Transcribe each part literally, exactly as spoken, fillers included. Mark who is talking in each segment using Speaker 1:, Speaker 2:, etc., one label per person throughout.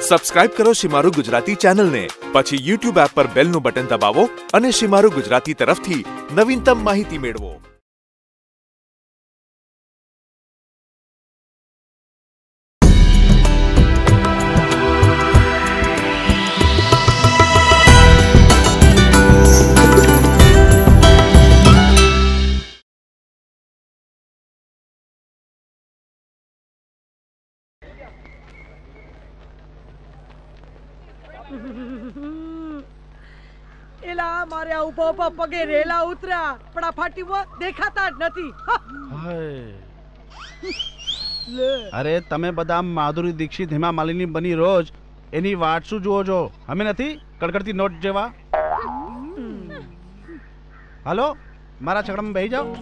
Speaker 1: Subscribe કરો શિમારુ ગુજરાતી ચેનલને, પછી યુટ્યુબ એપ પર બેલનું બટન દબાવો અને શિમારુ ગુજરાતી તરફથી નવીનતમ માહિતી મેળવો.
Speaker 2: એલા મારે ઉભા ઉભા પગે રેલા ઉતર્યા પણ આ ફાટીમાં દેખાતા જ નથી.
Speaker 3: અરે તમે બધા માધુરી દીક્ષિત હેમા માલિની બની રોજ એની વાટ શું જુઓ છો? અમે નથી કડકડતી નોટ જેવા. હાલો મારા છકડામાં બેહી જાઓ.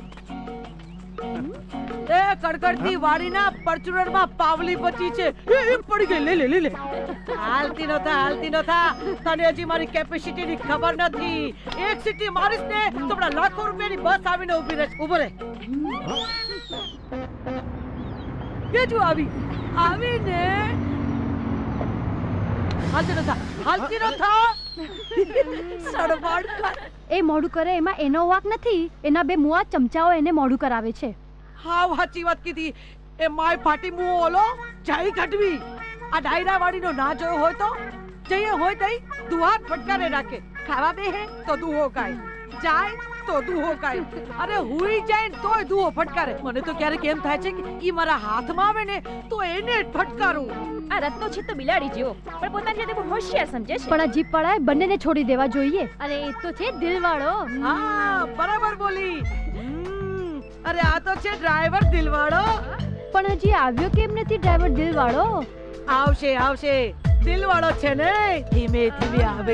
Speaker 2: એ કડકડતી વાડીના પરચુરણમાં પાવલી બચી છે. એ પડી ગઈ. લે લે લે લે. હાલતી નો થા હાલતી નો થા. તને હજી મારી કેપેસિટીની ખબર નથી. એક સિટી મારીશ ને તો બડા લાખો રૂપિયાની બસ આવીને ઊભી રહે. ઊભો રહે. કે જો આવી આવીને હાલતી નો થા હાલતી નો થા. સડવાડ કર.
Speaker 4: એ મોઢું કરે એમાં એનો વાક નથી. એના બે મુઆ ચમચાઓ એને મોઢું કરાવે છે.
Speaker 2: હા સાચી વાત કીધી. એ માય ફાટી મુઓ ઓલો જઈ કટવી આ ડાયરા વાડીનો ના જોયો હોય તો જઈએ હોય તઈ દુહાર ફટકારે રાખે. ખાવા બેહે તો દુહો કાય, જાય તો દુહો કાય. અરે હુઈ જાય ને તોય દુહો ફટકારે. મને તો ક્યારેક એમ થાય છે કે ઈ મારા હાથમાં આવે ને તો એને જ ફટકારું.
Speaker 5: આ રત્નો છે તો બિલાડી જેવો પણ પોતાની જાતે બહુ હોશિયાર સમજે છે.
Speaker 4: પણ આ જીપ પડાય બંનેને છોડી દેવા જોઈએ. અને એ તો છે દિલવાળો.
Speaker 2: હા બરાબર બોલી. અરે આ તો છે ડ્રાઈવર દિલવાળો.
Speaker 4: પણ હજી આવ્યો કેમ નથી ડ્રાઈવર દિલવાળો?
Speaker 2: આવશે આવશે. દિલવાળો છે ને ધીમે ધીમે આવે.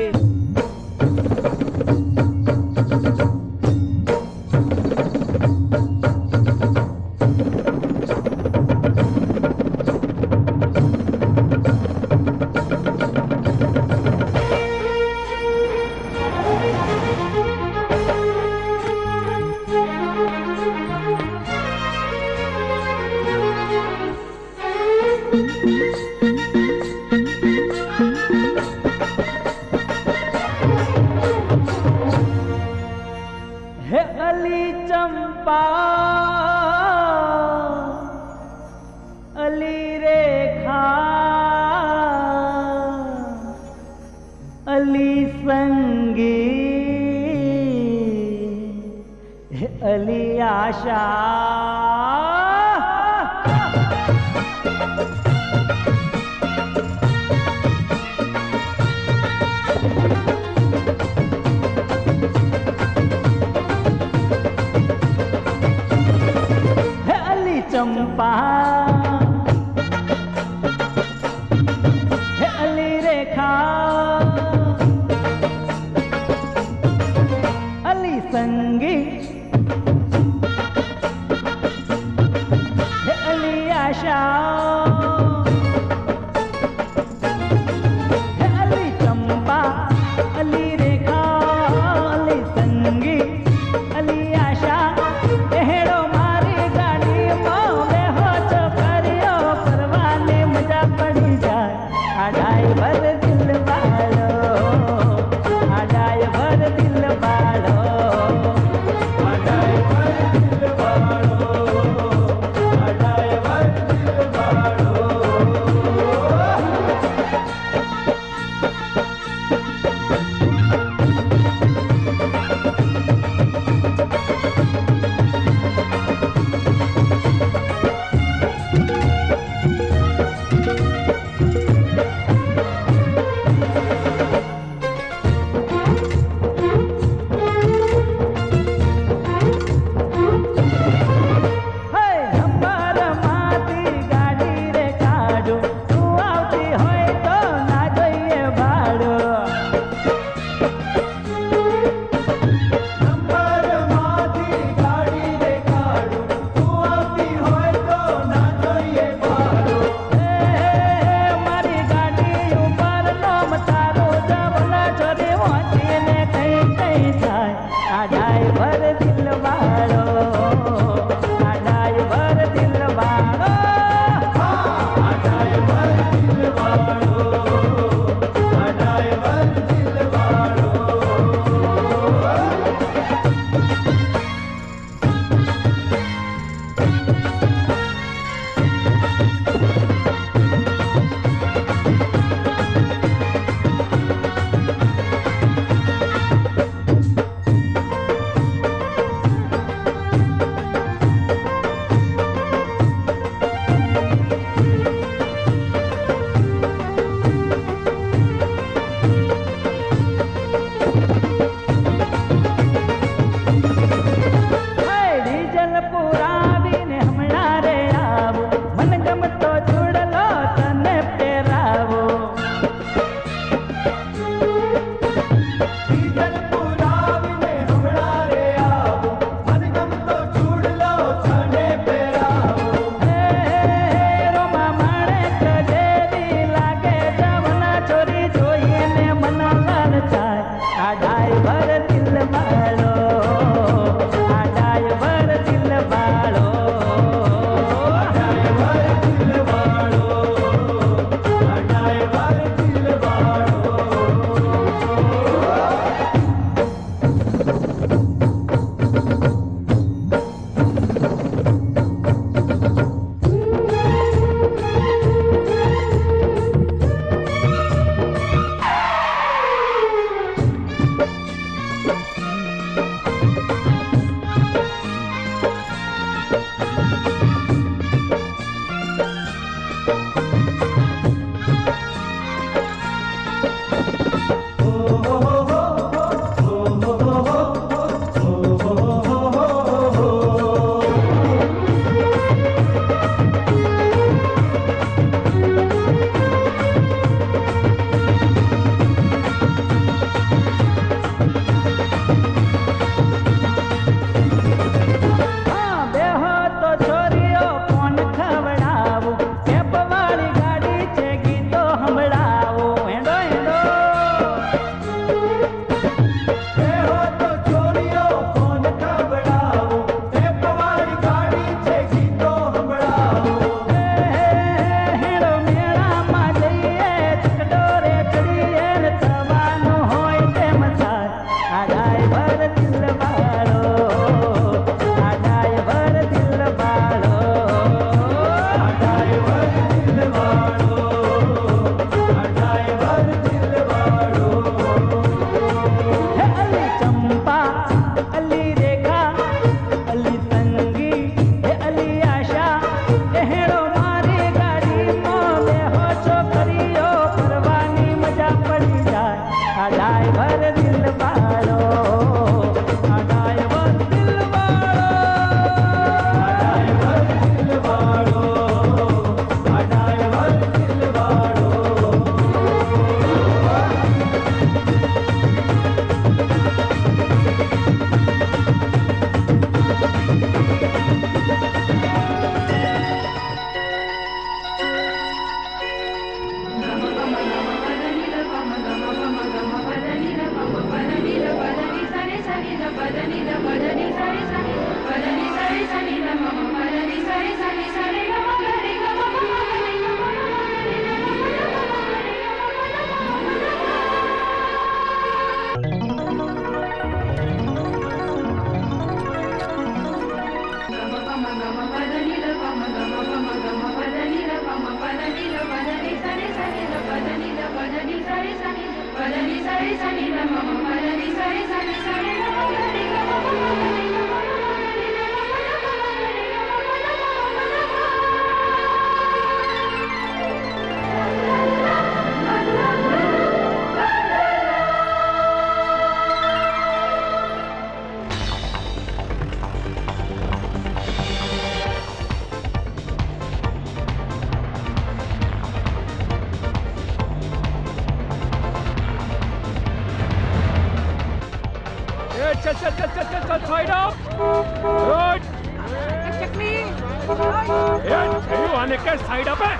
Speaker 6: चल चल चल चल चल चल साइड अप गुड
Speaker 2: चकली
Speaker 6: ये यू आने के साइड अप है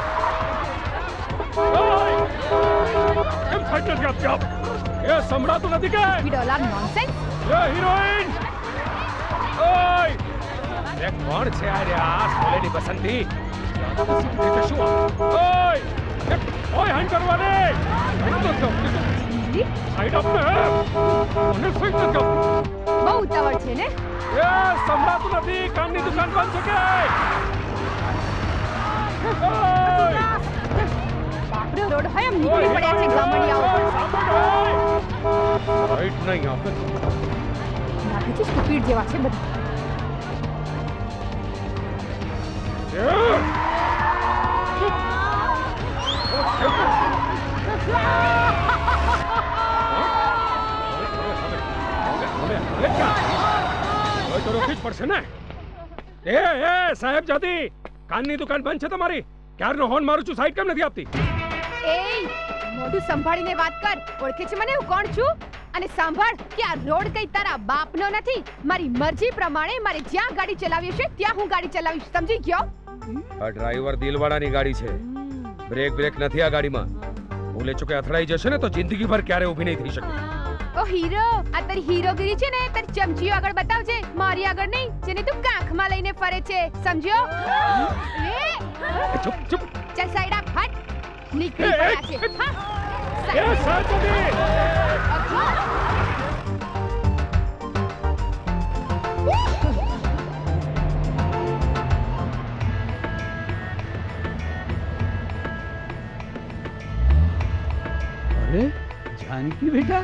Speaker 6: ओए तुम साइड चल गया क्या ये समड़ा तो नहीं के
Speaker 5: વિડોલા નોનસેન્સ
Speaker 6: ये हीरोइन ओए ये कौन છે આ રે આ સોલેની બસંતી દેખ શું ઓય ઓય હન કરવા દે સાઈડ અપ ને મને ફિક્સ કર
Speaker 5: બહુ ઉતાવળ છે ને
Speaker 6: એ સંભળાતું નથી કામની દુકાન બંધ છે કે
Speaker 5: બાપરે રોડ હોય એમ નીકળી પડ્યા છે ગામડિયાઓ
Speaker 6: રાઈટ નહીં આપે
Speaker 5: લાગે છે સ્ટુપિડ જેવા છે બધા
Speaker 6: તો રોકવી જ પડશે ને એ એ સાહેબ જાતી કાનની દુકાન બંધ છે તમારી ક્યારનો હોર્ન મારું છું સાઈડ કેમ નથી આપતી
Speaker 5: એ મોઢું સંભાળીને વાત કર ઓળખે છે મને હું કોણ છું અને સાંભળ કે આ રોડ કઈ તારા બાપનો નથી મારી મરજી પ્રમાણે મારે જ્યાં ગાડી ચલાવી છે ત્યાં હું ગાડી ચલાવીશ સમજી ગયો
Speaker 6: આ ડ્રાઈવર દિલવાડાની ગાડી છે બ્રેક બ્રેક નથી આ ગાડીમાં ભૂલે ચૂકે અથડાઈ જશે ને તો જિંદગીભર ક્યારે ઊભી નહીં થઈ શકે
Speaker 5: ઓ હીરો આ તારી હીરોગીરી છે ને તારી ચમચીઓ આગળ બતાવજે મારી આગળ નહીં જેને તું કાંખમાં લઈને ફરે છે સમજ્યો એ
Speaker 6: ચૂપ ચૂપ
Speaker 5: ચાલ સાઈડ આપ હટ નીકળી પડ્યા છે હા
Speaker 6: એ સાહેબ જાતી
Speaker 7: અરે जानकी बेटा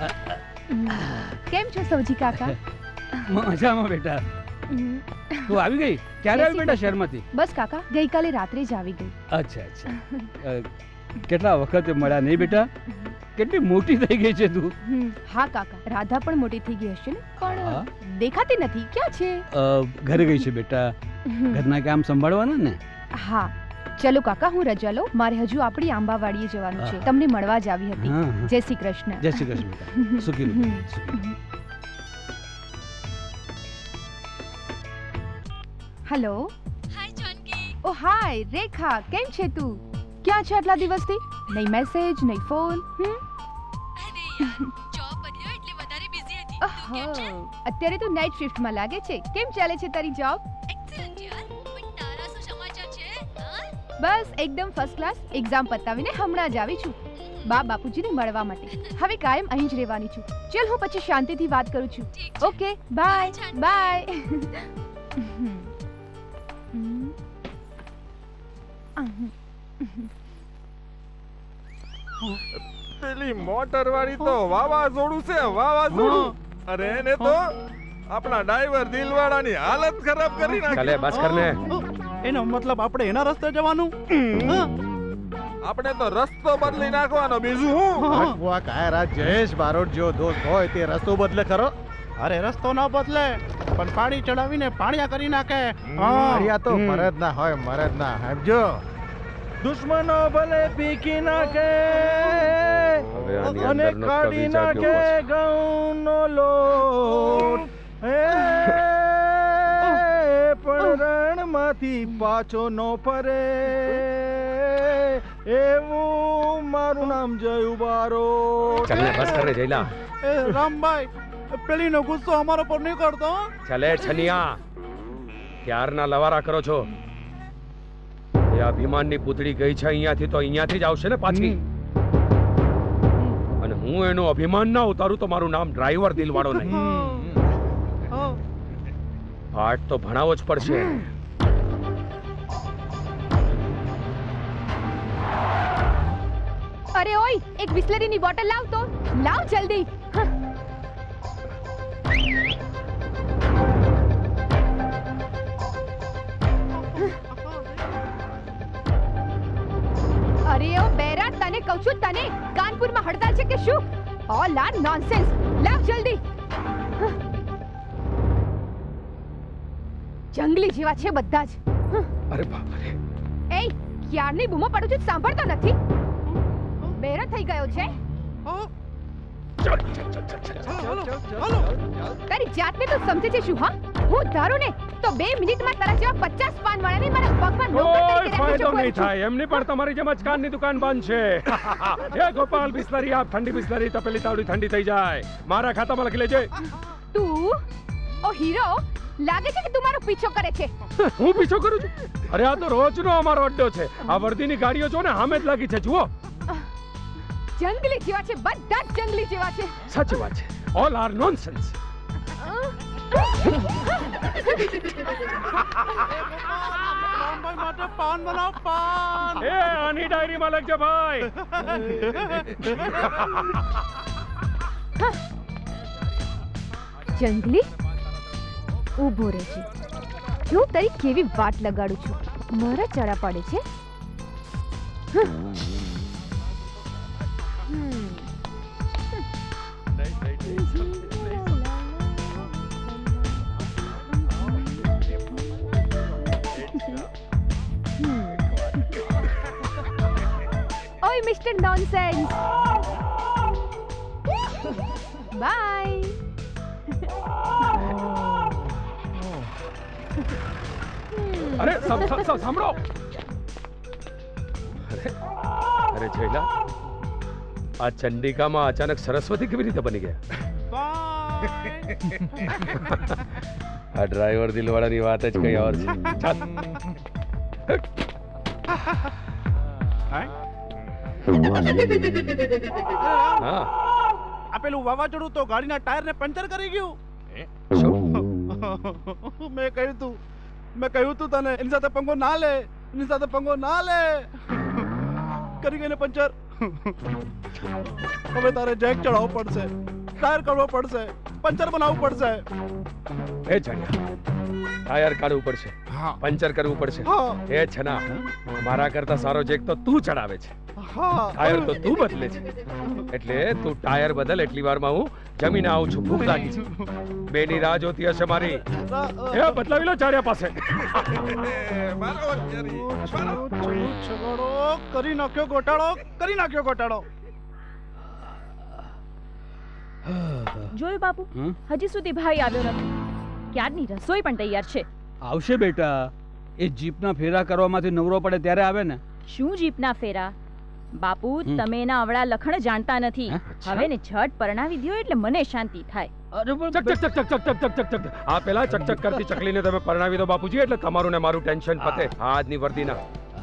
Speaker 5: કેમ છો સૌજી કાકા
Speaker 7: મજામાં બેટા તું આવી ગઈ ક્યારે આવી બેટા શહેરમાંથી
Speaker 5: બસ કાકા ગઈકાલે રાત્રે જ આવી ગઈ
Speaker 7: અચ્છા અચ્છા કેટલા વખત મળ્યા નહીં બેટા કેટલી મોટી થઈ ગઈ છે તું
Speaker 5: હા કાકા રાધા પણ મોટી થઈ ગઈ હશે ને પણ દેખાતી નથી ક્યાં છે
Speaker 7: ઘરે ગઈ છે બેટા ઘરના કામ સંભાળવાના ને
Speaker 5: હા ચલો કાકા હું રજા લઉં મારે હજુ આપણી આંબાવાડીએ જવાનું છે તમને મળવા જ આવી હતી જય શ્રી કૃષ્ણ
Speaker 7: જય શ્રી કૃષ્ણ બેટા સુખી રહો
Speaker 5: હેલો
Speaker 8: હાય જાનકી
Speaker 5: ઓ હાય રેખા કેમ છે તું ક્યાં છે આટલા દિવસથી નહીં મેસેજ નહીં ફોન હમ
Speaker 8: અરે યાર જોબ બદલ્યો એટલે વધારે બિઝી હતી તું કેમ છે
Speaker 5: અત્યારે તો નાઇટ શિફ્ટમાં લાગે છે કેમ ચાલે છે તારી જોબ
Speaker 8: એક્સેલન્ટ યાર પણ તારા શું સમાચાર છે હા
Speaker 5: બસ એકદમ ફર્સ્ટ ક્લાસ એક્ઝામ પતાવીને હમણાં જ આવી છું બા બાપુજીને મળવા માટે હવે કાયમ અહીં જ રહેવાની છું ચલ હું પછી શાંતિથી વાત કરું છું ઓકે બાય બાય
Speaker 9: પેલી મોટર વાળી તો વાવાઝોડું છે વાવાઝોડું અરે એને તો આપણા ડ્રાઈવર દિલવાડાની હાલત ખરાબ કરી નાખી
Speaker 6: ચાલે બસ કરને
Speaker 3: એનો મતલબ આપણે એના રસ્તે જવાનું
Speaker 9: આપણે તો રસ્તો બદલી નાખવાનો બીજું હું
Speaker 10: વા કાયરા જયેશ બારોટ જો દોસ્ત હોય તે રસ્તો બદલે ખરો
Speaker 3: અરે રસ્તો ન બદલે પણ પાણી ચડાવીને પાણીયા કરી નાખે
Speaker 10: હરિયા તો મરદ ના હોય મરદ ના સમજો
Speaker 9: દુશ્મનો ભલે પીકી નાખે અને કાઢી નાખે ઘઉંનો લોટ પણ રણમાંથી પાછો નો ફરે એવું મારું નામ જયું બારોટ
Speaker 6: ચાલે બસ કરે જયલા
Speaker 3: એ રામભાઈ પેલીનો ગુસ્સો અમારો પર નહીં કરતો
Speaker 6: ચાલે છનિયા ક્યારના લવારા કરો છો એ અભિમાનની પૂતળી ગઈ છે અહીંયાથી તો અહીંયાથી જ આવશે ને પાછી અને હું એનું અભિમાન ના ઉતારું તો મારું નામ ડ્રાઈવર દિલવાડો નહીં પાઠ તો ભણાવવો જ પડશે
Speaker 5: અરે ઓય એક બિસ્લરીની બોટલ લાવ તો લાવ જલ્દી અરે ઓ બેરા, તને કહું છું, તને કાનપુરમાં હડતાલ છે કે શું? All are nonsense. લાવ જલ્દી. જંગલી જેવા છે બધા જ.
Speaker 6: અરે બાપ રે.
Speaker 5: એ ક્યારની બૂમો પાડું છું, સાંભળતો નથી? બેરો થઈ ગયો છે. તારી જાતને તું સમજે છે શું? હા, હું ધારું ને તો બે મિનિટમાં તારા જેવા પચાસ પાન વાળાને મારા પગમાં નોકર તરીકે રાખી
Speaker 6: ફાયદો
Speaker 5: શકું
Speaker 6: નહીં
Speaker 5: છું.
Speaker 6: થાય. એમની પણ તમારી જેમ જ કાનની દુકાન બંધ છે. એ ગોપાલ બિસ્લરી આપ, ઠંડી બિસ્લરી તપેલી તાવડી ઠંડી થઈ જાય. મારા ખાતામાં લખી લેજે.
Speaker 5: તું ઓ હીરો, લાગે છે કે તું મારો પીછો કરે છે.
Speaker 6: હું પીછો કરું છું? અરે આ તો રોજનો અમારો અડ્ડો છે. આ વર્દીની ગાડીઓ જો ને હામે જ લાગી છે. જુઓ,
Speaker 5: જંગલી જેવા છે, બધા જ જંગલી જેવા છે.
Speaker 6: સાચી વાત છે. All are nonsense.
Speaker 3: માટે પાન બનાવ, પાન.
Speaker 6: એ આની ડાયરીમાં લખજે ભાઈ.
Speaker 5: જંગલી ઊભો રહે છે. હું તારી કેવી વાટ લગાડું છું, મારા ચડા પાડે છે. હમ. ઓય મિસ્ટર નોનસેન્સ, બાય.
Speaker 6: અરે સમ- સમ- સમ- સાંભળો. અરે અરે જયલા, આ ચંડિકામાં અચાનક સરસ્વતી કેવી રીતે બની ગયા? આ ડ્રાઈવર દિલવાળાની વાત જ કઈ ઓર છે. ચાલ. હા,
Speaker 3: આ પેલું વાવાઝોડું તો ગાડીના ટાયરને પંચર કરી ગયું. મેં કહ્યું તું મેં કહ્યું તું તને એની સાથે પંગો ના લે, એની સાથે પંગો ના લે. કરી ગઈને પંચર. હવે તારે જેક ચડાવવું પડશે, ટાયર કાઢવો પડશે, પંચર બનાવવું પડશે.
Speaker 6: એ જણ્યા, ટાયર કાઢવું પડશે, પંચર કરવું પડશે. એ છના, મારા કરતા સારો જેક તો તું ચડાવે છે. ટાયર તો તું બદલે છે. એટલે તું ટાયર બદલ, એટલી વારમાં હું જમીને આવું છું. ભૂખ લાગી છે. બેની રાહ જોતી હશે મારી. એ બદલાવી લો ચાર્યા પાસે.
Speaker 3: કરી નાખ્યો ગોટાળો, કરી નાખ્યો ગોટાળો.
Speaker 4: જોયું બાપુ, હજી સુધી ભાઈ આવ્યો નથી. ક્યારની રસોઈ પણ તૈયાર છે.
Speaker 7: આવશે બેટા. એ જીપના ફેરા કરવામાંથી નવરો પડે ત્યારે આવે ને.
Speaker 4: શું જીપના ફેરા? બાપુ, તમે એના અવળા લખણ જાણતા નથી. હવે ને ઝટ પરણાવી દ્યો એટલે મને શાંતિ થાય.
Speaker 7: અરે
Speaker 6: ચક ચક ચક ચક ચક ચક ચક ચક. આ પેલા ચકચક કરતી ચકલીને તમે પરણાવી દો બાપુજી, એટલે તમારું ને મારું ટેન્શન પતે. આજની વર્દીના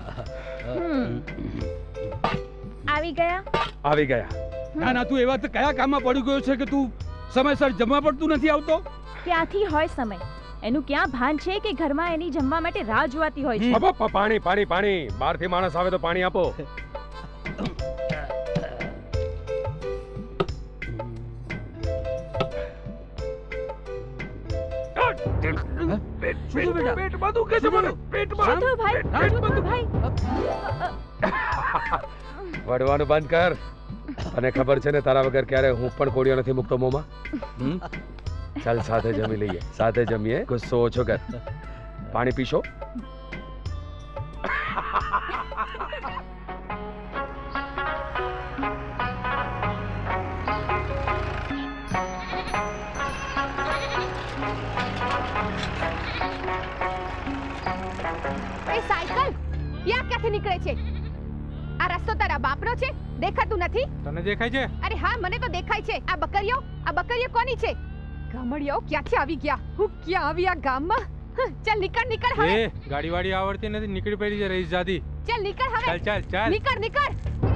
Speaker 4: આવી ગયા?
Speaker 6: આવી ગયા.
Speaker 7: ના ના, તું એવા કયા કામમાં પડી ગયો છે કે તું સમયસર જમવા પડતું નથી આવતો?
Speaker 4: ક્યાંથી હોય સમય? એનું ક્યાં ભાન છે કે ઘરમાં એની જમવા માટે રાહ જોવાતી હોય છે?
Speaker 6: બાપા, પાણી પાણી પાણી. બહારથી માણસ આવે તો પાણી આપો. પેટમાં દુખે છે મને, પેટમાં.
Speaker 4: શું થયું ભાઈ? શું થયું ભાઈ?
Speaker 6: વડવાનું બંધ કર. તને ખબર છે ને, તારા વગર ક્યારે હું પણ કોળિયો નથી મૂકતો મોંમાં. ચાલ સાથે જમી લઈએ, સાથે જમીએ. ગુસ્સો ઓછો કર. પાણી પીશો?
Speaker 5: ક્યાંથી નીકળે છે? આ રસ્તો તારા બાપનો છે? દેખાતું નથી?
Speaker 11: તને દેખાય છે?
Speaker 5: અરે હા, મને તો દેખાય છે. આ બકરીઓ, આ બકરીઓ કોની છે? ગામડિયો ક્યાંથી આવી ગયા? હું ક્યાં આવી આ ગામમાં? ચાલ નીકળ નીકળ હવે.
Speaker 11: એ ગાડી વાડી આવડતી નથી, નીકળી પડી છે રઈસ જાદી.
Speaker 5: ચાલ નીકળ હવે.
Speaker 11: ચાલ ચાલ ચાલ.
Speaker 5: નીકળ નીકળ.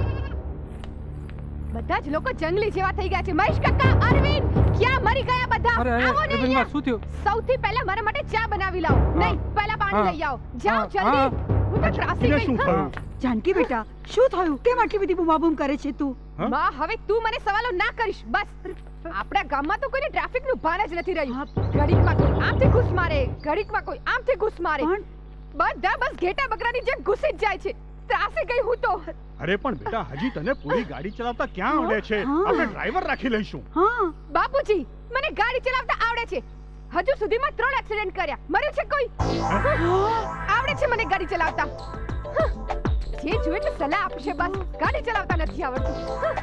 Speaker 5: બધા જ લોકો જંગલી જેવા થઈ ગયા છે. મહેશ કાકા, અરવિંદ, ક્યાં મરી ગયા બધા?
Speaker 11: અરે
Speaker 5: આવો ને અહીંયા.
Speaker 11: શું થયું?
Speaker 5: સૌથી પહેલા મારા માટે ચા બનાવી લાવો. નહીં, પહેલા પાણી લઈ આવો. જાઓ જલ્દી. હું તો ત્રાસી ગઈ.
Speaker 2: જાનકી બેટા, શું થયું? કેમ આટલી બધી બૂમાબૂમ કરે છે તું?
Speaker 5: માં, હવે તું મને સવાલો ના કરીશ. બસ. આપણા ગામમાં તો કોઈને ટ્રાફિકનું ભાન જ નથી રહ્યું. ઘડીકમાં કોઈ આમથી ઘૂસ મારે, ઘડીકમાં કોઈ આમથી ઘૂસ મારે. બધા બસ ઘેટા બકરાની જેમ ઘૂસી જ જાય છે. ત્રાસે ગઈ હું તો.
Speaker 10: અરે પણ બેટા હજી તને પૂરી ગાડી ચલાવતા ક્યાં આવડે છે? આપણે ડ્રાઈવર રાખી લઈશું.
Speaker 5: હા બાપુજી, મને ગાડી ચલાવતા આવડે છે. હજુ સુધીમાં ત્રણ એક્સિડન્ટ કર્યા. મર્યું છે કોઈ? આવડે છે મને ગાડી ચલાવતા. જે જોઈએ તો સલાહ આપશે, બસ ગાડી ચલાવતા નથી આવડતું.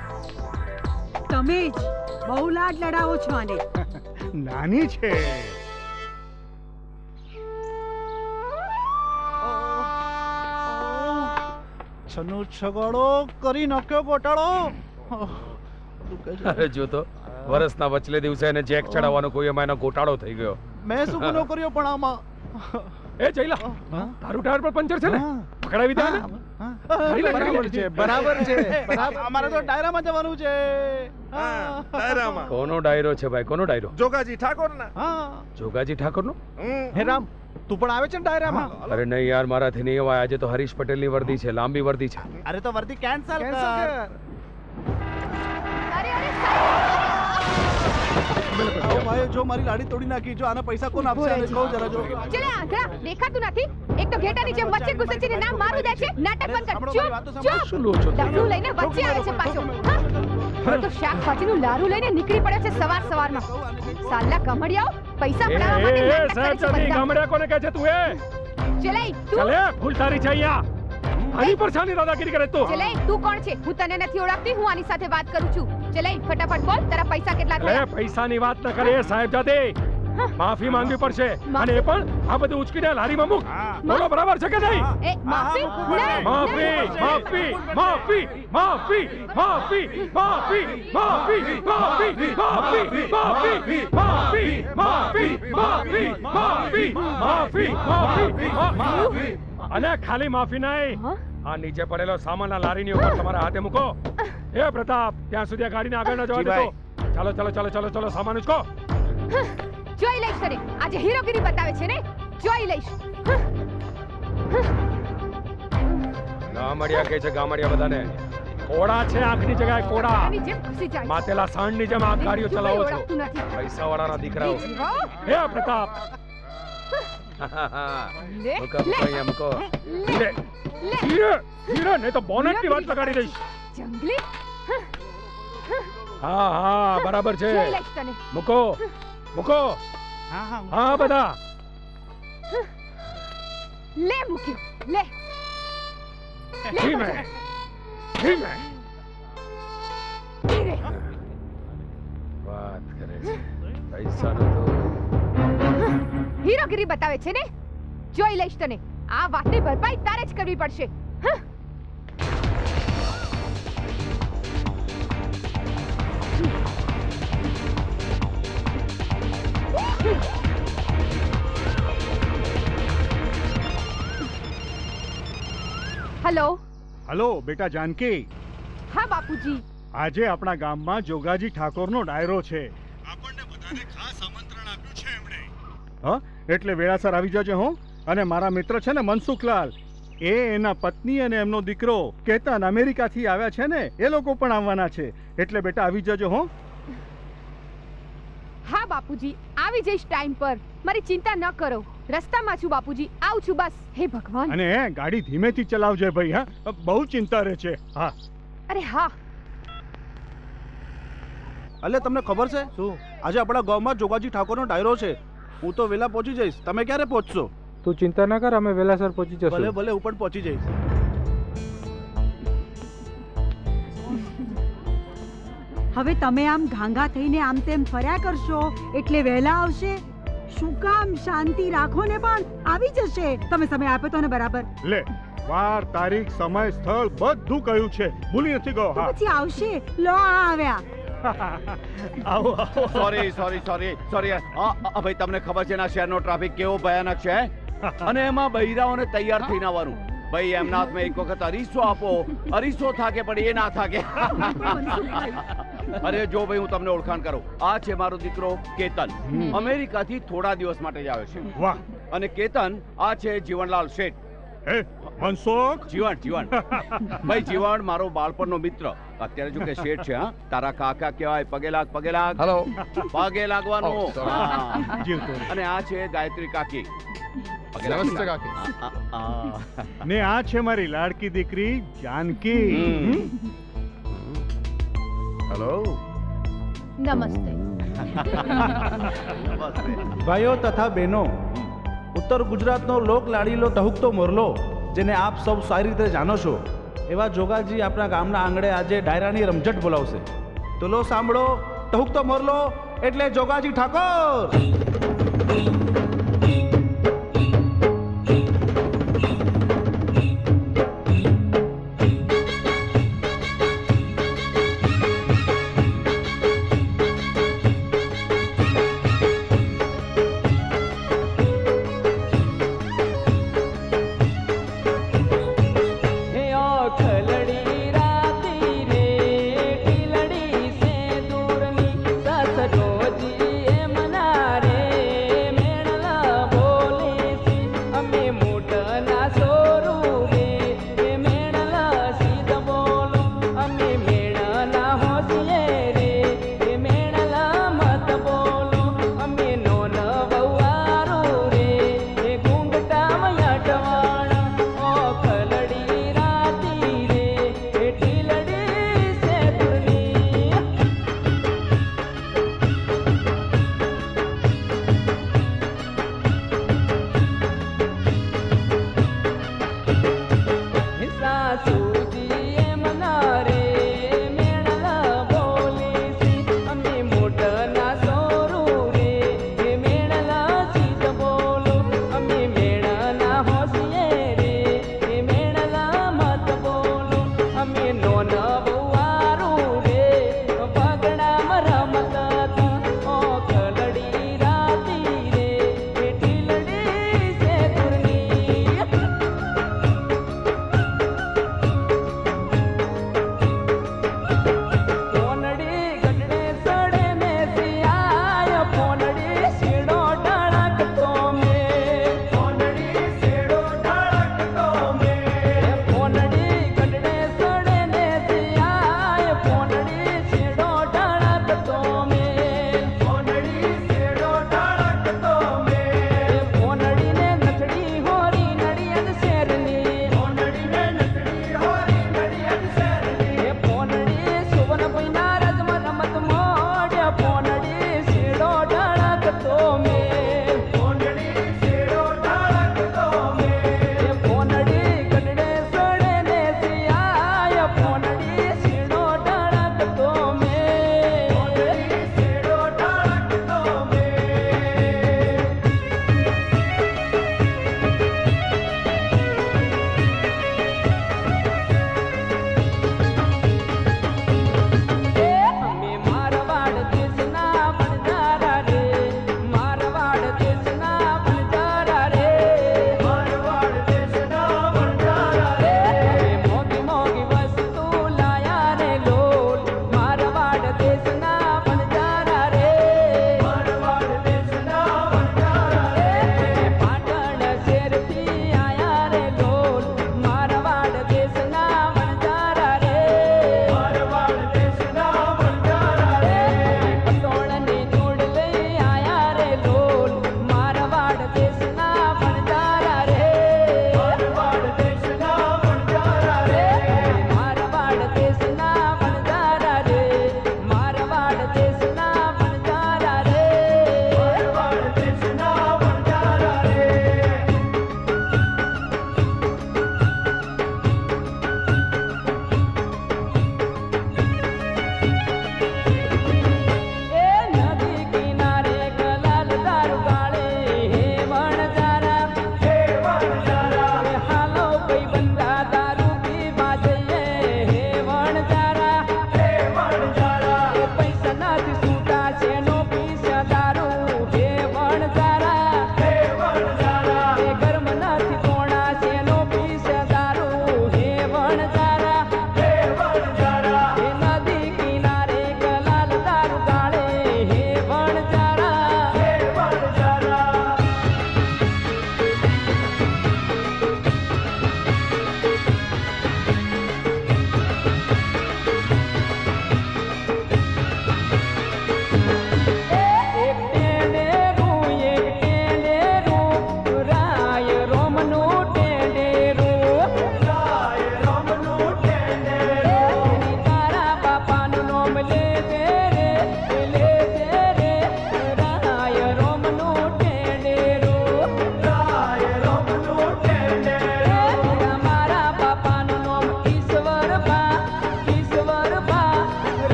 Speaker 2: તમે જ બહુ લાડ લડાવો છો આને.
Speaker 10: નાની છે.
Speaker 3: છનું છગડો કરી નાખ્યો ગોટાળો.
Speaker 6: અરે જો તો વરસના વચલે દિવસે એને જેક ચડાવવાનો કોઈ એમાં એનો ગોટાળો થઈ ગયો.
Speaker 3: મેં શું ગુનો કર્યો પણ આમાં?
Speaker 6: એ જઈલા, તારું ટાયર પર પંચર છે ને? પકડાવી દે ને.
Speaker 3: બરાબર છે, બરાબર છે. અમારે તો ડાયરામાં જવાનું છે.
Speaker 9: ડાયરામાં
Speaker 6: કોનો ડાયરો છે ભાઈ? કોનો ડાયરો?
Speaker 9: જોગાજી ઠાકોરના.
Speaker 3: હા
Speaker 6: જોગાજી ઠાકોરનો?
Speaker 3: હે રામ, તું પણ આવે છે ને ડાયરામાં?
Speaker 6: અરે નહીં યાર, મારાથી નહીં અવાય. આજે તો હરીશ પટેલની વર્દી છે, લાંબી વર્દી છે.
Speaker 3: અરે તો વર્દી કેન્સલ કર.
Speaker 5: અરે અરે
Speaker 3: ઓ ભાઈ, જો મારી લાડી તોડી નાખી. જો આના પૈસા કોણ આપશે? આને કહો જરા. જો
Speaker 5: ચલે આંધળા, દેખાતું નથી? એક તો ઘેટાની જેમ વચ્ચે ઘૂસે છે ને નામ મારું દે છે. નાટક બંધ કર. ચૂપ
Speaker 6: શું લો છો?
Speaker 5: લારું લઈને વચ્ચે આવે છે પાછો. હા તો શાકભાજીનું લારું લઈને નીકળી પડ્યો છે સવાર સવારમાં. સાલા કમડિયાઓ પૈસા પડાવવા માટે નાટક કરે છે બધા.
Speaker 6: ગામડિયા કોને કહે છે તું? એ
Speaker 5: ચલે તું
Speaker 6: ચલે, ભૂલ તારી છે અહીંયા. આની પરછાની દાદાગીરી કરે તું.
Speaker 5: ચલે તું કોણ છે? હું તને નથી ઓળખતી. હું આની સાથે વાત કરું છું. ચલે ફટાફટ બોલ, તારા પૈસા કેટલા
Speaker 6: લે,
Speaker 5: થયા?
Speaker 6: પૈસાની વાત ન કરે સાહેબજાદે. માફી માંગવી પડશે. અને એ પણ આ બધું ઉચકીને લારીમાં મૂક. બોલો, બરાબર છે કે નહીં?
Speaker 5: એ માફી નહીં,
Speaker 6: માફી માફી માફી માફી માફી માફી માફી માફી માફી માફી માફી માફી માફી માફી માફી માફી. અને ખાલી માફી નહીં, આ નીચે પડેલો સામાન આ લારીની ઉપર તમારા હાથે મૂકો. એ પ્રતાપ, ત્યાં સુધી આ ગાડીને આગળ ન જવા દેતો. ચાલો ચાલો ચાલો ચાલો ચાલો, સામાન ઉચકો.
Speaker 5: જોઈ લઈશ તને. આજે હીરોગીરી બતાવે છે ને? જોઈ લઈશ.
Speaker 6: ગામડિયા કહે છે, ગામડિયા બધાને. કોડા છે આંખની જગ્યાએ કોડા.
Speaker 5: આની જેમ ઘૂસી જાય.
Speaker 6: માતેલા સાંડની જેમ આ ગાડીઓ ચલાવો છો.
Speaker 5: ઓળખતું નથી.
Speaker 6: પૈસા વાળાના દીકરાઓ. હે પ્રતાપ, મૂકો મૂકો અહીંયા મૂકો. ધીરે ધીરે ધીરે, નહીં તો બોનેટની વાત લગાડી દઈશ.
Speaker 5: જંગલી.
Speaker 6: હા હા, બરાબર છે.
Speaker 5: જોઈ લઈશ તને.
Speaker 6: મૂકો મૂકો.
Speaker 3: હા હા
Speaker 6: હા બધા.
Speaker 5: લે મૂક્યો. લે
Speaker 6: ધીમે ધીમે.
Speaker 5: ધીરે.
Speaker 6: વાત કરે છે પૈસાનો તો.
Speaker 5: હીરોગીરી બતાવે છે ને? જોઈ લઈશ તને. આ વાતની ભરપાઈ તારે જ કરવી પડશે. હેલો.
Speaker 10: હલો બેટા જાનકી.
Speaker 5: હા બાપુજી.
Speaker 10: આજે આપણા ગામમાં જોગાજી ઠાકોરનો ડાયરો છે. આપણને બધાને ખાસ આમંત્રણ આપ્યું છે એમણે. હા, એટલે વેળાસર આવી જજો હો. અને મારા મિત્ર છે ને મનસુખલાલ, એ એના પત્ની અને એમનો દીકરો કેતન અમેરિકાથી આવ્યા છે ને, એ લોકો પણ આવવાના છે. એટલે બેટા આવી જજો હો.
Speaker 5: હા બાપુજી, આવી જઈશ ટાઈમ પર. મારી ચિંતા ન કરો. રસ્તામાં છું બાપુજી, આવું છું બસ. હે ભગવાન.
Speaker 10: અને ગાડી ધીમેથી ચલાવજે ભાઈ. હા, બહુ ચિંતા રહે છે. હા.
Speaker 5: અરે હા.
Speaker 3: અલે તમને ખબર છે શું? આજે આપણા ગામમાં જોગાજી ઠાકોરનો ડાયરો છે. હું તો વેલા પહોંચી જઈશ. તમે ક્યારે પહોંચશો?
Speaker 11: તું ચિંતા ના કર, અમે વેલાસર પહોંચી જશું.
Speaker 3: ભલે ભલે, હું પણ પહોંચી જઈશ.
Speaker 2: હવે તમે આમ ઘાંઘા થઈને આમ તેમ ફર્યા કરશો એટલે વહેલા આવશે. શું કામ? શાંતિ રાખો ને. પણ આવી જશે. તમે સમય આપ્યો તો ને બરાબર.
Speaker 10: લે, વાર તારીખ સમય સ્થળ બધું કહ્યું છે. ભૂલી નથી ગયો. હા,
Speaker 2: પછી આવશે. લો આ આવ્યા.
Speaker 10: આવો આવો.
Speaker 12: સોરી સોરી સોરી સોરી ભાઈ, તમને ખબર છે ને શહેરનો ટ્રાફિક કેવો ભયાનક છે? અને એમાં બૈરાઓને તૈયાર થઈને આવવાનું. ભાઈ એમના હાથમાં એક વખત અરીસો આપો, અરીસો થાકે પણ એ ના થાકે. અરે જો ભાઈ, હું તમને ઓળખાણ કરું. આ છે મારો દીકરો કેતન. અમેરિકાથી થોડા દિવસ માટે જ આવ્યો છે.
Speaker 10: વાહ.
Speaker 12: અને કેતન આ છે જીવનલાલ શેઠ.
Speaker 10: એ મનસુખ.
Speaker 12: જીવન જીવન ભાઈ, જીવન મારો બાળપણનો મિત્ર. અત્યારે જો કે શેઠ છે. હા, તારા કાકા કહેવાય. પગે લાગ પગે લાગ.
Speaker 6: હેલો.
Speaker 12: પગે લાગવાનું.
Speaker 10: જીવતો.
Speaker 12: અને આ છે ગાયત્રી કાકી. પગે
Speaker 13: નમસ્તે કાકી.
Speaker 10: ને આ છે મારી લાડકી દીકરી જાનકી.
Speaker 3: હેલો.
Speaker 5: નમસ્તે.
Speaker 3: ભાઈઓ તથા બહેનો, ઉત્તર ગુજરાતનો લોક લાડીલો ટહુકતો મોરલો, જેને આપ સૌ સારી રીતે જાણો છો, એવા જોગાજી આપણા ગામના આંગણે આજે ડાયરાની રમઝટ બોલાવશે. તો લો સાંભળો, ટહુકતો મોરલો એટલે જોગાજી ઠાકોર.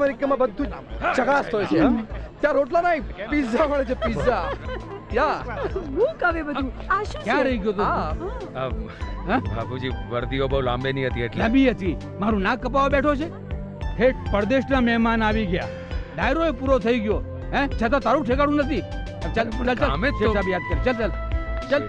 Speaker 6: અમેરિકામાં બધું ચકાસ હોય છે. ત્યાં રોટલા નહીં, પિઝા મળે છે. પિઝા યા
Speaker 2: હું કવે બધું આ શું
Speaker 7: ક્યાં રહી ગયો તો?
Speaker 6: બાપુજી વર્દીઓ બહુ લાંબી નહીં હતી એટલે
Speaker 7: લાંબી હતી. મારું નાક કપાવા બેઠો છે. ઠેઠ પરદેશના મહેમાન આવી ગયા, ડાયરો એ પૂરો થઈ ગયો, હે છતાં તારું ઠેકાણું નથી. ચાલ ચાલ ચાલ
Speaker 6: અમે
Speaker 7: શેઠ સાહેબ યાદ કર. ચાલ ચાલ ચાલ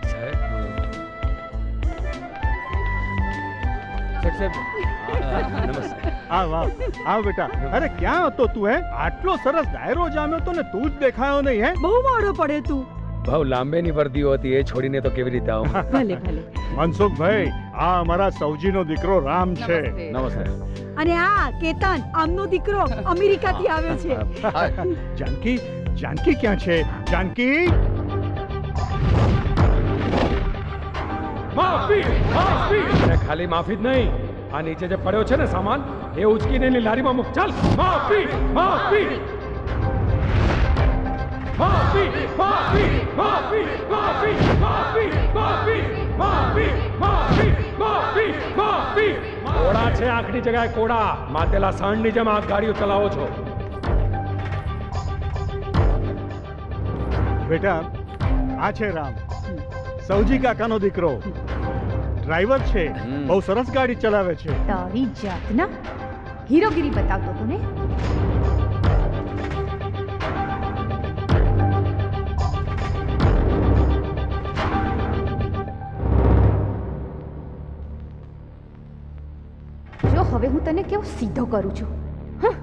Speaker 7: શેઠ સાહેબ
Speaker 6: નમસ્તે.
Speaker 10: આ વાહ આવ બેટા. અરે ક્યાં હતો તું? હે આટલો સરસ ડાયરો જામ્યો તો ને તું જ દેખાયો નહીં. હે
Speaker 2: બહુ મોડો પડે તું.
Speaker 6: બહુ લાંબેની વર્દીઓ હતી, એ છોડીને તો કેવી રીતે આવું?
Speaker 2: ભલે ભલે.
Speaker 10: મનસુખભાઈ, આ અમારા સૌજીનો દીકરો રામ છે.
Speaker 12: નમસ્તે.
Speaker 2: અને આ કેતન આમનો દીકરો અમેરિકાથી આવ્યો છે.
Speaker 10: જાનકી જાનકી ક્યાં છે? જાનકી
Speaker 6: માફી માફી અને ખાલી માફી જ નહીં, આ નીચે જે પડ્યો છે ને સામાન એ ઉચકીને એની લારીમાં મૂક. ચાલ. માફી માફી માફી માફી માફી માફી માફી માફી માફી માફી માફી માફી કોડા છે આંખની જગ્યાએ કોડા. માતેલા સાંડની જેમ આંખ ગાડીઓ ચલાવો છો.
Speaker 10: બેટા, આ છે રામ, સૌજી કાકાનો દીકરો. ડ્રાઈવર છે, બહુ સરસ ગાડી ચલાવે છે.
Speaker 5: તારી જાતના હીરોગીરી બતાવતો તું ને. જો હવે હું તને કેવું સીધો કરું છું. હં.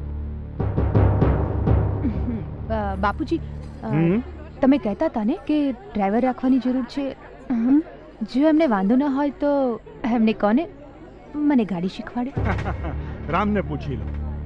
Speaker 5: અ, બાપુજી અ,
Speaker 10: હમ?
Speaker 5: તમે કહેતા હતા ને કે ડ્રાઈવર રાખવાની જરૂર છે. હમ. જો એમને વાંધો ન હોય તો એમને કોને મને ગાડી શીખવાડે.
Speaker 10: રામને પૂછી લો.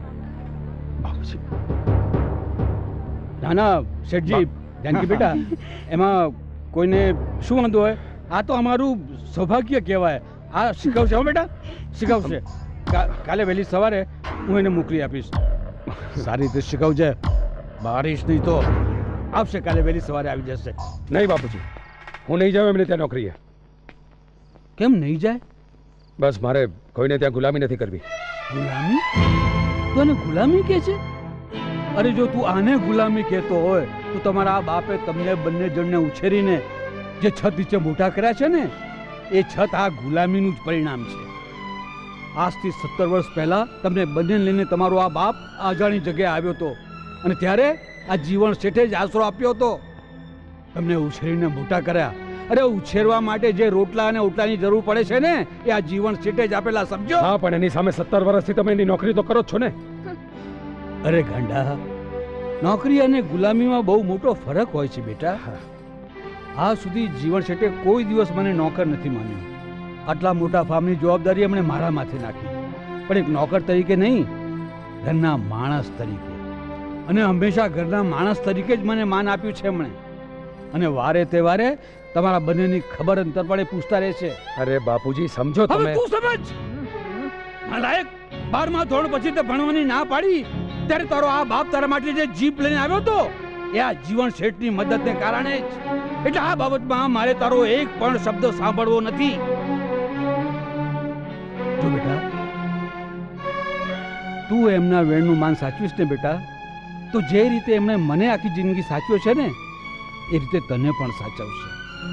Speaker 7: ના ના શેઠજી, જાનકી બેટા, એમાં કોઈને શું વાંધો હોય? આ તો અમારું સૌભાગ્ય કહેવાય. આ શીખવશે હો બેટા, શીખવશે. કા- કાલે વહેલી સવારે હું એને મોકલી આપીશ. સારી રીતે શીખવજે. બારીશ નહીં તો આવશે, કાલે વહેલી સવારે આવી જશે.
Speaker 6: નહીં બાપુજી, હું નહીં જાઉં એમને ત્યાં નોકરીએ.
Speaker 7: કેમ નહીં જાય?
Speaker 6: બસ મારે કોઈને ત્યાં ગુલામી નથી કરવી.
Speaker 7: ગુલામી? તું આને ગુલામી કે છે? અરે જો તું આને ગુલામી કહેતો હોય તો તમારા આ બાપે તમને બંને જણને ઉછેરીને જે છત નીચે મોટા કર્યા છે ને, એ છત આ ગુલામીનું જ પરિણામ છે. આજથી સત્તર વર્ષ પહેલા તમને બંને લઈને તમારો આ બાપ અજાણી જગ્યાએ આવ્યો હતો, અને ત્યારે આ જીવન શેઠે જ આશરો આપ્યો હતો. તમને ઉછેરીને મોટા કર્યા. અરે ઉછેરવા માટે જે રોટલા અને ઓટલાની જરૂર પડે છે ને, એ આ જીવન શેઠે જ આપેલા, સમજો?
Speaker 6: હા, પણ એની સામે સત્તર વર્ષથી તમે એની નોકરી તો કરો જ છો ને.
Speaker 7: અરે ગાંડા, નોકરી અને ગુલામીમાં બહુ મોટો ફરક હોય છે બેટા. આ સુધી જીવન શેઠે કોઈ દિવસ મને નોકર નથી માન્યો. આટલા મોટા ફાર્મની જવાબદારી એમણે મારા માથે નાખી, પણ એક નોકર તરીકે નહીં, ઘરના માણસ તરીકે. અને હંમેશા ઘરના માણસ તરીકે જ મને માન આપ્યું છે એમણે. અને વારે તહેવારે તમારા બંનેની ખબર અંતર પડે પૂછતા રહેશે.
Speaker 6: અરે બાપુજી સમજો
Speaker 7: હવે
Speaker 6: તમે.
Speaker 7: તું સમજ. નાલાયક, બારમા ધોરણ પછી તે ભણવાની ના પાડી ત્યારે તારો આ બાપ તારા માટે જે જીપ લઈને આવ્યો હતો, એ આ જીવન શેઠની મદદને કારણે જ. એટલે આ બાબતમાં મારે તારો એક પણ શબ્દ સાંભળવો નથી. જો બેટા, તું એમના વેણનું માન સાચવીશ ને બેટા, તો જે રીતે એમણે મને આખી જિંદગી સાચવ્યો છે ને, એ રીતે તને પણ સાચવશે.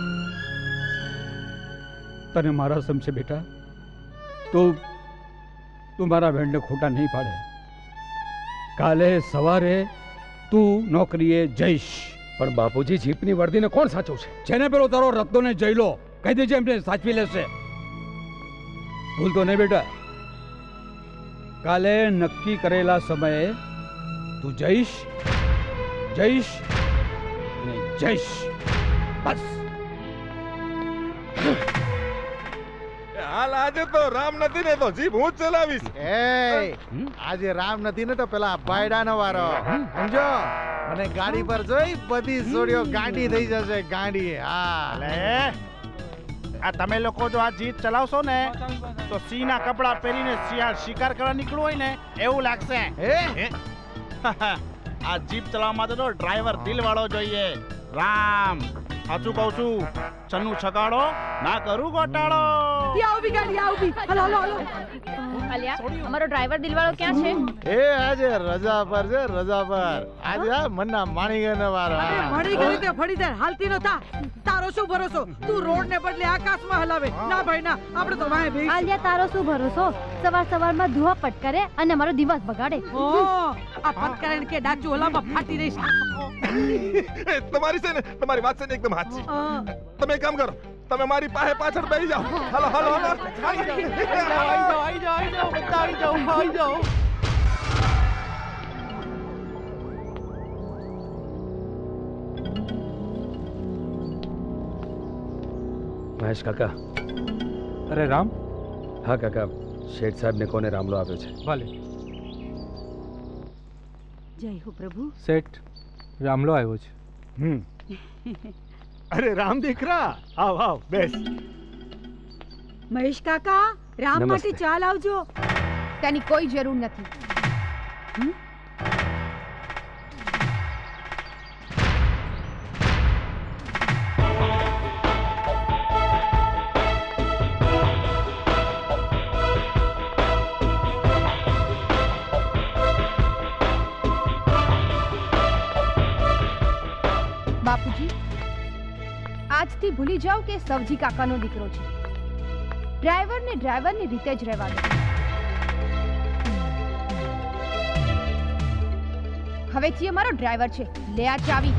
Speaker 7: તને મારા સમશે બેટા, તો તું મારા વેણને ખોટા નહીં પાડે. કાલે સવારે તું નોકરીએ જઈશ.
Speaker 6: પણ બાપુજી, જીપની વર્દીને કોણ સાચવશે?
Speaker 7: જેને પેલો તારો રત્નોને જઈ લો, કહી દેજે એમને સાચવી લેશે. ભૂલતો નહીં બેટા. કાલે નક્કી કરેલા સમયે તું જઈશ, જઈશ અને જઈશ. બસ.
Speaker 9: હાલ આજે તો રામ નથી ને તો જીપ હું જ ચલાવીશ.
Speaker 13: એ આજે રામ નથી ને તો પેલા બાયડાનો વારો. સમજો? અને ગાડી પર જોઈ બધી સોડીઓ ગાંડી થઈ જશે, ગાંડી. હા,
Speaker 10: લે આ તમે લોકો જો આ જીપ ચલાવશો ને તો સિંહના કપડા પહેરીને શિયાળ શિકાર કરવા નીકળવું હોય ને એવું લાગશે.
Speaker 13: હે?
Speaker 10: આ જીપ ચલાવવા માટે તો ડ્રાઈવર દિલ વાળો જોઈએ. રામ, સાચું કહું છું, છન્નું છગાડો ના કરું ગોટાળો.
Speaker 2: આવ બી ગાડી આવ બી. Hello hello hello.
Speaker 4: અલ્યા અમારો ડ્રાઈવર દિલવાળો ક્યાં છે?
Speaker 13: એ આજે રજા પર છે, રજા પર. આજે આ મન્ના માણીગન વાળા.
Speaker 2: અરે મળી ગઈ તે ફડી દે, હાલતી ન થા. તારો શું ભરોસો? તું રોડ ને બદલે આકાશમાં હલાવે. ના ભાઈ ના, આપણે તો વાહે ભઈ.
Speaker 14: આલિયા તારો શું ભરોસો? સવાર સવારમાં ધુઆ પટકારે અને અમારો દિવસ બગાડે.
Speaker 2: ઓ આ પટકારે કે ડાચુ હલામાં ફાટી રહીશ.
Speaker 9: તમારી છે ને, તમારી વાત છે ને એકદમ સાચી. તમે એક કામ કરો, તમે મારી પાસે પાછળ બેસી જાઓ. હાલો હાલો હાલો.
Speaker 13: આઈ જાઓ આઈ જાઓ આઈ જાઓ આઈ જાઓ બધા આઈ જાઓ આઈ જાઓ.
Speaker 6: મહેશ કાકા.
Speaker 11: અરે રામ.
Speaker 6: હા કાકા, શેઠ સાહેબ ને કોને રામલો આપ્યો છે?
Speaker 11: ભલે.
Speaker 14: જય હો પ્રભુ.
Speaker 11: શેઠ રામલો આવ્યો છે.
Speaker 10: હમ. અરે રામ દીકરા, આવ આવ બેસ.
Speaker 14: મહેશ કાકા, રામ માટે ચા લાવજો.
Speaker 5: તેની કોઈ જરૂર નથી. બાપુજી, આજથી ભૂલી જાઓ કે સવજી કાકાનો દીકરો છે. ડ્રાઈવર ને ડ્રાઈવર ની રીતે જ રહેવા દો. હવેથી અમારો ડ્રાઈવર છે. લે આ ચાવી.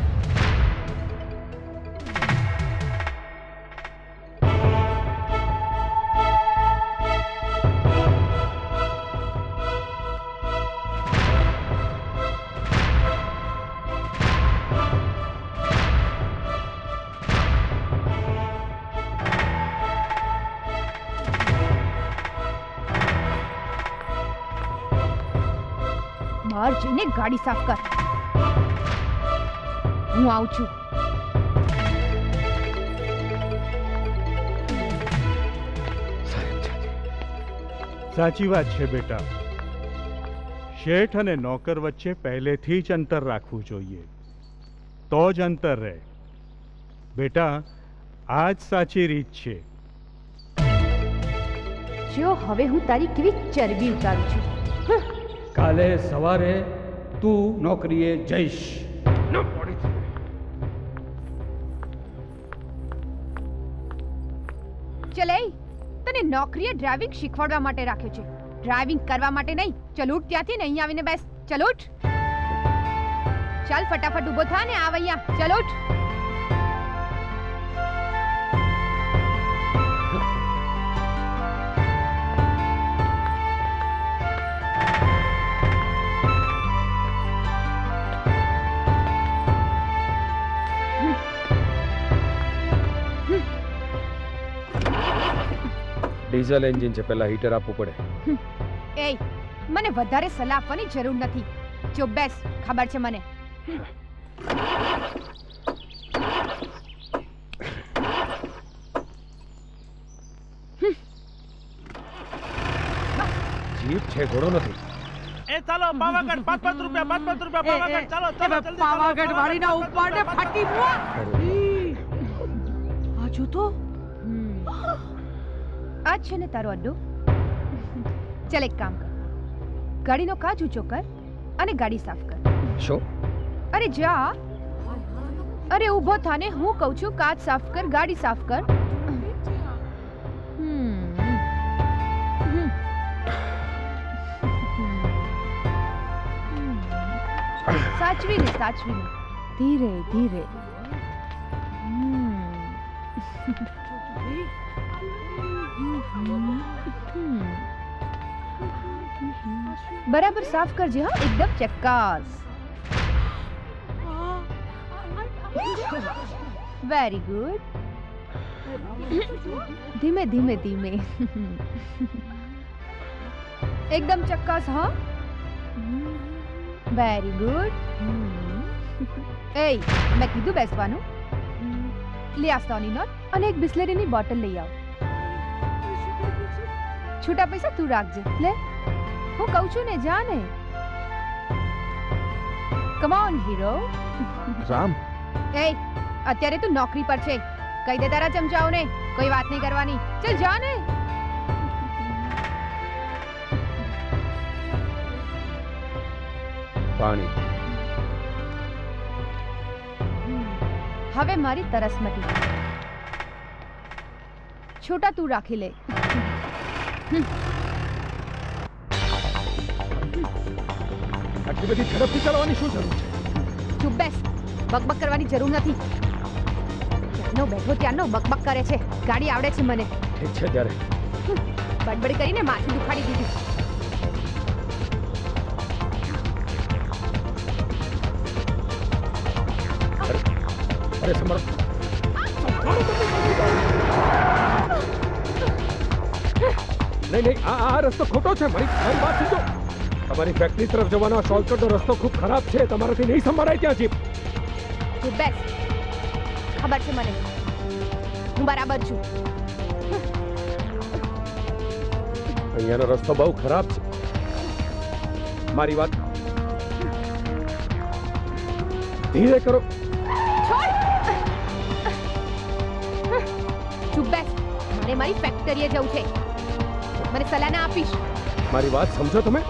Speaker 5: બહાર જઈને ગાડી સાફ કર. હું આવું છું.
Speaker 10: સાચી વાત છે બેટા. શેઠ અને નોકર વચ્ચે પહેલેથી જ અંતર રાખવું જોઈએ, તો જ અંતર રહે. બેટા, આ જ સાચી રીત છે.
Speaker 5: જો હવે હું તારી કેવી ચરબી ઉતારું છું.
Speaker 7: કાલે સવારે તું નોકરીએ જઈશ.
Speaker 5: ચલે, તને નોકરીએ ડ્રાઇવિંગ શીખવાડવા માટે રાખ્યો છે, ડ્રાઇવિંગ કરવા માટે નહીં. ચલ ઉઠ ત્યાંથી ને અહીં આવીને બેસ. ચલ ઉઠ. ચાલ ફટાફટ ઊભો થા ને આવ અહીંયા. ચલ ઉઠ.
Speaker 6: ડીઝલ એન્જિન છે, પહેલા હીટર આપવું પડે.
Speaker 5: એ મને વધારે સલાહ આપવાની જરૂર નથી. જો બેસ, ખબર છે મને.
Speaker 6: જીપ છે, ઘોડો નથી.
Speaker 13: એ ચાલો પાવાગઢ, પાંચ પાંચ રૂપિયા પાંચ પાંચ રૂપિયા પાવાગઢ. ચાલો ચાલો જલ્દી.
Speaker 2: પાવાગઢ વાળીના ઉપાડે ફાટી મુઆ. આજુ તો
Speaker 5: આ છે ને તારો અડ્ડો. ચાલ એક કામ કર, ગાડીનો કાચ ઊંચો કર અને ગાડી સાફ કર.
Speaker 6: શું?
Speaker 5: અરે જા. અરે ઊભો થાને, હું કહું છું કાચ સાફ કર, ગાડી સાફ કર. સાચવીને સાચવીને, ધીરે ધીરે. બરાબર સાફ કરજે. હા, એકદમ ચક્કાસ. Very good. ધીમે ધીમે ધીમે. એકદમ ચક્કાસ. હા, વેરી ગુડ. એ મેં કીધું બેસવાનું. લે આ સોની નોટ અને એક બિસ્લેરીની બોટલ લઈ આવ. છૂટા પૈસા તું રાખજે. લે, હું કહું છું ને, જા ને. Come on hero.
Speaker 6: રામ.
Speaker 5: એ અત્યારે તું નોકરી પર છે. કહી દે તારા ચમચાઓને કોઈ વાત નહીં કરવાની. ચલ જા ને.
Speaker 6: પાણી.
Speaker 5: હવે મારી તરસ મટી. છોટા તું રાખી લે.
Speaker 6: આટલી બધી ઝડપથી ચલાવવાની શું જરૂર છે?
Speaker 5: ચૂપ બેસ. બકબક કરવાની જરૂર નથી. ક્યારનો બેઠો ત્યારનો બકબક કરે છે. ગાડી આવડે છે મને.
Speaker 6: ઠીક છે ત્યારે.
Speaker 5: બડબડ કરીને માથું દુખાડી દીધું.
Speaker 6: અરે સમર નહીં નહીં આ આ રસ્તો ખોટો છે. મારી મારી વાત સમજો. તમારી ફેક્ટરી તરફ જવાનો શોર્ટકટનો રસ્તો ખૂબ ખરાબ છે. તમારાથી નહીં સંભાળાય ત્યાં જીપ.
Speaker 5: તું બેસ. ખબર છે મને. હું બરાબર છું.
Speaker 6: અહીંયાનો રસ્તો બહુ ખરાબ છે. મારી વાત ધીરે કરો.
Speaker 5: ચૂપ બેસ. મારે મારી ફેક્ટરીએ જવું છે. મને સલાહ ના આપીશ.
Speaker 6: મારી વાત સમજો તમે.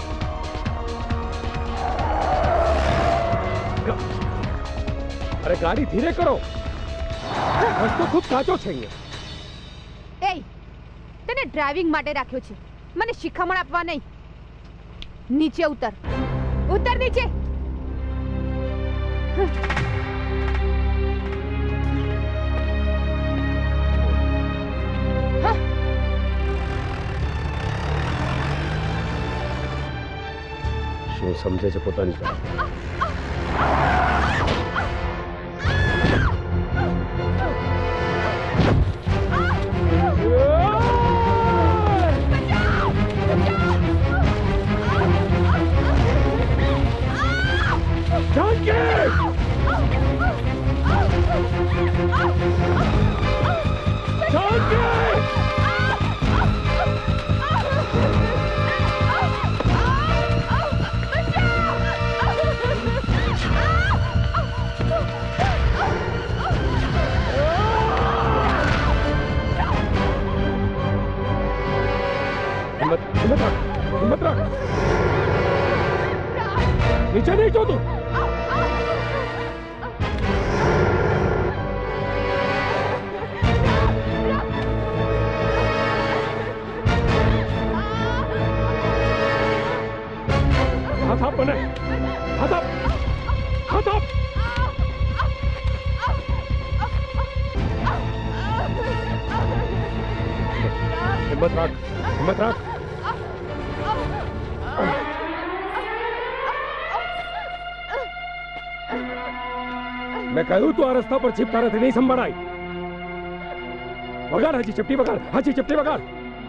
Speaker 6: અરે ગાડી ધીરે કરો. રસ્તો ખૂબ કાચો છે અહીંયા.
Speaker 5: એ તને ડ્રાઇવિંગ માટે રાખ્યો છે, મને શિખામણ આપવા નહીં. નીચે ઉતર. ઉતર નીચે.
Speaker 6: શું સમજે છે પોતાની જાત? નીચે નહીં જોતું. હાથ આપ મને. હાથ આપ. હાથ આપ. હિંમત રાખ. હિંમત રાખ. મેં કહ્યું તું આ રસ્તા પર જીપ તારાથી નહીં સંભાળાય. વગાડ હાજી ચપટી વગાડ. હાજી ચપટી વગાડ.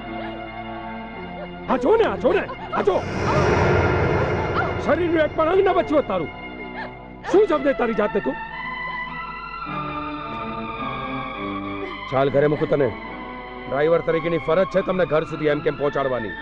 Speaker 6: આ જો ને આ જો ને આ જો. શરીરનું એક પણ અંગ ન બચ્યું તારું. શું સમજે તારી જાતને તું? ચાલ ઘરે મૂકું તને. ડ્રાઈવર તરીકેની ફરજ છે તમને ઘર સુધી એમ કેમ પહોંચાડવાની.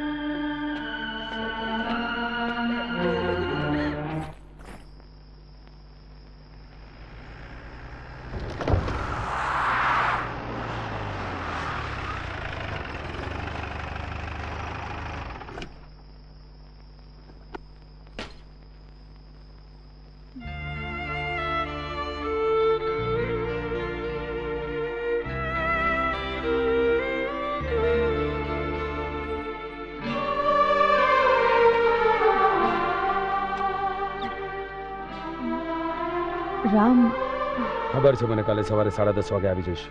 Speaker 5: રામ,
Speaker 6: ખબર છે મને કાલે સવારે સાડા દસ વાગે આવી જઈશ.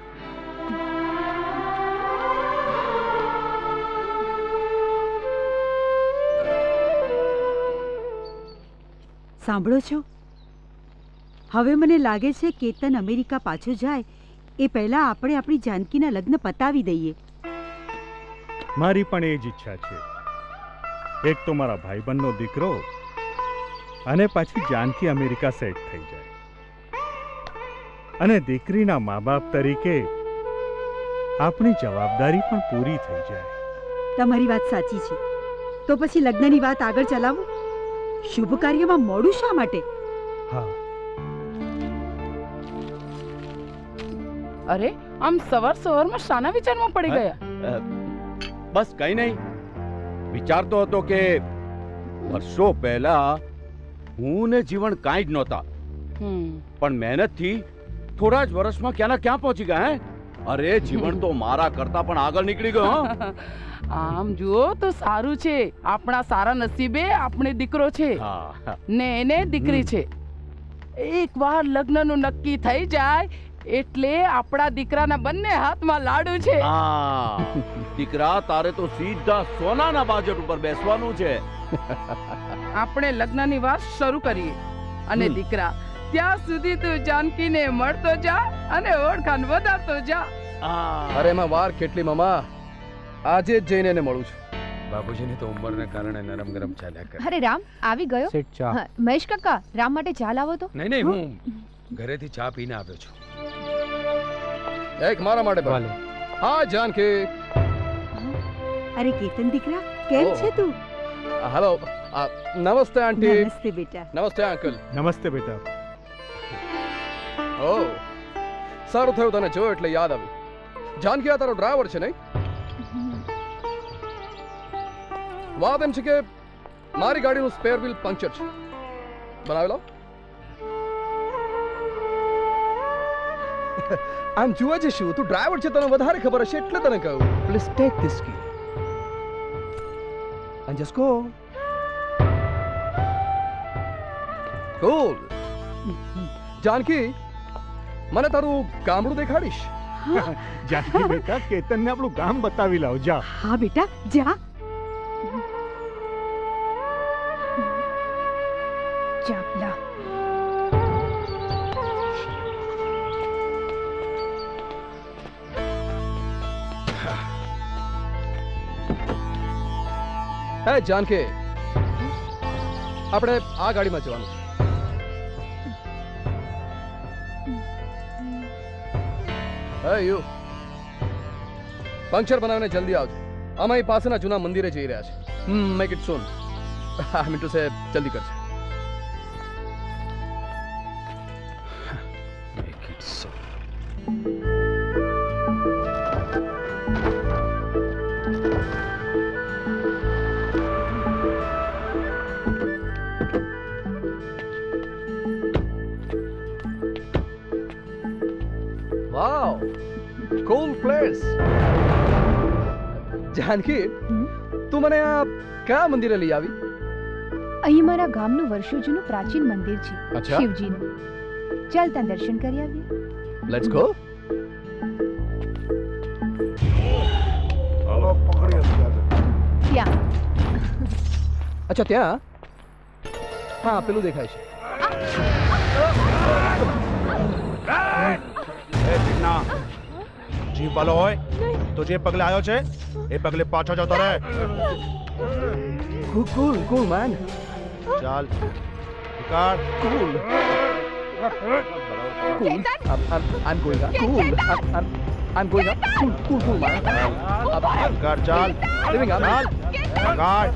Speaker 2: સાંભળો છો? હવે મને લાગે છે કેતન અમેરિકા પાછો જાય એ પહેલા આપણે આપણી જાનકીના લગ્ન પતાવી દઈએ.
Speaker 10: મારી પણ એ જ ઈચ્છા છે. એક તો મારા ભાઈબંધનો દીકરો અને પાછી જાનકી અમેરિકા સેટ થઈ જાય અને દીકરીના મા બાપ તરીકે આપણી જવાબદારી પણ પૂરી થઈ જાય.
Speaker 2: તમારી વાત સાચી છે. તો પછી લગ્નની વાત આગળ ચલાવો. શુભ કાર્યમાં મોડું શા માટે?
Speaker 10: હા.
Speaker 15: અરે આમ સવાર સવારમાં શાના વિચારમાં પડી ગયા?
Speaker 12: બસ કઈ નહીં. વિચારતો હતો કે વર્ષો પહેલા હું ને જીવન કાંઈ જ નહોતા,
Speaker 15: હમ
Speaker 12: પણ મહેનતથી થોડા જ વર્ષમાં ક્યાંના ક્યાં પહોંચી ગયા. હે અરે જીવન તો મારા કરતા પણ આગળ નીકળી ગયો. હો.
Speaker 15: આમ જુઓ તો સારું છે, આપણા સારા નસીબે આપણે દીકરો છે
Speaker 12: હા.
Speaker 15: ને એને દીકરી છે. એક વાર લગ્નનું નક્કી થઈ જાય એટલે આપણા દીકરાના બંને હાથમાં લાડુ છે.
Speaker 12: હા દીકરા, તારે તો સીધા સોનાના બાજટ ઉપર બેસવાનું છે.
Speaker 15: આપણે લગ્નની વાત શરૂ કરીએ અને દીકરા ત્યાં સુધી તું જાનકીને મળતો જા અને ઓળખાણ વધારતો જા.
Speaker 16: અરે એમાં વાર કેટલી મામા, આજે જ જઈને એને મળું છું.
Speaker 6: બાપુજીની તો ઉંમરને કારણે નરમ ગરમ ચાલ્યા કરે.
Speaker 5: અરે રામ આવી ગયો. હા, મહેશ કાકા રામ માટે ચા લાવો તો.
Speaker 6: નહીં નહીં, હું ઘરેથી ચા પીને આવ્યો છું.
Speaker 16: એક મારા માટે ભલે. હા જાનકી.
Speaker 2: અરે કેતન દીકરા, કેમ છે તું?
Speaker 16: હેલો, નમસ્તે આંટી.
Speaker 2: નમસ્તે બેટા.
Speaker 16: નમસ્તે અંકલ.
Speaker 10: નમસ્તે બેટા.
Speaker 16: ઓ સારું થયું તને જોયો એટલે યાદ આવ્યું. જાનકી આ તારો ડ્રાઈવર છે નહીં? વાત એમ છે કે મારી ગાડીનું સ્પેર વ્હીલ પંક્ચર છે, બનાવી લો. આમ જુએ છે શું, તું ડ્રાઈવર છે, તને વધારે ખબર હશે એટલે તને કહું. Please take this key and just go. Cool. Janaki, મને તારું ગામડું દેખાડીશ?
Speaker 10: જાનકી બેટા, કેતનને આપણું ગામ બતાવી લાવ. જા.
Speaker 2: હા બેટા, જા.
Speaker 5: ચાપલા.
Speaker 16: હે જાનકી, આપણે આ ગાડીમાં જવાનું છે. હે યુ, પંક્ચર બનાવીને જલ્દી આવજો. અમે અહીં પાસેના જૂના મંદિરે જઈ રહ્યા છે. Make it soon. I mean to say જલ્દી કરશે.
Speaker 6: Make it so.
Speaker 16: Vav, cool place. Janaki, તું મને આ કયા મંદિરે લઈ આવી?
Speaker 5: અહીં મારા ગામનું વર્ષો જૂનું પ્રાચીન મંદિર છે,
Speaker 16: અચ્છા.
Speaker 5: શિવજીનું. ચાલ ત્યાં દર્શન કરી આવીએ.
Speaker 16: Let's go.
Speaker 10: હાલો પકડી.
Speaker 5: ત્યાં.
Speaker 16: અચ્છા ત્યાં? હા પેલું દેખાય છે.
Speaker 3: જીવ વાલો હોય તો જે પગલે આવ્યો છે એ પગલે પાછો જતો રહે.
Speaker 16: Cool cool cool man.
Speaker 3: ચાલ નિકાળ.
Speaker 16: કૂલ. Cool. I'm, I'm, I'm going up. Cool. I'm, I'm, I'm going up. Cool, cool, cool, man. Up, up.
Speaker 3: God, Chal.
Speaker 16: Living up.
Speaker 3: Chal. God.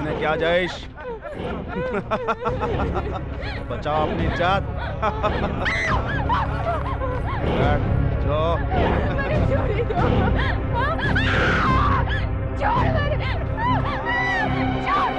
Speaker 3: બેસીને ક્યાં જઈશ? બચાવ આપની ઇજ્જત. જો
Speaker 5: છોડી દો. છોડ મને. છોડ.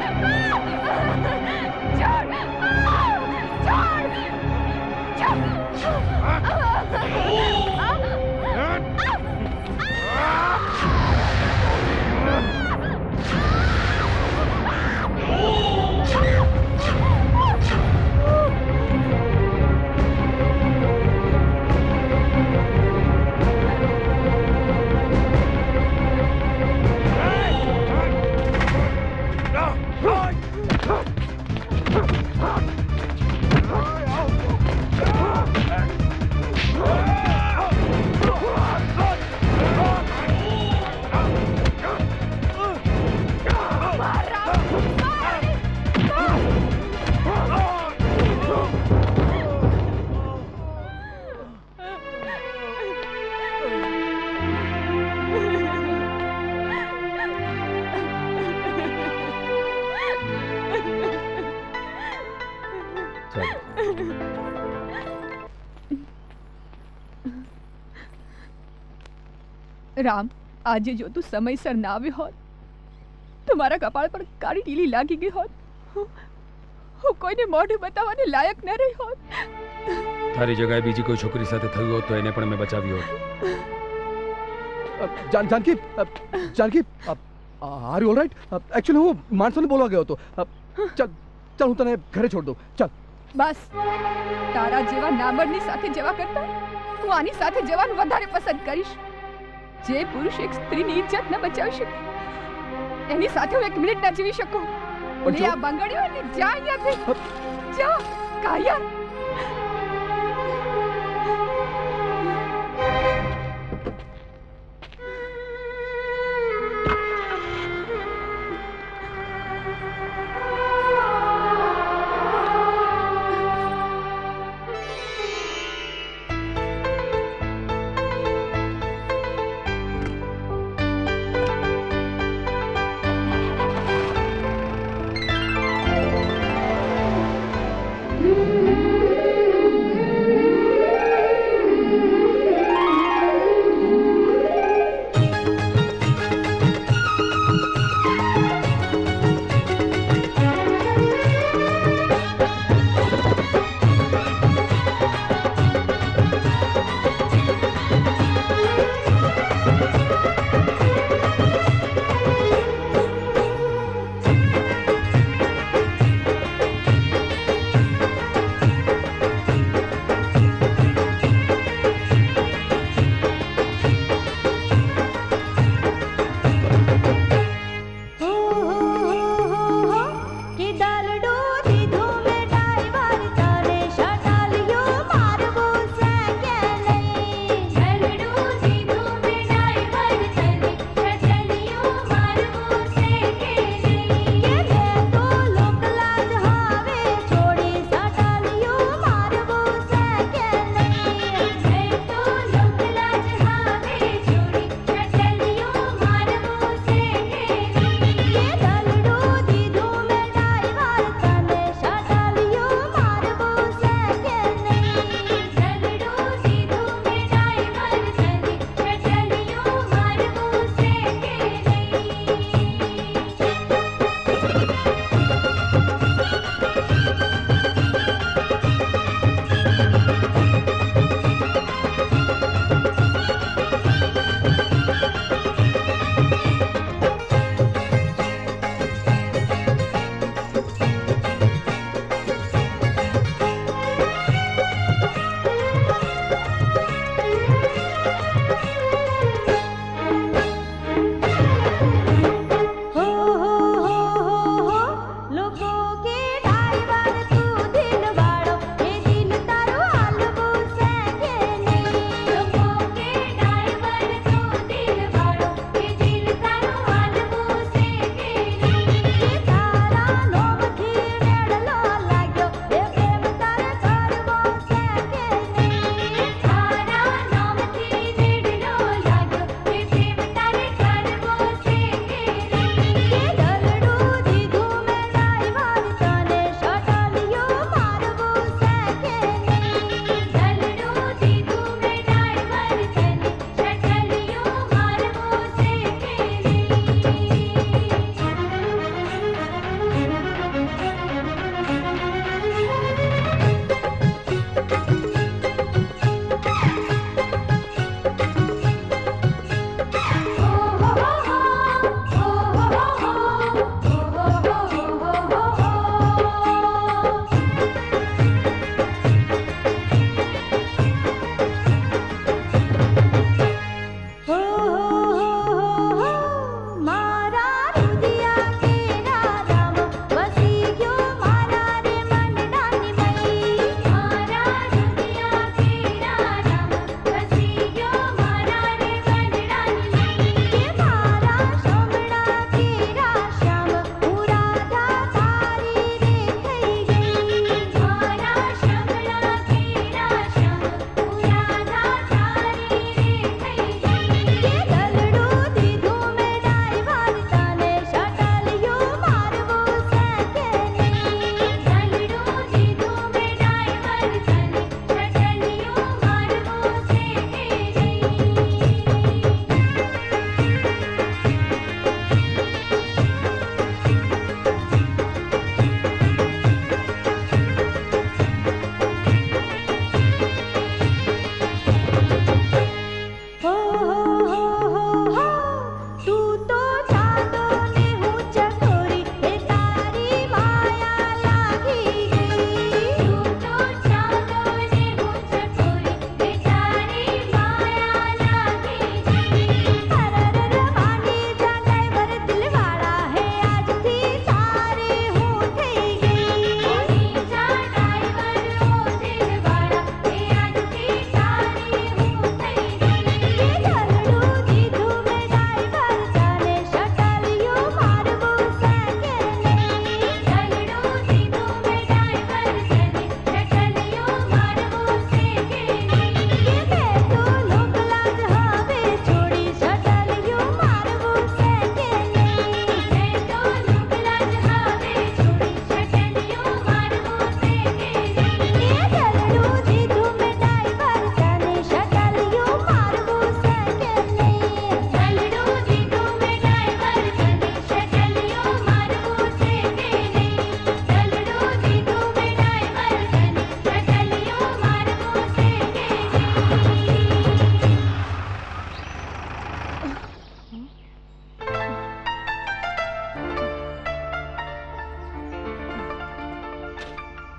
Speaker 17: રામ, આજે જો તું સમયસર ના આવ્યો હોત તો મારા કપાળ પર કાળી ટીલી લાગી ગઈ હોત. હું હું કોઈને મોઢું બતાવવાની લાયક ન રહી હોત.
Speaker 6: તારી જગ્યાએ બીજી કોઈ છોકરી સાથે થયું હોત તો એને પણ મેં બચાવ્યો હોત.
Speaker 16: જાન Janaki Janaki are you alright? Actually હું માણસોને બોલવા ગયો હતો. ચાલ ચાલ હું તને ઘરે છોડ દઉં. ચાલ.
Speaker 17: બસ, તારા જેવા નામર્દની સાથે જવા કરતા હું આની સાથે જવાનું વધારે પસંદ કરીશ. જે પુરુષ એક સ્ત્રીની ઇજ્જત ન બચાવી શકે એની સાથે હું એક મિનિટ ના જીવી શકું. લે આ બંગડીઓ અને જા અહીંયાથી. જા કાયા.
Speaker 5: Mm-hmm.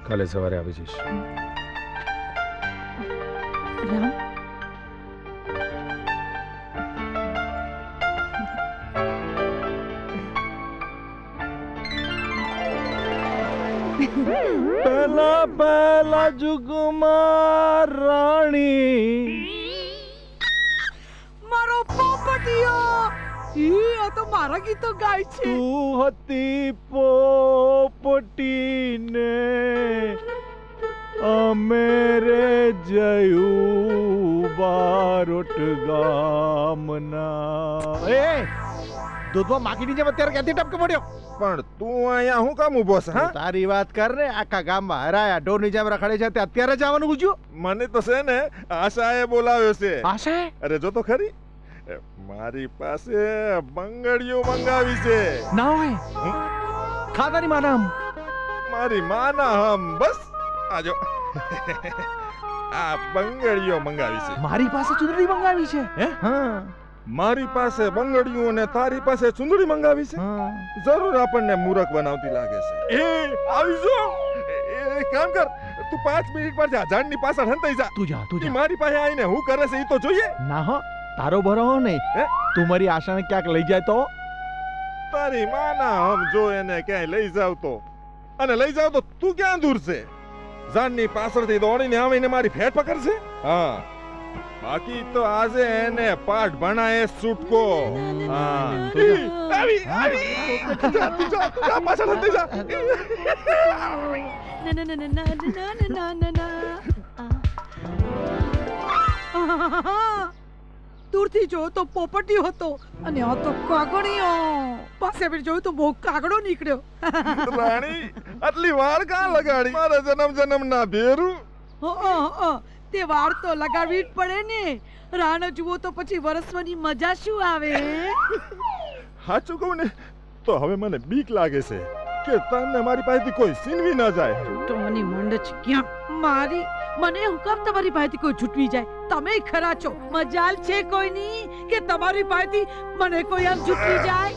Speaker 6: કાલે સવારે આવી જઈશ.
Speaker 4: રામ
Speaker 3: પહેલા પહેલા જુગમાં રાણી
Speaker 2: મારો પોપટિયો ઈ આ તો મારા ગીતો ગાય છે.
Speaker 3: તું હતી પોપટીને અમે રે જયું બારોટ ગામના. એ દૂધમાં માખીની જેમ અત્યારે ક્યાંથી ટપકે પડ્યો?
Speaker 9: પણ તું અહીંયા હું કામ ઊભો છે? હા,
Speaker 13: તારી વાત કર ને. આખા ગામમાં હરાયા ઢોરની જેમ રખડે છે તે અત્યારે જવાનું પૂછ્યું?
Speaker 9: મને તો છે ને આશાએ બોલાવ્યો છે.
Speaker 13: આશાએ?
Speaker 9: અરે જો તો ખરી, મારી પાસે બંગડીઓ મંગાવી છે.
Speaker 13: ના હોય ખાતાની માના હમ
Speaker 9: મારી માના હમ બસ આજો આ બંગડીઓ મંગાવી છે.
Speaker 13: મારી પાસે ચૂંદડી મંગાવી છે. હે
Speaker 9: હા, મારી પાસે બંગડીઓ અને તારી પાસે ચૂંદડી મંગાવી છે. જરૂર આપણને મૂરખ બનાવતી લાગે છે. એ આવી જો, એ કામ કર, તું પાંચ મિનિટ પર જા, ઝાડની પાછળ હંતાઈ જા.
Speaker 13: તું જા તું જા.
Speaker 9: મારી પાસે આવીને હું કરે છે એ તો જોઈએ.
Speaker 13: ના હો, તારો ભરો નહીં. તું મારી આશાને ક્યાંક લઈ જાય તો?
Speaker 9: તારી માના હમ જો એને ક્યાંય લઈ જાવ તો, અને લઈ જાવ તો તું ક્યાં દૂર છે? ઝાડની પાછળથી દોડીને આવીને મારી ફેટ પકડશે. હા, બાકી તો આજે એને પાઠ ભણાય છૂટકો. હા, આવી આવી જા તું જા, જા પાછળ હંતી જા.
Speaker 2: ના ના ના ના ના ના ના ના. દૂરથી જોયો તો પોપટીયો હતો અને આ તો કાગળિયો. પાસે પર જોયું તો બહુ કાગડો નીકળ્યો.
Speaker 9: રાણી આટલી વાર કાં લગાડી? મારા જન્મ જન્મ ના ભેરું.
Speaker 2: તે વાર તો લગાડવી જ પડે ને. રાણ જુઓ તો પછી વરસવાની મજા શું આવે?
Speaker 9: સાચું કહું ને તો હવે મને બીક લાગે છે કે તમને મારી પાસેથી કોઈ છીનવી ના જાય.
Speaker 2: તો મને મંડ છે ક્યાં મારી. મને હું કામ તમારી પાસેથી કોઈ છૂટવી જાય? તમે ખરા છો. મજાલ છે કોઈની કે તમારી પાસેથી મને કોઈ આમ છૂટવી જાય?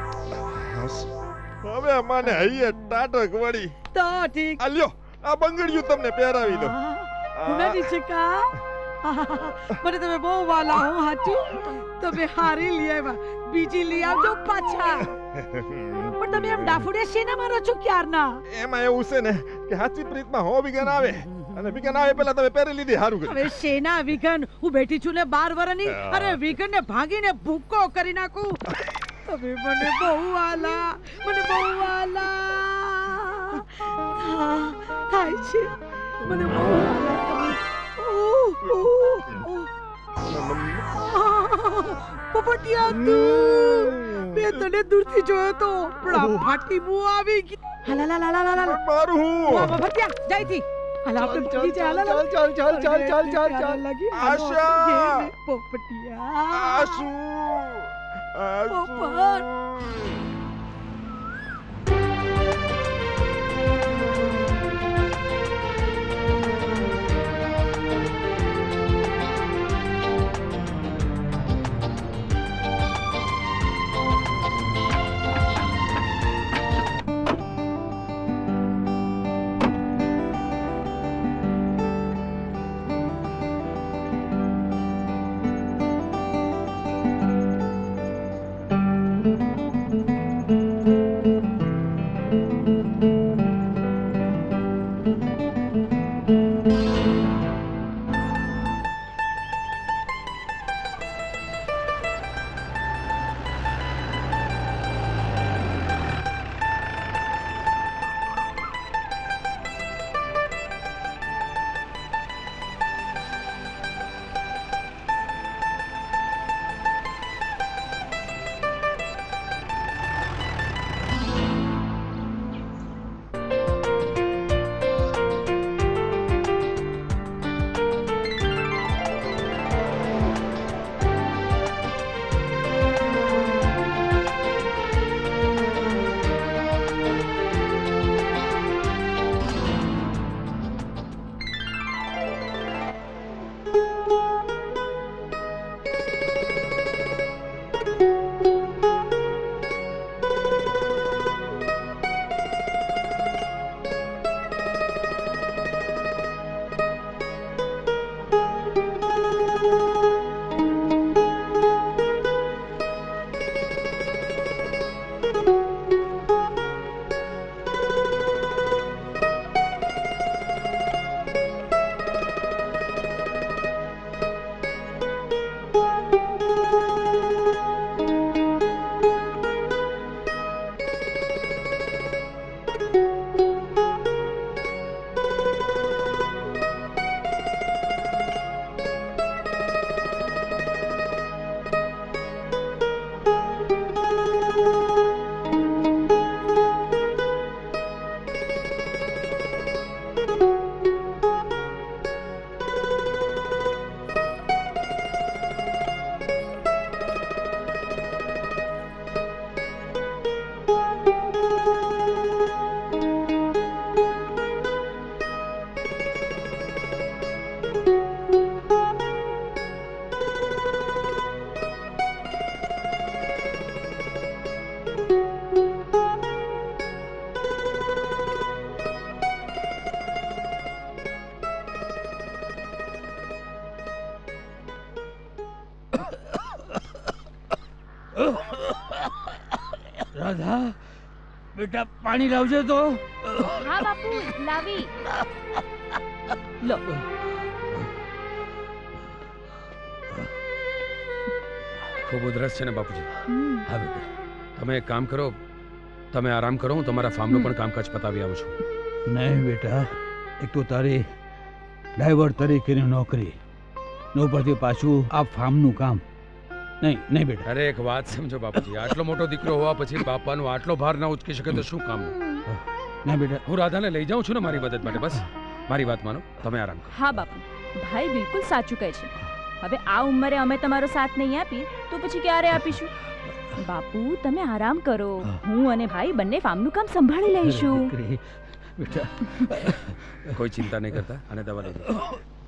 Speaker 9: હવે મને હૈયે ટાટક વળી.
Speaker 2: તો ઠીક.
Speaker 9: આ લ્યો, આ બંગડીયું તમને પહેરાવી દો.
Speaker 2: ગુનાની છે કા? મને તમે બહુ વાલા હો. હાચું તમે હારી લઈ આવ્યા, બીજી લઈ આવજો પાછા. પણ તમે એમ ડાફુડિયા શેના મારો છો ક્યારના?
Speaker 9: એમાં એવું છે ને કે સાચી પ્રીતમાં હો વિગન આવે, અને વિગન આવે પેલા તમે પહેરી લીધી. હારું કર્યું.
Speaker 2: હવે શેના વિગન? હું બેઠી છું ને બાર વરની. અરે વિગન ને ભાગીને ભૂક્કો કરી નાખું. તમે મને બહુ વાલા, મને બહુ વાલા થાય છે. મને બહુ વાલા તમે. પોપટિયા તું, મેં તને દૂરથી જોયો તો પણ આ ફાટી મું આવી ગઈ. હાલા લા લા લા લા
Speaker 9: મારું હું
Speaker 2: પોપટિયા જાઈથી. હાલા આપણે ચાલ ચાલ ચાલ
Speaker 13: ચાલ ચાલ ચાલ ચાલ ચાલ ચાલ
Speaker 2: લાગી.
Speaker 9: આશા
Speaker 2: પોપટિયા
Speaker 9: આશુ આશુ
Speaker 7: રાધા બેટા પાણી લાવજે તો.
Speaker 4: હા બાપુ લાવી. લો
Speaker 6: ખૂબ ઉધરસ છે ને બાપુજી? હા બેટા તમે એક કામ કરો, તમે આરામ કરો, હું તમારા ફાર્મનું પણ કામકાજ પતાવી આવું છું.
Speaker 7: નહીં બેટા, એક તો તારી ડ્રાઈવર તરીકેની નોકરી ને ઉપરથી પાછું આ ફાર્મનું કામ. નહીં નહીં બેટા.
Speaker 6: અરે એક વાત સમજો બાપુજી, આટલો મોટો દીકરો હોવા પછી બાપાનો આટલો ભાર ના ઉચકી શકે તો શું કામ?
Speaker 7: ના બેટા,
Speaker 6: હું રાધાને લઈ જાઉં છું ને મારી મદદ માટે. બસ મારી વાત માનો, તમે આરામ કરો.
Speaker 4: હા બાપુ, ભાઈ બિલકુલ સાચું કહે છે. હવે આ ઉંમરે અમે તમારો સાથ નહીં આપી તો પછી ક્યારે આપીશું? બાપુ તમે આરામ કરો, હું અને ભાઈ બંને ફાર્મનું કામ સંભાળી લઈશું.
Speaker 7: બેટા
Speaker 6: કોઈ ચિંતા નહીં કરતા અને દવા લઈ જાઓ.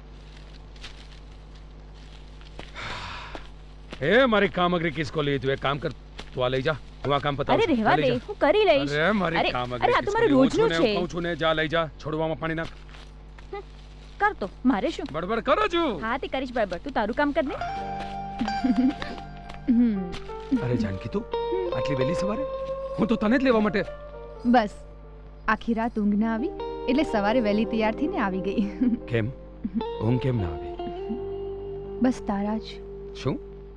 Speaker 6: એ મારી કામગરી કિસકો લી તું? એક કામ કર, તું આ લઈ જા, હું આ કામ પતાવું.
Speaker 4: અરે રહેવા દે, હું કરી લઈશ.
Speaker 6: અરે મારી કામગરી,
Speaker 4: અરે આ તો મારું રોજનું છે.
Speaker 6: કહું છું ને, જા લઈ જા, છોડવામાં પાણી નાખ.
Speaker 4: કર તો, મારે શું?
Speaker 6: બડબડ કરો છું.
Speaker 4: હા તે કરીશ બરાબર, તું તારું કામ કર ને.
Speaker 6: અરે જાનકી તું આટલી વહેલી સવારે? હું તો તને જ લેવા માટે.
Speaker 17: બસ આખી રાત ઊંઘ ના આવી એટલે સવારે વહેલી તૈયાર થઈને આવી ગઈ.
Speaker 6: કેમ ઊંઘ કેમ ના આવી?
Speaker 17: બસ તારા જ.
Speaker 6: શું?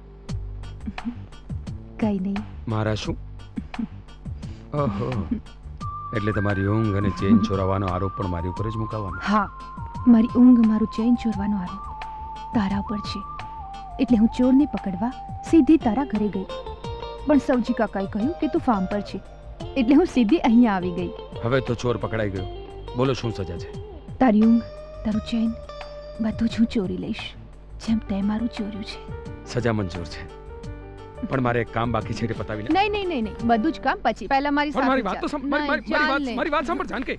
Speaker 17: કઈ નહીં.
Speaker 6: મારા શું? ઓહો, એટલે તમારી ઊંઘ અને ચેન ચોરાવાનો આરોપ પણ મારી ઉપર જ મુકાવવાનો?
Speaker 17: હા, મારી ઊંઘ મારું ચેન ચોરવાનો આરોપ તારા ઉપર છે. એટલે હું ચોરને પકડવા સીધી તારા ઘરે ગઈ, પણ સૌજી કાકાએ કહ્યું કે તું ફાર્મ પર છે, એટલે હું સીધી અહીંયા આવી ગઈ.
Speaker 6: હવે તો ચોર પકડાઈ ગયો. બોલો શું સજા છે?
Speaker 17: તારી ઊંઘ, તારું ચેન બધું જ હું ચોરી લઈશ, જેમ તે મારું ચોર્યું છે.
Speaker 6: સજા મંજૂર છે, પણ મારે એક કામ બાકી છે, તે પતાવીને.
Speaker 17: નહીં નહીં નહીં નહીં, બધું જ કામ પછી. પહેલા મારી સાથે
Speaker 6: મારી વાત તો મારી મારી વાત મારી વાત સાંભળ જાનકી.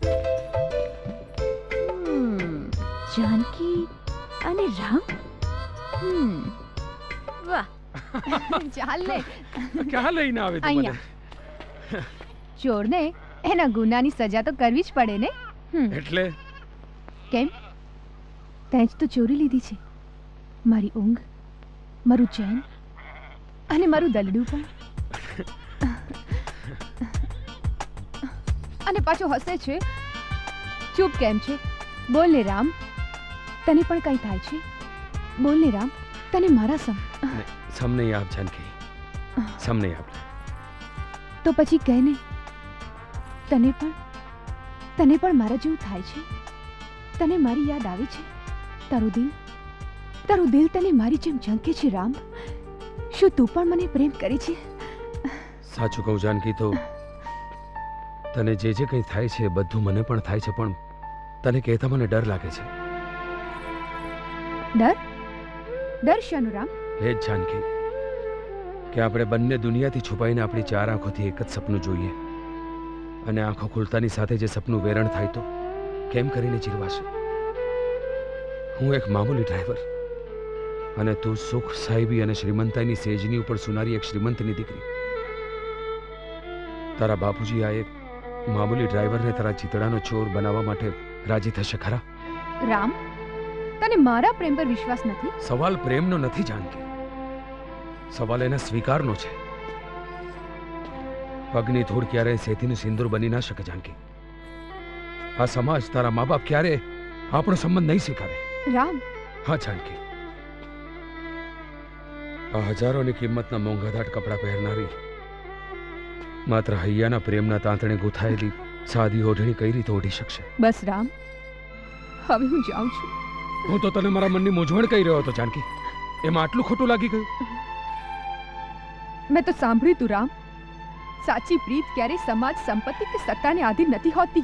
Speaker 4: જાનકી અને રામ. હમ વાહ,
Speaker 17: ચાલ ને.
Speaker 6: ક્યાં લઈને આવે તું મને?
Speaker 17: ચોરને એના ગુનાની સજા તો કરવી જ પડે ને.
Speaker 6: એટલે
Speaker 17: કેમ? તે જ તો ચોરી લીધી છે, મારી ઊંઘ, મારું ચેન અને મારું દલડું પણ. અને પાછો હસે છે. ચૂપ કેમ છે? બોલ ને રામ, તને પણ કઈ થાય છે? બોલ ને રામ, તને મારા સમ
Speaker 6: સમ નહીં આપ જાનકી, સમ નહીં આપ.
Speaker 17: તો પછી કહે ને, તને પણ તને પણ મારા જેવું થાય છે? તને મારી યાદ આવે છે? તારું દિલ તારું દિલ તને મારી જેમ ઝંકે છે રામ? શું તું પણ મને પ્રેમ કરે છે?
Speaker 6: સાચું કહું જાનકી, તો તને જે જે કંઈ થાય છે બધું મને પણ થાય છે, પણ તને કહેતા મને ડર લાગે છે.
Speaker 17: ડર? ડર શાનો રામ?
Speaker 6: એ જ જાનકી કે આપણે બંને દુનિયાથી છુપાઈને આપણી ચાર આંખોથી એક જ સપનું જોઈએ, અને આંખો ખુલતાની સાથે જે સપનું વેરણ થાય તો કેમ કરીને જીરવાશે? હું એક મામૂલી ડ્રાઈવર અને તું સુખ, સાહેબી અને શ્રીમંતાઈની સેજની ઉપર સુનારી એક શ્રીમંતની દીકરી. તારા બાપુજી આ એક મામૂલી ડ્રાઈવરને તારા ચિતડાનો ચોર બનાવવા માટે રાજી થશે ખરા?
Speaker 17: રામ, તને મારા પ્રેમ પર વિશ્વાસ નથી?
Speaker 6: સવાલ પ્રેમનો નથી જાનકી, સવાલ એના સ્વીકારનો છે. પગની ધૂળ ક્યારે સેતીનું સિંદૂર બની ના શકે જાનકી. આ સમાજ, તારા મા બાપ ક્યારે આપણો સંબંધ નહીં સ્વીકારે.
Speaker 17: રામ.
Speaker 6: હા જાનકી, આ હજારોની કિંમતના મોંઘાદાટ કપડાં પહેરનારી માત્ર હૈયાના પ્રેમના તાંતણે ગૂંથાયેલી સાદી ઓઢણી કઈ રીતે ઓઢી શકશે?
Speaker 17: બસ રામ, હવે હું જાઉં છું.
Speaker 6: હું તો તને મારા મનની મૂંઝવણ કહી રહ્યો હતો જાનકી, એમાં આટલું ખોટું લાગી ગયું?
Speaker 17: મેં તો સાંભળ્યું તું રામ, સાચી પ્રીત ક્યારેય સમાજ, સંપત્તિ કે સત્તાને આધીન નથી હોતી.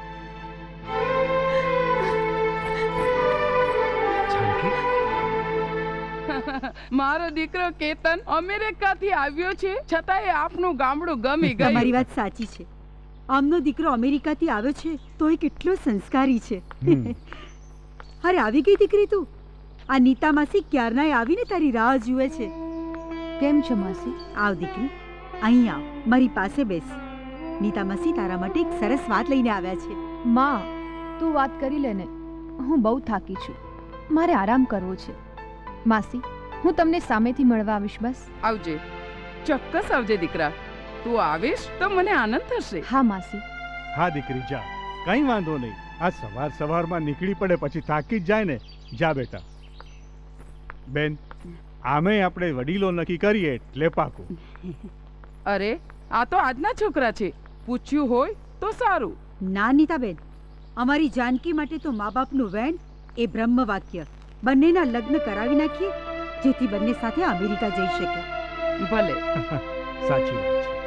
Speaker 15: મારો દીકરો કેતન અમેરિકાથી આવ્યો છે, છતાંય આપનું ગામડું ગમી ગયું.
Speaker 2: તમારી વાત સાચી છે. આમનો દીકરો અમેરિકાથી આવ્યો છે તો એ કેટલો સંસ્કારી છે. અરે આવી ગઈ દીકરી તું? આ નીતા માસી ક્યારનાય આવીને તારી રાહ જુએ છે.
Speaker 17: કેમ છો માસી?
Speaker 2: આવ દીકરી, અહીં આવ, મારી પાસે બેસ. નીતા માસી તારા માટે એક સરસ વાત લઈને આવ્યા છે.
Speaker 17: માં, તું વાત કરી લે ને, હું બહુ થાકી છું, મારે આરામ કરવો છે. માસી, હું તમને સામેથી મળવા આવીશ. બસ
Speaker 15: આવજે, ચોક્કસ આવજે દીકરા. તું આવીશ તો મને આનંદ થશે.
Speaker 5: હા માસી.
Speaker 10: હા દીકરી જા, કઈ વાંધો નહીં. આ સવાર સવારમાં નીકળી પડે પછી થાકી જ જાય ને. જા બેટા. બેન, આમે આપણે વડીલો નક્કી કરીએ એટલે પાકું.
Speaker 15: અરે આ તો આજના છોકરા છે, પૂછ્યું હોય તો સારું.
Speaker 2: ના નીતાબેન, અમારી જાનકી માટે તો મા બાપનું વેણ એ બ્રહ્મ વાક્ય. બંનેના લગ્ન કરાવી નાખીએ જેથી બંને સાથે અમેરિકા જઈ શકે.
Speaker 15: ભલે.
Speaker 10: સાચી વાત છે.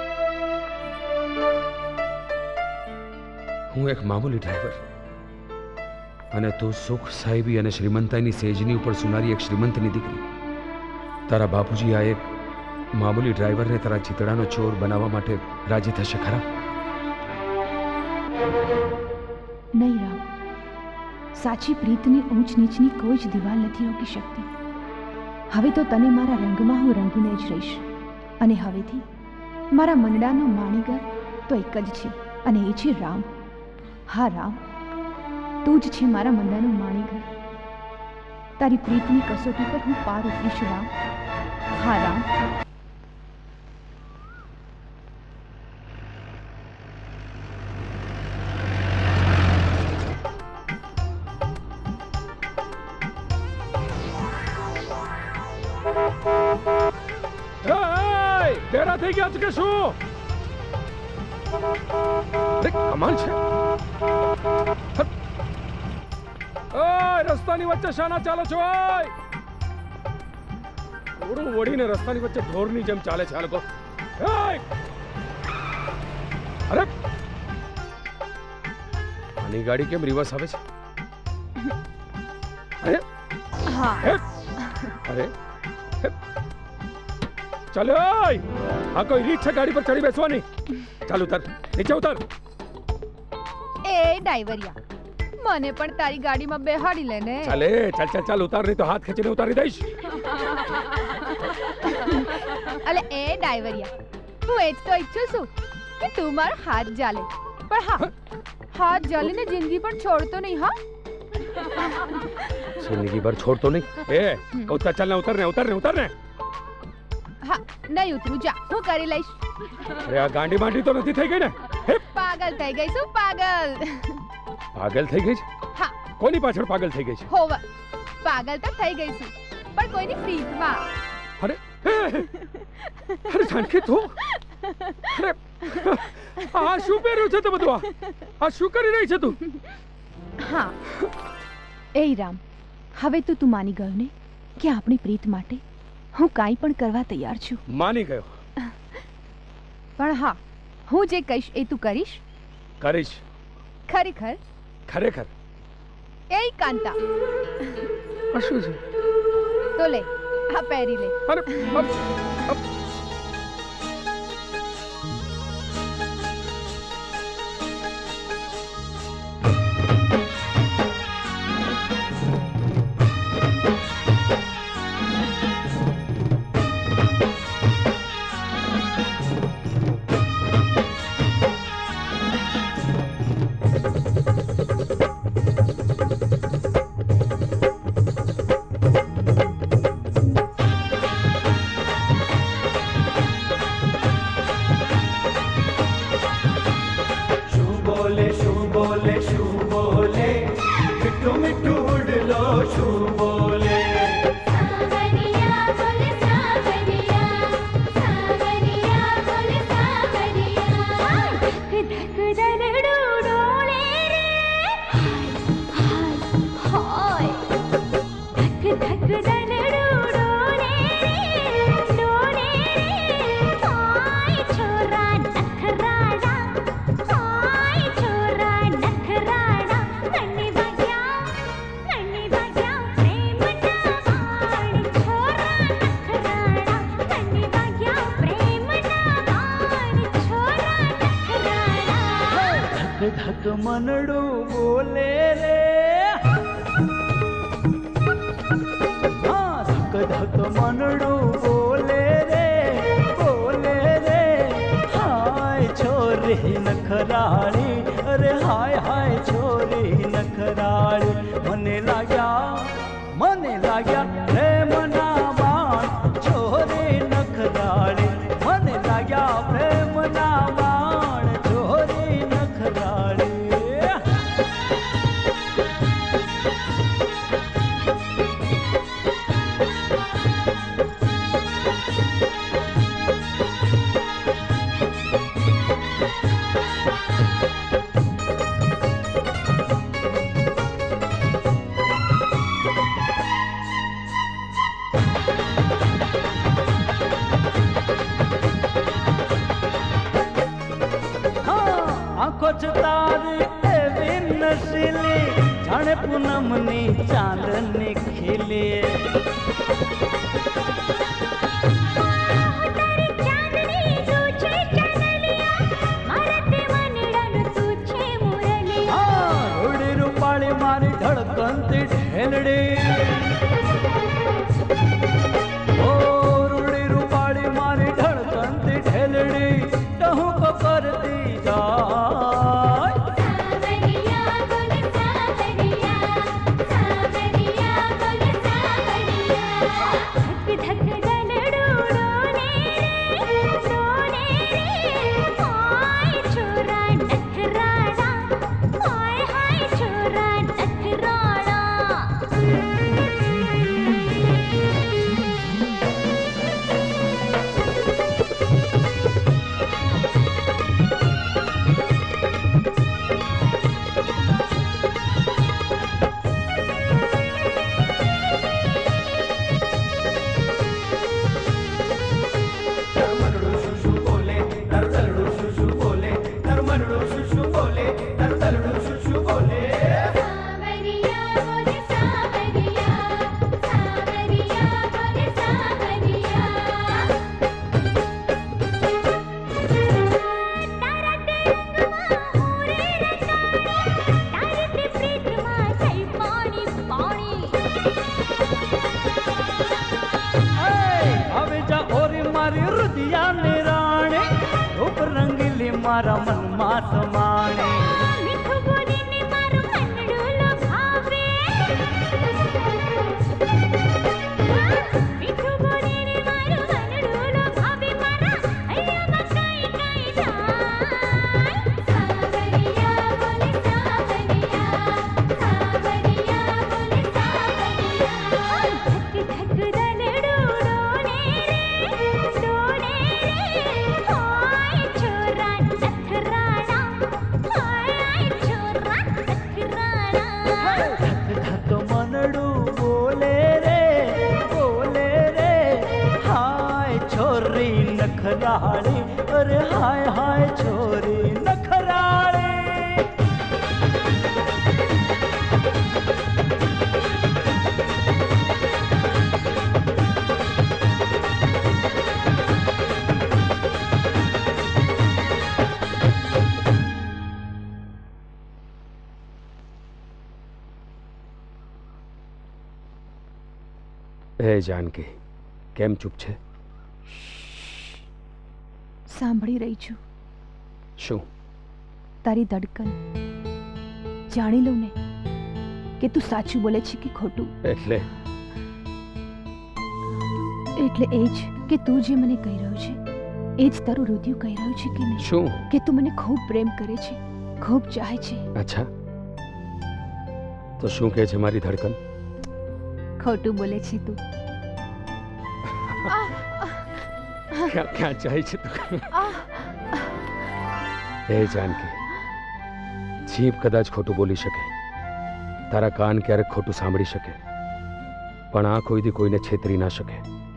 Speaker 6: હું એક મામૂલી ડ્રાઈવર અને તું સુખ સાહેબી અને શ્રીમંતાઈની સેજની ઉપર સુનારી એક શ્રીમંતની દીકરી. તારા બાપુજી આ એક મામૂલી ડ્રાઈવરને તારા ચિતડાનો ચોર બનાવવા માટે રાજી થશે ખરા?
Speaker 17: નહીં રામ, સાચી પ્રીતની ઊંચ નીચની કોઈ જ દિવાલ નથી રોકી શકતી. હવે તો તને મારા રંગમાં હું રંગીને જ રહીશ અને હવેથી મારા મંગડાનો માણીગર તો એક જ છે અને એ છે રામ. હા રામ, તું જ છે મારા મંગડાનું માણીગર. તારી પ્રીતની કસોટી પર હું પાર ઉતરીશ રામ. હા રામ.
Speaker 6: બેરા થઈ ગયા છે કે શું? કમાલ છે. ઓય, રસ્તાની વચ્ચે શાના ચાલો છો? ઓય, ઓડું ઓડીને રસ્તાની વચ્ચે ઢોરની જેમ ચાલે છે આ લોકો. ઓય, અરે આની ગાડી કેમ રિવર્સ આવે છે? અરે
Speaker 5: હા.
Speaker 6: અરે ચાલો, આ કોઈ રીત છે ગાડી પર ચડી બેસવાની? ચાલ ઉતર, નીચે ઉતર.
Speaker 5: એ ડાઈવરિયા, મને પણ તારી ગાડીમાં બેહાડી લે ને.
Speaker 6: ચાલે, ચાલ ચાલ ચાલ ઉતાર, નહીં તો હાથ ખેંચીને ઉતારી દઈશ.
Speaker 5: અલે એ ડાઈવરિયા, હું એ જ તો ઈચ્છું છું કે તું મારો હાથ જાલે. પણ હા, હાથ જાલીને જિંદગી પણ છોડતો નહીં. હા,
Speaker 6: જિંદગી ભર છોડતો નહીં. એ ઉતર, ચાલ ને ઉતર ને ઉતર ને ઉતર ને.
Speaker 5: હા, નહીં ઉતરું, જા, હું કરી લઈશ.
Speaker 6: અરે આ ગાંડી માંડી તો નથી થઈ ગઈ ને?
Speaker 5: પાગલ થઈ ગઈ છું, પાગલ.
Speaker 6: પાગલ થઈ ગઈ છે?
Speaker 5: હા.
Speaker 6: કોની પાછળ પાગલ થઈ ગઈ છે?
Speaker 5: હોવ, પાગલ તો થઈ ગઈ છું, પણ કોઈની પ્રીતમાં.
Speaker 6: અરે અરે જાનકી તું, અરે આ શું પહેર્યું છે તે બધું? આ આ શું કરી રહી છે તું?
Speaker 17: હા એ રામ, હવે તો તું માની ગયો ને કે આપણી પ્રીત માટે હું કાંઈ પણ કરવા તૈયાર છું.
Speaker 6: માની ગયો.
Speaker 5: પણ હા, હું જે કહીશ એ તું કરીશ?
Speaker 6: કરીશ.
Speaker 5: ખરેખર?
Speaker 6: ખરેખર.
Speaker 5: એ કાંતા,
Speaker 6: આ શું છે?
Speaker 5: તો લે, આ પહેરી લે.
Speaker 6: અરે
Speaker 18: ધક મનડું બોલે રે, હા ધક ધક મનડું બોલે રે, બોલે રે. હાય છોરી નખરાળી, અરે હાય હાય છોરી નખરાળી. મને લાગ્યા મને લાગ્યા પ્રેમના બાણ, છોરી નખરાળી મને લાગ્યા. प्रेम ना बाण छोरी नखराड़ी। आंखों तारी एवी नशीली जाने पूनमनी चांदनी खिली। रूड़ी रूपाली मारी धड़कनती ढेलड़ी। ओ रूड़ी रूपाली मारी धड़कनती ढेलड़ी टहू को करती जा। मारा मन मास माणे नखराली। अरे हाय हाय छोरी नखराली।
Speaker 6: ए जानकी केम चुप छे?
Speaker 5: સાંભળી રહી છું
Speaker 6: શું?
Speaker 5: તારી ધડકન જાણી લઉં ને કે તું સાચું બોલે છે કે ખોટું?
Speaker 6: એટલે
Speaker 5: એટલે એ જ કે તું જે મને કહી રહ્યો છે એ જ તારું હૃદય કહી રહ્યું છે કે નહીં?
Speaker 6: શું?
Speaker 5: કે તું મને ખૂબ પ્રેમ કરે છે, ખૂબ ચાહે છે?
Speaker 6: અચ્છા તો શું કહે છે મારી ધડકન?
Speaker 5: ખોટું બોલે છે તું.
Speaker 6: क्या क्या चाहिए छे તું? એ જાનકી જીભ કદાચ ખોટું બોલી શકે, તારા કાન ક્યારેક ખોટું સાંભળી શકે, પણ આ કોઈ દી કોઈને છેતરી ના શકે.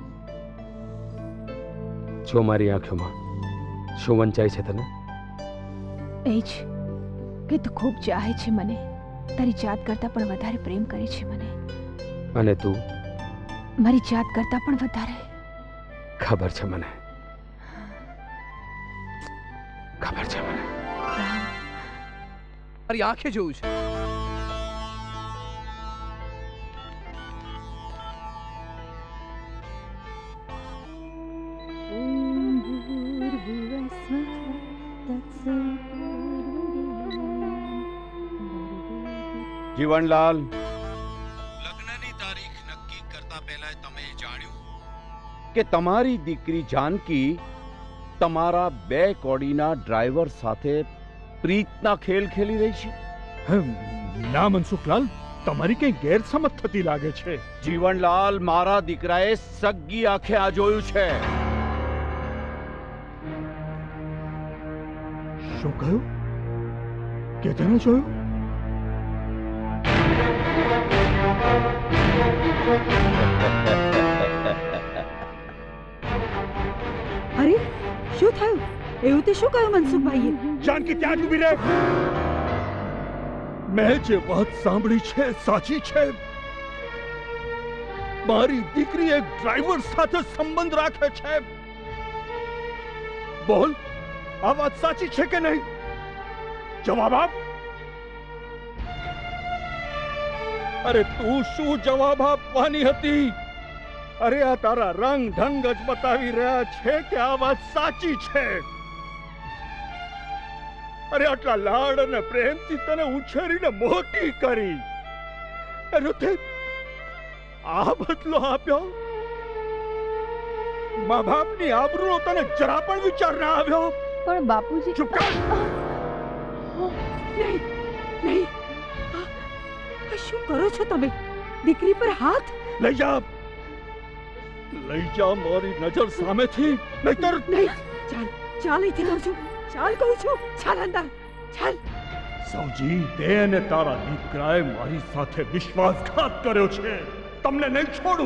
Speaker 6: જો મારી આંખોમાં શું વંચાય છે તને?
Speaker 5: એ જ કે તું ખૂબ ચાહે છે મને, તારી જાત કરતા પણ વધારે પ્રેમ કરે છે મને.
Speaker 6: અને તું?
Speaker 5: મારી જાત કરતા પણ વધારે.
Speaker 6: ખબર છે મને, ખબર છે મને.
Speaker 16: મારી આંખે જોયું છે.
Speaker 12: જીવનલાલ,
Speaker 19: લગ્નની તારીખ નક્કી કરતા પહેલા તમે જાણ્યું
Speaker 12: કે તમારી દીકરી જાનકી તમારા બે કોડીના ડ્રાઈવર સાથે પ્રીતના ખેલ ખેલી રહી છે?
Speaker 10: ના મનસુખલાલ, તમારી કઈ ગેરસમજ થતી લાગે છે.
Speaker 12: જીવનલાલ, મારા દીકરાએ સગી આંખે આ જોયું છે.
Speaker 10: શું કહ્યું? કેતને જોયું?
Speaker 2: અરે શું થયું? એવું તે શું કહ્યું મનસુખભાઈએ?
Speaker 10: જાનકી ત્યાં જ ઊભી રહે. મેં જે વાત સાંભળી છે સાચી છે. મારી દીકરી એક ડ્રાઈવર સાથે સંબંધ રાખે છે. બોલ, આ વાત સાચી છે કે નહીં? જવાબ આપ. અરે તું શું જવાબ આપવાની હતી? અરે આ તારા રંગ ઢંગ જ બતાવી રહ્યા છે કે આ વાત સાચી છે. અરે આટલા લાડ અને પ્રેમથી તને ઉછેરીને મોટી કરી, અને તે આ બદલો આપ્યો? મા બાપની આબરૂનો તને જરા પણ વિચાર ના આવ્યો?
Speaker 17: પણ બાપુજી,
Speaker 10: ચૂપ કર.
Speaker 2: નહીં નહીં, આ શું કરો છો તમે? દીકરી પર હાથ
Speaker 10: લઈ જા, લઈ જા મારી નજર સામેથી, નહીતર
Speaker 2: નહીં. ચાલ ચાલ, અહીંથી કહું છું. ચાલ કહું છું. ચાલ અંદર, ચાલ.
Speaker 10: સૌજી, તે અને તારા દીકરાએ મારી સાથે વિશ્વાસઘાત કર્યો છે. તમને નહીં છોડું.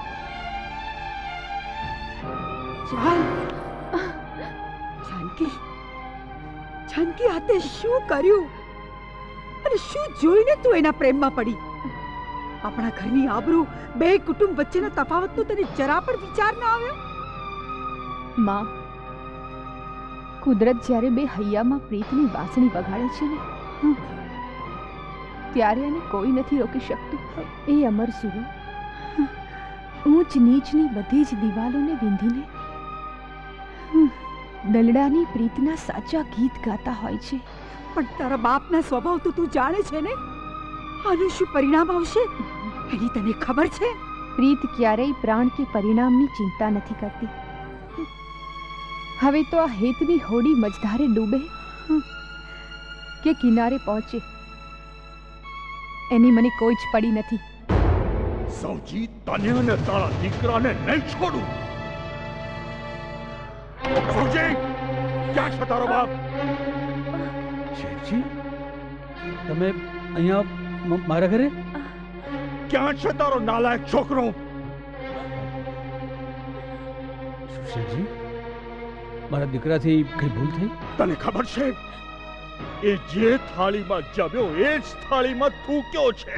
Speaker 2: ચાલ. જાનકી, જાનકી, આ તે શું કર્યું? અને શું જોઈને તું એના પ્રેમમાં પડી? આપણા ઘરની આબરૂ, બે કુટુંબ વચ્ચેના તફાવતનો તને જરા પણ વિચાર ના આવ્યો?
Speaker 17: માં, કુદરત જ્યારે બે હૈયામાં પ્રીતની વાસણી વગાડે છે ને, ત્યારે એને કોઈ નથી રોકી શકતું. એ અમર સુરો ઊંચ નીચની બધી જ દિવાલોને વિંધીને દલડાની પ્રીતના સાચા ગીત ગાતા હોય છે.
Speaker 2: પણ તારા બાપના સ્વભાવ તો તું જાણે છે ને. આનું શું પરિણામ આવશે એની તને ખબર છે?
Speaker 17: પ્રીત ક્યારેય પ્રાણ કે પરિણામની ચિંતા નથી કરતી. હવે તો આ હેતની હોડી મજધારે ડૂબે કે કિનારે પહોંચે, એની મને કોઈ જ પડી નથી.
Speaker 10: સૌજી, તને અને તારા દીકરાને નહીં છોડું. સૌજી, ક્યાં છે તારો બાપ?
Speaker 7: શેઠજી, તમે અહીંયા મારા ઘરે?
Speaker 10: ક્યાં છે તારો નાલાયક છોકરો?
Speaker 7: શેઠજી, મારા દીકરાથી કઈ ભૂલ થઈ?
Speaker 10: તને ખબર છે, એ જે થાળીમાં જમ્યો એ જ થાળીમાં થૂક્યો છે.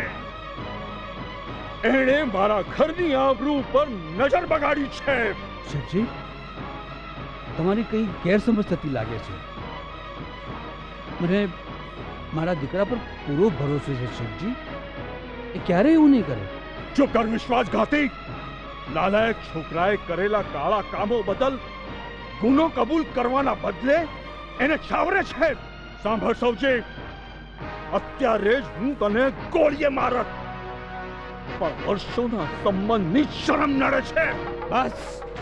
Speaker 10: એણે મારા ઘરની આબરૂ પર નજર બગાડી છે.
Speaker 7: શેઠજી, તમારી કઈ ગેરસમજ થતી લાગે છે. મને મારા દીકરા પર પૂરો ભરોસો છે શેઠજી. એ ક્યારેય એવું નહીં કરે.
Speaker 10: ચૂપ કર વિશ્વાસઘાતી. નાલાયક છોકરાએ કરેલા કાળા કામો બદલ ગુનો કબૂલ કરવાના બદલે એને છાવરે છે. સાંભળ સૌજી, અત્યારે જ હું તને ગોળીએ મારત, પણ વર્ષોના સંબંધની શરમ નડે છે.
Speaker 7: બસ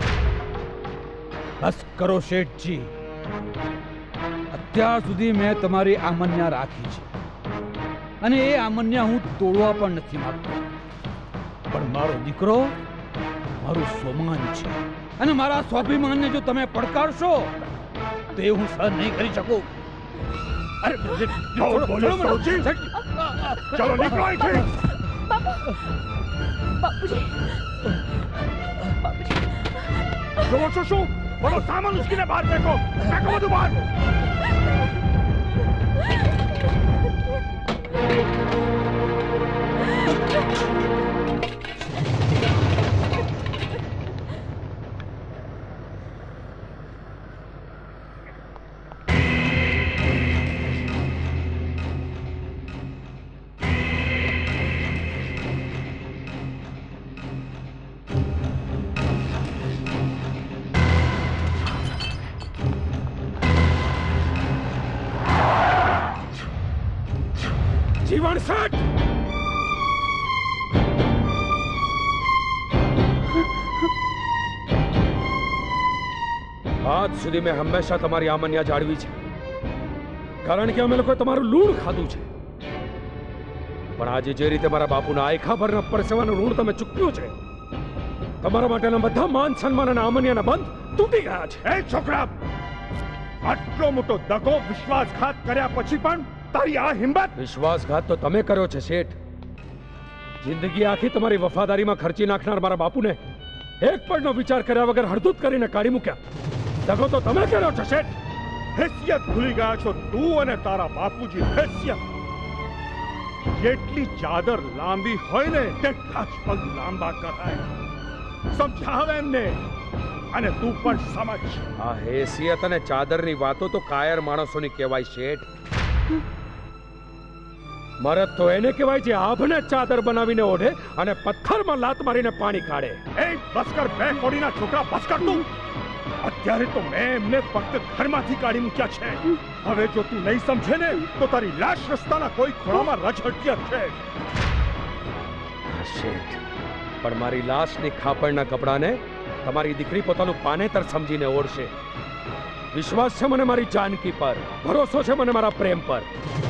Speaker 7: બસ કરો શેઠજી. અત્યાર સુધી મેં તમારી આમન્યા રાખી છે, અને એ આમન્યા હું તોડવા પણ નથી માંગતો. પણ મારો દીકરો મારું સ્વમાન છે, અને મારા સ્વાભિમાનને જો તમે પડકારશો તો એ હું સહન નહીં કરી શકું. અરે
Speaker 10: બોલો સૌજી, ચલો નીકળો અહીંથી.
Speaker 17: બાપુજી,
Speaker 10: જોવો છો શું? બોલો, સામાન ઉચકીને બહાર ફેંકો. ફેંકો બધું બહાર. જીવન શેઠ, આ
Speaker 6: આજ સુધી મેં હંમેશા તમારી આમન્યા જાળવી છે, કારણ કે અમે લોકોએ તમારું લૂણ ખાધું છે. પણ આજે જે રીતે મારા બાપુના આયખા ભરના પરસેવાનું ઋણ તમે ચૂક્યું છે, તમારા માટેના બધા માન સન્માન અને આમન્યાના બંધ તૂટી ગયા છે.
Speaker 10: એ છોકરા, આટલો મોટો દગો વિશ્વાસઘાત કર્યા પછી પણ તારી આ હિંમત!
Speaker 6: વિશ્વાસઘાત તો તમે કર્યો છે શેઠ. જિંદગી આખી તમારી વફાદારીમાં ખર્ચી નાખનાર મારા બાપુને એક પળનો વિચાર કર્યા વગર હળદૂત કરીને કાઢી મૂક્યા. દગો તો તમે કર્યો છે શેઠ.
Speaker 10: હેસિયત ભૂલી ગયા છો તું અને તારા બાપુજી. હેસિયત! જેટલી ચાદર લાંબી હોય ને તેટલા જ પગ લાંબા કરાય. સમજાવ એમને, અને તું પણ સમજ.
Speaker 6: આ હેસિયત અને ચાદરની વાતો તો કાયર માણસોની કહેવાય શેઠ. મરદ તો એને કહેવાય જે આભને ચાદર બનાવીને ઓઢે અને પથ્થરમાં લાત મારીને પાણી કાઢે.
Speaker 10: એ બસકર, બે કોડીના છોકરા, બસકર તું! અત્યારે તો મેં એમને ફક્ત ઘરમાંથી કાઢી મૂક્યા છે. હવે જો તું નહીં સમજે ને તો તારી લાશ રસ્તાના કોઈ ખૂણામાં રઝળતી છે.
Speaker 6: શેઠ, પણ મારી લાશની ખાપણના કપડાને તમારી દીકરી પોતાનું પાનેતર સમજીને ઓળશે. વિશ્વાસ છે મને મારી જાનકી પર, ભરોસો છે મને મારા પ્રેમ પર.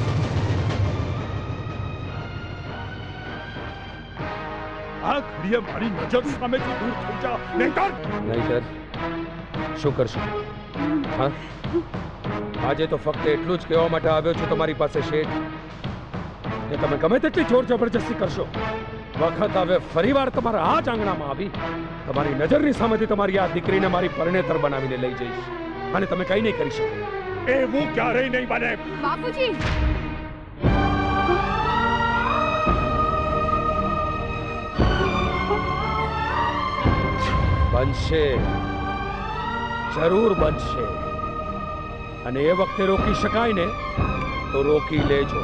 Speaker 10: આ ઘડીએ મારી નજર સામેથી દૂર થઈ જા, નહીંતર
Speaker 6: નહીંતર શું કરશો? હા, આજે તો ફક્ત એટલું જ કહેવા માટે આવ્યો છું તમારી પાસે શેઠ, કે તમે ગમે તેટલી જોર જબરજસ્તી કરશો, વખત હવે ફરીવાર તમારા આ જ આંગણામાં આવી તમારી નજરની સામેથી તમારી આ દીકરીને મારી પરણેતર બનાવીને લઈ જઈશ, અને તમે કંઈ નહીં કરી શકો.
Speaker 10: એવું ક્યારેય નહીં બને.
Speaker 5: બાપુજી!
Speaker 6: બનશે, જરૂર બનશે, અને એ વખતે રોકી શકાય ને તો રોકી લેજો.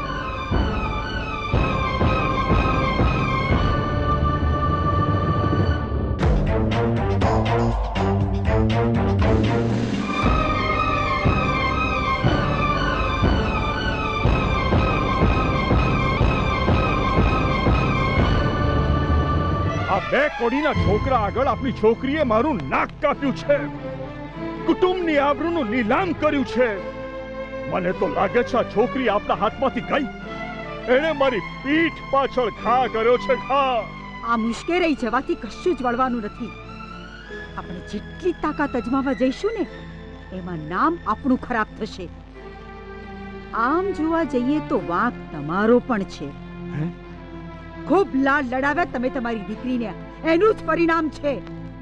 Speaker 10: બે કોડીના છોકરા આગળ આપણી છોકરીએ મારું નાક કાપ્યું છે, કુટુંબની આબરૂનું નીલામ કર્યું છે. મને તો લાગે છે આ છોકરી આપણા હાથમાંથી ગઈ. એણે મારી પીઠ પાછળ ઘા કર્યો છે, ઘા.
Speaker 2: આ મુશ્કેલી જવાથી કશું જ વળવાનું નથી. આપણે જેટલી તાકાત અજમાવવા જઈશું ને એમાં નામ આપણું ખરાબ થશે. આમ જોવા જઈએ તો વાંક તમારો પણ છે. ખૂબ લાડ લડાવ્યા તમે તમારી દીકરીને, એનું જ પરિણામ છે.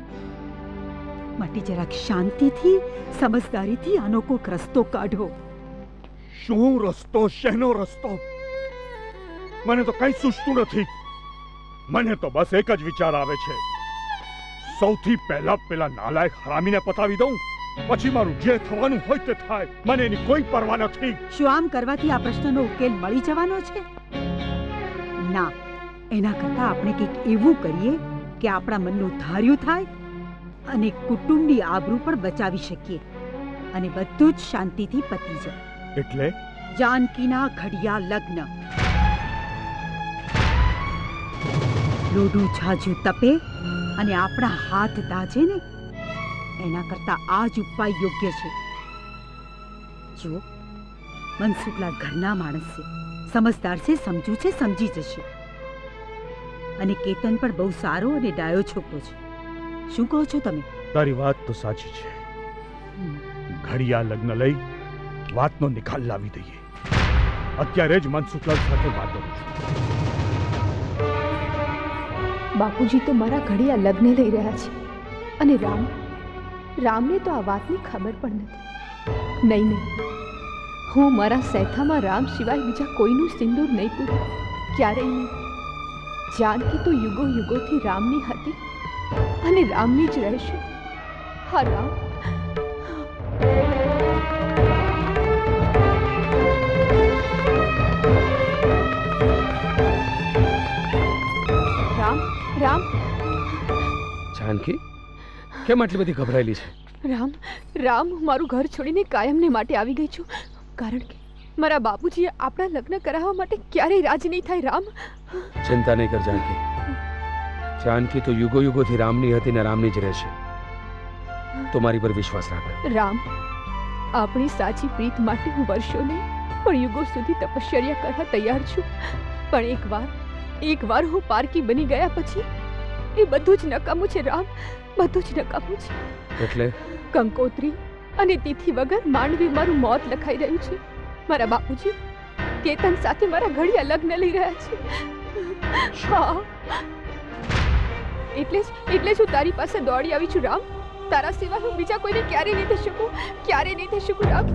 Speaker 2: માટે જરાક શાંતિથી, સમજદારીથી આનો કોઈક રસ્તો કાઢો.
Speaker 10: શું રસ્તો? શેનો રસ્તો? મને તો કઈ સૂચતું નથી. મને તો બસ એક જ વિચાર આવે છે, સૌથી પહેલા પેલા નાલાયક હરામીને પતાવી દઉં, પછી મારું જે થવાનું હોય તે થાય. મને એની કોઈ પરવા નથી.
Speaker 2: શું આમ કરવાથી આ પ્રશ્નનો ઉકેલ મળી જવાનો છે? ના, એના કરતા આપણે કંઈક એવું કરીએ કે આપણા મનનું ધાર્યું થાય અને કુટુંબની આબરૂ પણ બચાવી શકીએ, અને બધું જ શાંતિથી પતી જાય.
Speaker 10: એટલે
Speaker 2: જાનકીના ઘડિયા લગ્ન. લોઢું છાજુ તપે અને આપણા હાથ દાજે ને એના કરતા આ જ ઉપાય યોગ્ય છે. જુઓ, મનસુખલાલ ઘરના માણસ છે, સમજદાર છે, સમજુ છે, સમજી જશે. અને કેતન પણ બહુ સારો અને ડાયો છોકરો છે. શું કહો છો તમે?
Speaker 10: તારી વાત તો સાચી છે. ઘડિયા લગ્ન લઈ વાતનો નિકાલ લાવી દઈએ. અત્યારે જ મનસુખલાલ સાથે વાત કરું છું.
Speaker 17: બાપુજી તો મારા ઘડિયા લગ્ન લઈ રહ્યા છે, અને રામ રામને તો આ વાતની ખબર પણ નથી. નહીં નહીં, હું મારા સૈથામાં રામ સિવાય બીજા કોઈનું સિંદૂર નહીં પૂરું, ક્યારેય નહીં. જાનકી તો યુગો યુગોથી રામની હતી અને રામની જ રહેશે. હા રામ. રામ રામ
Speaker 6: જાનકી, કેમ આટલી બધી ગભરાયેલી છે?
Speaker 17: રામ રામ મારું ઘર છોડીને કાયમને માટે આવી ગઈ છું, કારણ કે મારા બાપુજીએ આપણા લગ્ન કરાવવા માટે ક્યારેય રાજી નહીં થાય. રામ,
Speaker 6: ચિંતા નહીં કર જાનકી. જાનકી તો યુગો યુગોથી રામની હતી ને રામની જ રહેશે. તો મારી પર વિશ્વાસ રાખ.
Speaker 17: રામ, આપણી સાચી પ્રીત માટે હું વર્ષો નહીં પણ યુગો સુધી તપશ્ચર્યા કરવા તૈયાર છું. પણ એકવાર એકવાર હું પારકી બની ગયા પછી એ બધું જ નકામું છે રામ, બધું જ નકામું છે.
Speaker 6: એટલે
Speaker 17: કંકોત્રી અને તિથિ વગર માંડવી મારું મોત લખાઈ રહ્યું છે. મારા બાપુજી કેતન સાથે મારા ઘડિયા લગ્ન લઈ રહ્યા છે. હા, એટલે જ એટલે જ હું તારી પાસે દોડી આવી છું રામ. તારા સિવાય હું બીજા કોઈને ક્યારે નહીં થઈ શકું, ક્યારે નહીં થઈ શકું રામ.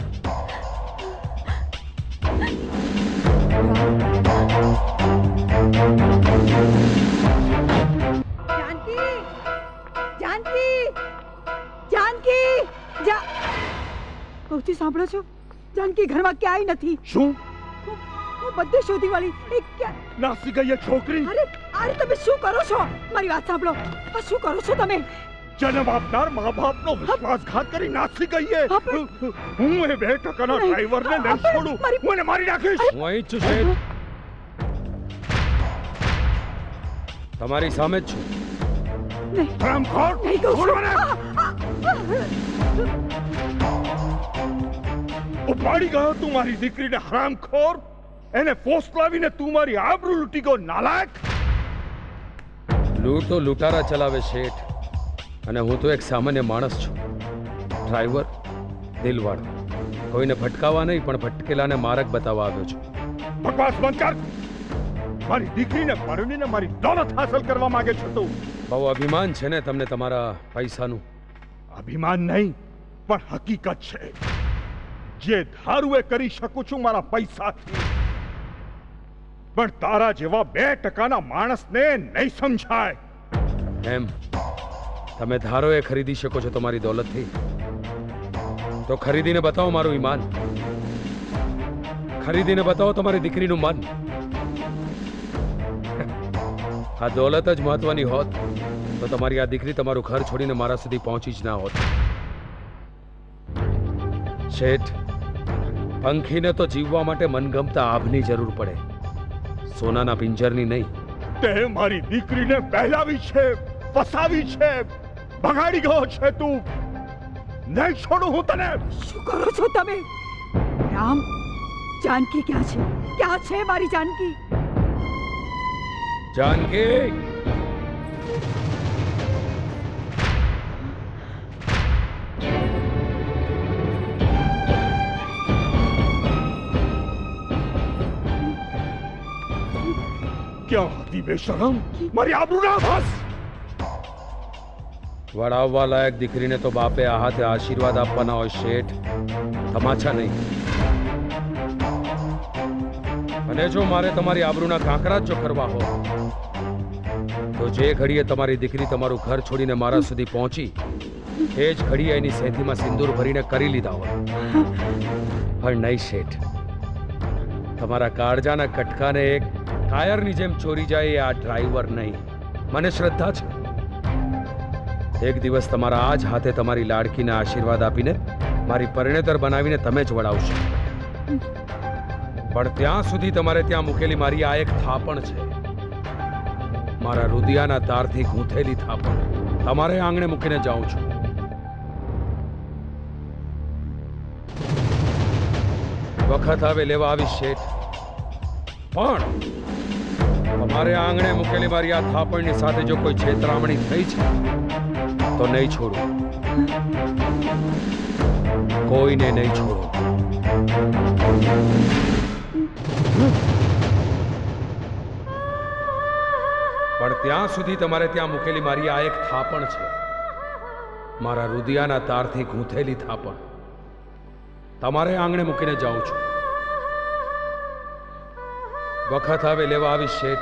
Speaker 2: जानकी, जानकी, जानकी, જા ઓછી સાંભળો છો? जानकी ઘરમાં ક્યાંય નથી.
Speaker 10: શું?
Speaker 2: હું બધે શોધી વાળી એક ક્યાં
Speaker 10: નાસી ગઈ એ છોકરી.
Speaker 2: અરે અરે તમે શું કરો છો? મારી વાત સાંભળો. આ શું કરો છો તમે?
Speaker 10: જન્મ આપનાર મા બાપનો વિશ્વાસઘાત કરી નાસી ગઈ એ. હું એ બે ટકાના ડ્રાઈવરને નહીં છોડું. હું એને મારી નાખીશ.
Speaker 6: હું અહીં જ છું શેઠ, તમારી સામે જ છું.
Speaker 10: હરામખોર, છોડ મને. ઉપાડી ગયો તું મારી દીકરીને, હરામખોર. એને ફોસલાવીને તું મારી આબરૂ લૂંટી ગયો, નાલાયક.
Speaker 6: લૂંટ તો લૂંટારા ચલાવે શેઠ, અને હું તો એક સામાન્ય માણસ છું. ડ્રાઈવર, દિલવાળો, કોઈને ભટકાવા નહીં પણ ભટકેલાને માર્ગ બતાવવા આવ્યો છું.
Speaker 10: બકવાસ બંધ કર. મારી દીકરીને પરણીને મારી દોલત હાંસલ કરવા માંગે છે તું.
Speaker 6: બહુ અભિમાન છે ને તમને તમારા પૈસાનું?
Speaker 10: અભિમાન નહીં પણ હકીકત છે. જે ધારું એ કરી શકું છું મારા પૈસાથી, પણ તારા જેવા બે ટકાના માણસને નહીં સમજાય.
Speaker 6: એમ તમે ધારો એ ખરીદી શકો છો તમારી દોલતથી? તો ખરીદીને બતાવો મારું ઈમાન, ખરીદીને બતાવો તમારી દીકરીનું મન. આ દોલત જ મહત્વની હોત તો તમારી આ દીકરી તમારું ઘર છોડીને મારા સુધી પહોંચી જ ના હોત. શેઠ, પંખીને તો જીવવા માટે મનગમતા આભની જરૂર પડે, સોનાના પિંજરની નહીં.
Speaker 10: તે મારી દીકરીને બહેલાવી છે, ફસાવી છે, બગાડી ગયો છે તું. નહીં છોડું હું તને.
Speaker 2: શું કરો છો તમે? રામ, जानकी ક્યાં છે? ક્યાં છે મારી जानकी?
Speaker 6: जानकी,
Speaker 10: ક્યાં હતી બેશરમ? મારી આબરૂ ના ઘસ.
Speaker 6: વડાવવા લાયક દીકરીને તો બાપે આ હાથે આશીર્વાદ આપવાના હોય શેઠ, તમાચા નહીં. અને જો મારે તમારી આબરૂના કાંકરા જ જો કરવા હોય તો જે ઘડીએ તમારી દીકરી તમારું ઘર છોડીને મારા સુધી પહોંચી એ જ ઘડીએ એની સેંધીમાં સિંદૂર ભરીને કરી લીધા હોય. પણ નહીં શેઠ, તમારા કાળજાના કટકાને એક ટાયરની જેમ ચોરી જાય એ આ ડ્રાઈવર નહીં. મને શ્રદ્ધા છે એક દિવસ તમારા આ જ હાથે તમારી લાડકીને આશીર્વાદ આપીને મારી પરિણેતર બનાવીને તમે જ વડાવશો. પણ ત્યાં સુધી તમારે ત્યાં મૂકેલી મારી આ એક થાપણ છે, મારા રુદિયાના તારથી ગૂંથેલી થાપણ. તમારે આંગણે મૂકીને જાઉં છું. વખત આવે લેવા આવીશ શેઠ, પણ તમારે આંગણે મૂકેલી મારી આ થાપણની સાથે જો કોઈ છેતરામણી થઈ છે તો નહીં છોડું, કોઈને નહીં છોડું. પણ ત્યાં સુધી તમારે ત્યાં મૂકેલી મારી આ એક થાપણ છે, મારા રુદિયાના તારથી ગૂંથેલી થાપણ. તમારે આંગણે મૂકીને જાઉં છું. વખત આવે લેવા આવીશ શેઠ.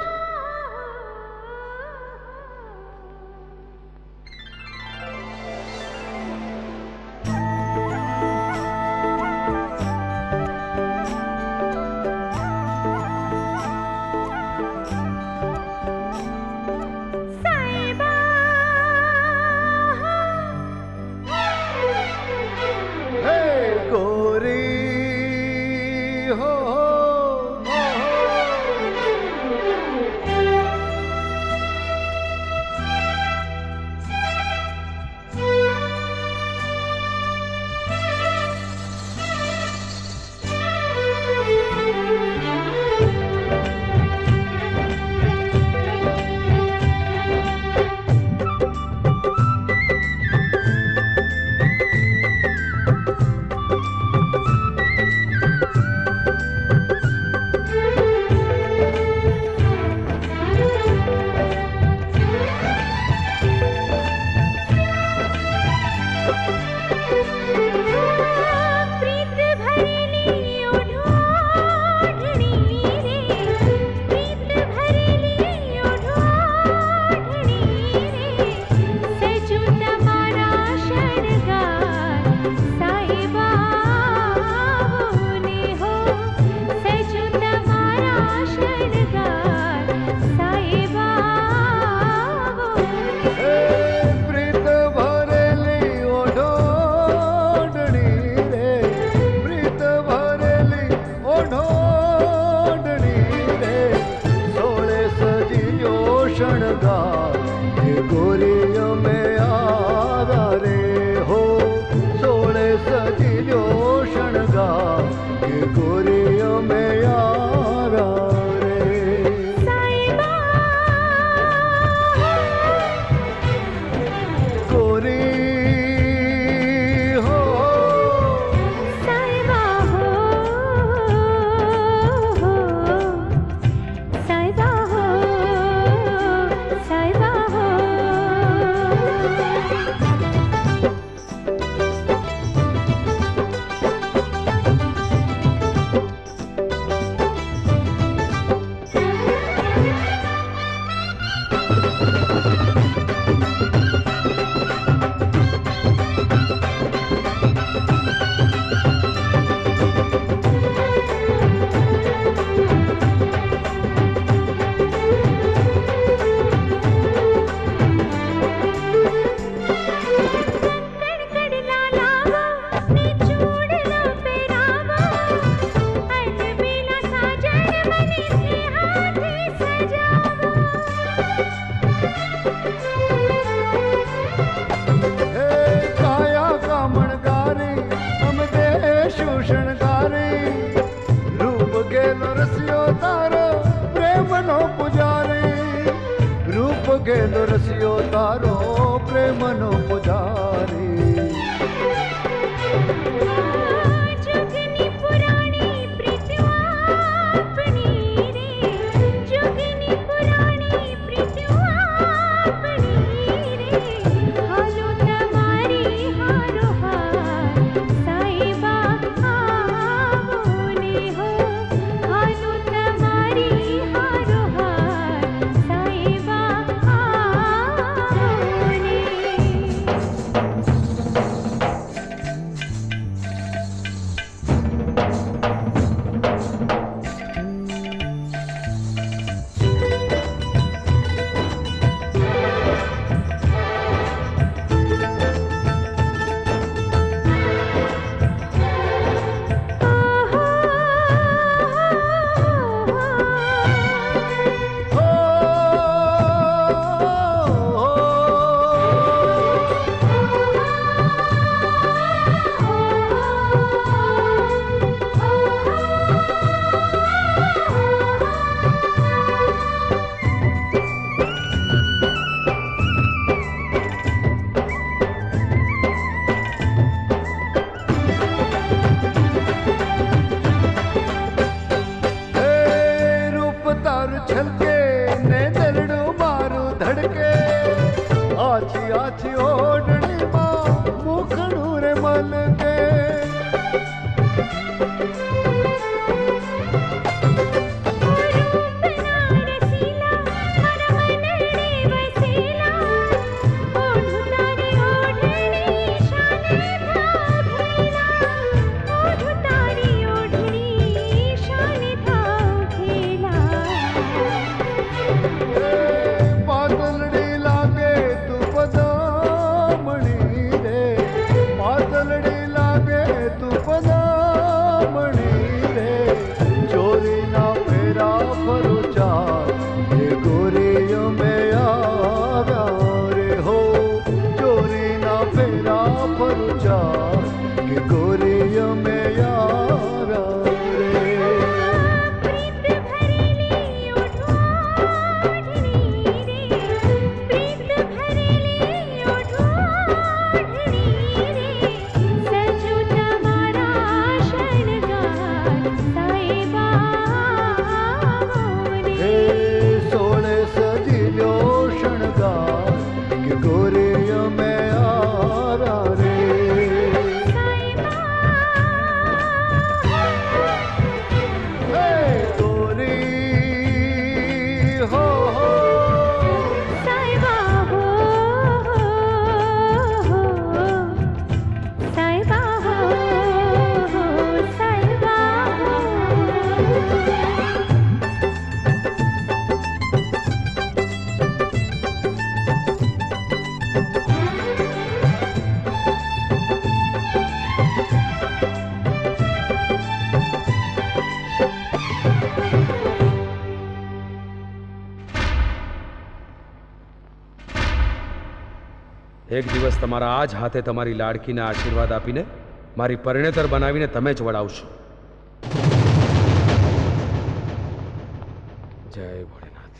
Speaker 20: શણગારે રૂપ ગેલો રસિયો તારો પ્રેમનો પુજારી રૂપ ગેલો રસિયો તારો પ્રેમનો પુજારી
Speaker 6: એક દિવસ તમારા આ જ હાથે તમારી લાડકીને આશીર્વાદ આપીને મારી પરિણેતર બનાવીને તમે જ વડાવશો. જય ભોળેનાથ.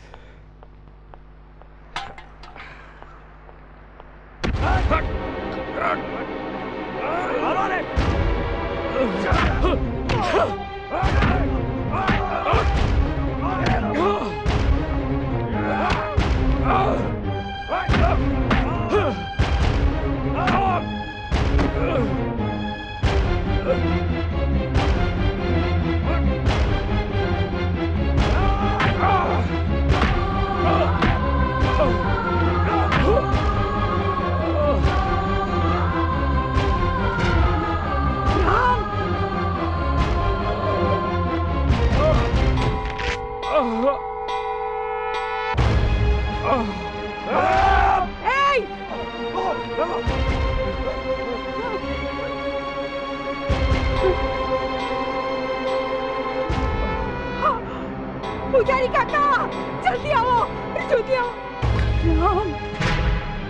Speaker 2: पुजारी काका जल्दी आओ जल्दी आओ राम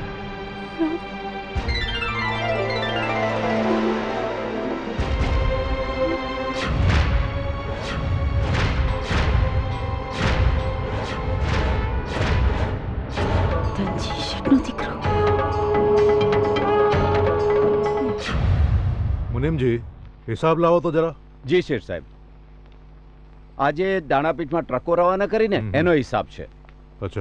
Speaker 2: राम
Speaker 21: મુનિમજી હિસાબ લાવો તો જરા.
Speaker 12: જી શેઠ સાહેબ. આજે દાણાપીઠમાં ટ્રકો રવાના કરીને એનો હિસાબ છે.
Speaker 21: અચ્છા.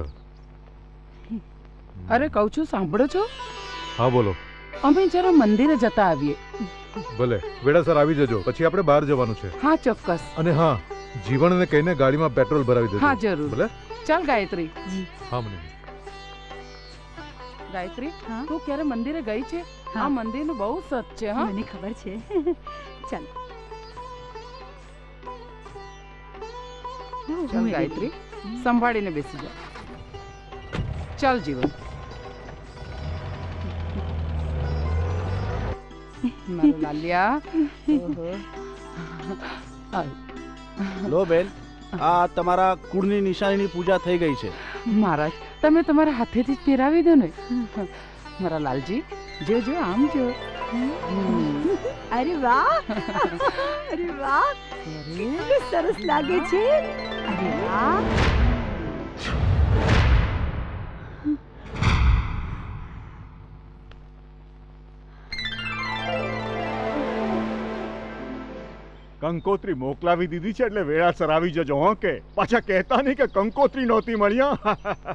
Speaker 15: અરે કહું છું, સાંભળો છો?
Speaker 21: હા બોલો.
Speaker 15: અમે જરા મંદિરે જતા આવીએ.
Speaker 21: ભલે વેળાસર આવી જજો, પછી આપણે બહાર જવાનું છે.
Speaker 15: હા ચોક્કસ.
Speaker 21: અને હા, જીવણને કહીને ગાડીમાં પેટ્રોલ ભરાવી દેજો.
Speaker 15: હા જરૂર.
Speaker 21: ભલે.
Speaker 15: ચાલ ગાયત્રી.
Speaker 14: જી.
Speaker 21: હા મને.
Speaker 15: ગાયત્રી, તું ક્યારે મંદિરે ગઈ છે? આ મંદિરનું બહુ સત છે. હા
Speaker 14: મને ખબર છે. ચાલ
Speaker 15: ચાલ ગાયત્રી, સંભાળીને બેસી જા. ચાલ જીવન. મારો લાલિયા.
Speaker 3: લો બેન, આ તમારા કુળની નિશાનીની પૂજા થઈ ગઈ છે.
Speaker 15: મહારાજ, તમે તમારા હાથેથી જ પહેરાવી દો ને. મારા લાલજી, જો જો આમ જો.
Speaker 14: અરે વાહ, અરે વાહ, કેટલું સરસ લાગે છે. અરે વાહ.
Speaker 10: કંકોત્રી મોકલાવી દીધી છે એટલે વેળાસર આવી જજો. હો કે પાછા કહેતા નહીં કે કંકોત્રી નહોતી મળ્યા.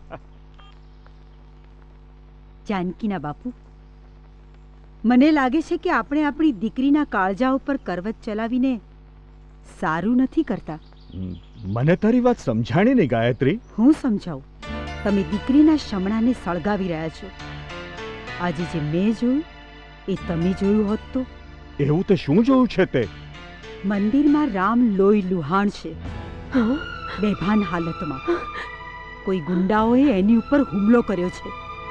Speaker 22: જાનકીના બાપુ, મને લાગે છે કે આપણે આપણી દીકરીના કાળજા ઉપર કરવત ચલાવીને સારું નથી કરતા.
Speaker 10: મને તારી વાત સમજાણી નહીં ગાયત્રી.
Speaker 22: હું સમજાવું. તમે દીકરીના શમણાને સળગાવી રહ્યા છો. આજે જે મેં જોયું એ તમે જોયું હોત તો.
Speaker 10: એવું તે શું જોયું છે તે?
Speaker 22: મંદિરમાં રામ લોહી લુહાણ છે, બેભાન હાલતમાં. કોઈ ગુંડાઓએ એની ઉપર હુમલો કર્યો છે.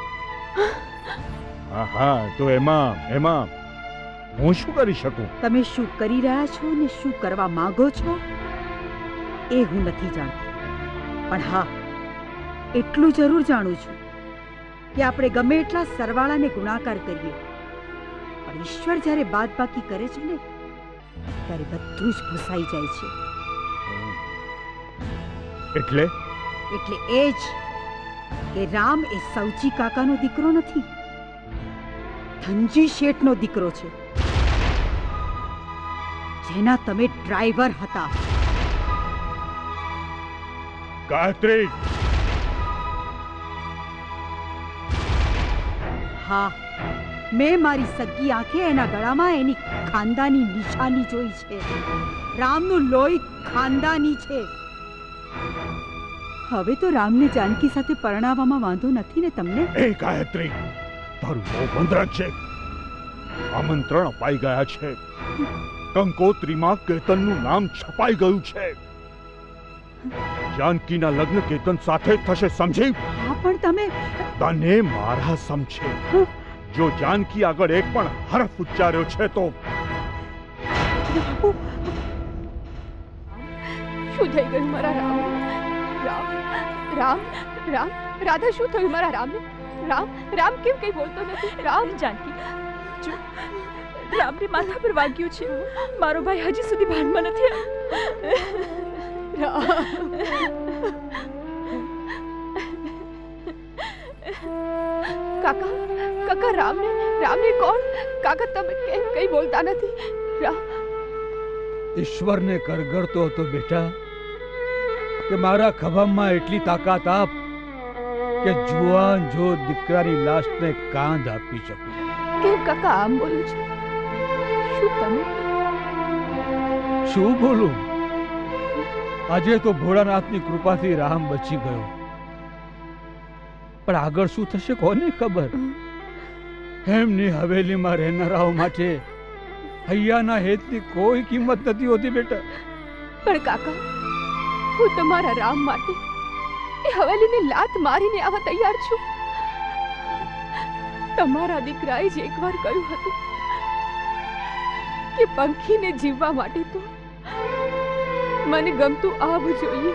Speaker 10: હા હા, તો એમાં એમાં હું શું કરી શકું?
Speaker 22: તમે શું કરી રહ્યા છો ને શું કરવા માંગો છો એ હું નથી જાણતી, પણ હા એટલું જરૂર જાણું છું કે આપણે ગમે એટલા સરવાળાને ગુણાકાર કરીએ, પણ ઈશ્વર જ્યારે બાદબાકી કરે છે ને ત્યારે બધું જ ભૂસાઈ જાય છે.
Speaker 10: એટલે
Speaker 22: એટલે એ જ કે રામ એ સૌજી કાકાનો દીકરો નથી, ધનજી શેઠનો દીકરો છે, જેના તમે ડ્રાઈવર હતા.
Speaker 10: ગાયત્રી.
Speaker 22: હા, મેં મારી સગી આંખે એના ગળામાં એની ખાનદાની નિશાની જોઈ છે. રામનું લોહી ખાનદાની છે. હવે તો રામને જાનકી સાથે પરણાવવામાં વાંધો નથી ને તમને?
Speaker 10: એ ગાયત્રી, તારું મોં બંધ રાખજે. આમંત્રણ અપાઈ ગયા છે. કંકોત્રીમાં કેતનનું નામ છપાઈ ગયું છે. જાનકીના લગ્ન કેતન સાથે થશે, સમજી?
Speaker 22: હા, પણ તમે
Speaker 10: તને મારા સમજે. જો જાનકી આગળ એક પણ હરફ ઉચ્ચાર્યો છે તો
Speaker 17: શું થઈ ગયું મારા રામ? રામ રામ રામ રાધા, શું થયું મારા રામને? રામ રામ કેમ કઈ બોલતો નથી? રામ.
Speaker 4: જાનકી, જો રામને માથા પર વાગ્યું છે. મારો ભાઈ હજી સુધી ભાનમાં નથી.
Speaker 17: કાકા કાકા રામને રામને કોણ? કાકા તમે કેમ કઈ બોલતા નથી? રામ.
Speaker 7: ઈશ્વરને કરગરતો હતો બેટા કે મારા ખભામાં એટલી તાકાત આપ કે જુવાન જો દીકરાની લાશને કાંધ આપી શકું.
Speaker 17: કેમ કાકા આમ બોલો છો? શું તમે?
Speaker 7: શું બોલું? આજે તો ભોળાનાથની કૃપાથી રામ બચી ગયો, પણ આગળ શું થશે કોની ખબર? એમની હવેલીમાં રહેનારાઓ માટે હૈયાના હેતની કોઈ કિંમત નથી હોતી બેટા.
Speaker 17: પણ કાકા, હું તમારા રામ માટે એ હવેલીને લાત મારીને આવવા તૈયાર છું. તમારા દીકરાએ જ એકવાર કહ્યું હતું કે પંખીને જીવવા માટે તો મને ગમતું આભ જોઈએ,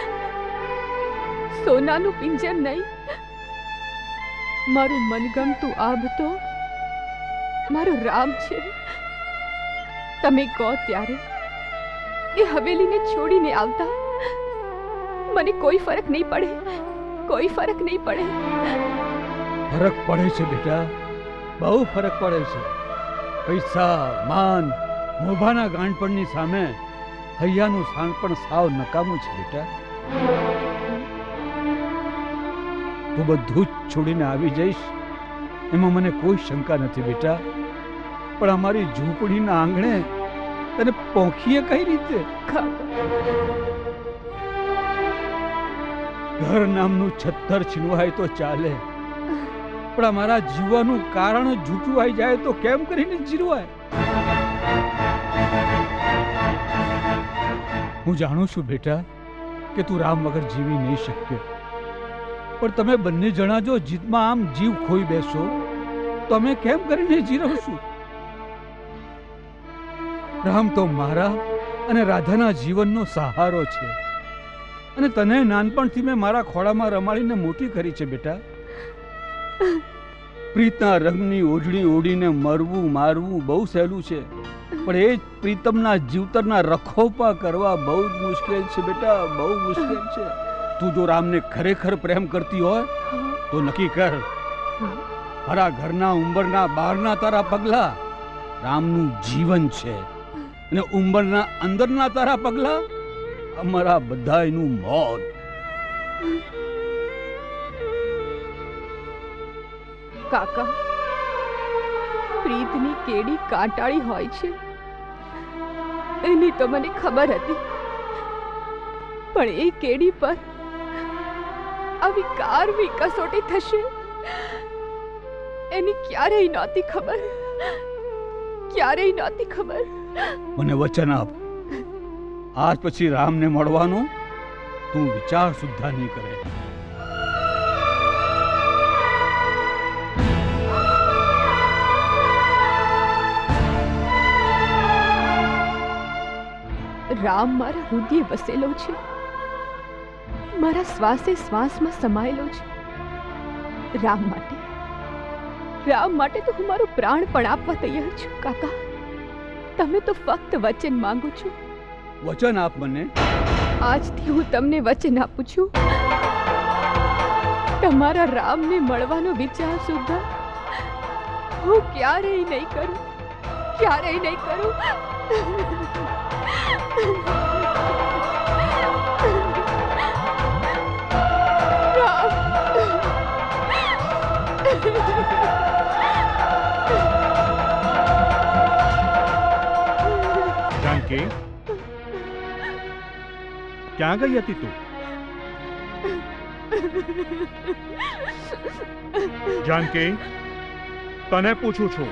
Speaker 17: સોનાનું પિંજર નહીં. મારું મનગમતું આભ તો મારો રામ છે. તમે કહો ત્યારે એ હવેલીને છોડીને આવતા મને કોઈ ફરક નહીં પડે, કોઈ ફરક નહીં પડે.
Speaker 7: ફરક પડે છે બેટા, બહુ ફરક પડે છે. પૈસા માન મોભાના ગાંઠપણની સામે હૈયાનું શાણપણ સાવ નકામું છે બેટા. તું બધું જ છોડીને આવી જઈશ એમાં મને કોઈ શંકા નથી બેટા, પણ અમારી ઝૂંપડીના આંગણે તને પહોંચીએ કઈ રીતે? ઘર નામનું છત્તર છીનવાય તો ચાલે, પણ અમારા જીવવાનું કારણ જૂટવાઈ જાય તો કેમ કરીને જીરવાય? હું જાણું છું બેટા કે તું રામ વગર જીવી નહીં શકે, પણ તમે બંને જણા જો જીતમાં આમ જીવ ખોઈ બેસો તો અમે કેમ કરીને જીરવશું? રામ તો મારા અને રાધાના જીવનનો સહારો છે, અને તને નાનપણથી મેં મારા ખોળામાં રમાડીને મોટી કરી છે બેટા. પ્રીતના રંગની ઓઢણી ઓઢીને મરવું મારવું બહુ સહેલું છે, પણ એ જ પ્રીતમના જીવતરના રખોપા કરવા બહુ જ મુશ્કેલ છે બેટા, બહુ મુશ્કેલ છે. તું જો રામને ખરેખર પ્રેમ કરતી હોય તો નક્કી કર, મારા ઘરના ઉંબરના બહારના તારા પગલા રામનું જીવન છે, અને ઉંબરના અંદરના તારા પગલા અમારા બધાયનું મોત.
Speaker 17: કાકા, પ્રીતની કેડી કાંટાળી હોય છે એની તો મને ખબર હતી, પણ એ કેડી પર આવી કારવી કસોટી થશે એની ક્યારેય નહોતી ખબર, ક્યારેય નહોતી ખબર.
Speaker 7: મને વચન આપ, આજ પછી રામને મળવાનો તું વિચાર સુદ્ધા નહીં કરે.
Speaker 17: રામ મારા હૃદય વસેલો છે, મારા શ્વાસે શ્વાસમાં સમાયેલો છે. રામ માટે રામ માટે તો હું મારો પ્રાણ પણ આપવા તૈયાર છું. કાકા, તમે તો ફક્ત વચન માંગો છો.
Speaker 7: વચન આપ મને.
Speaker 17: આજથી હું તમને વચન આપું છું, તમારા રામને મળવાનો વિચાર સુદ્ધા હું ક્યારેય નહીં કરું, ક્યારેય નહીં કરું.
Speaker 10: जानकी, ક્યાં ગઈ હતી તું? जानकी, તને પૂછું છું.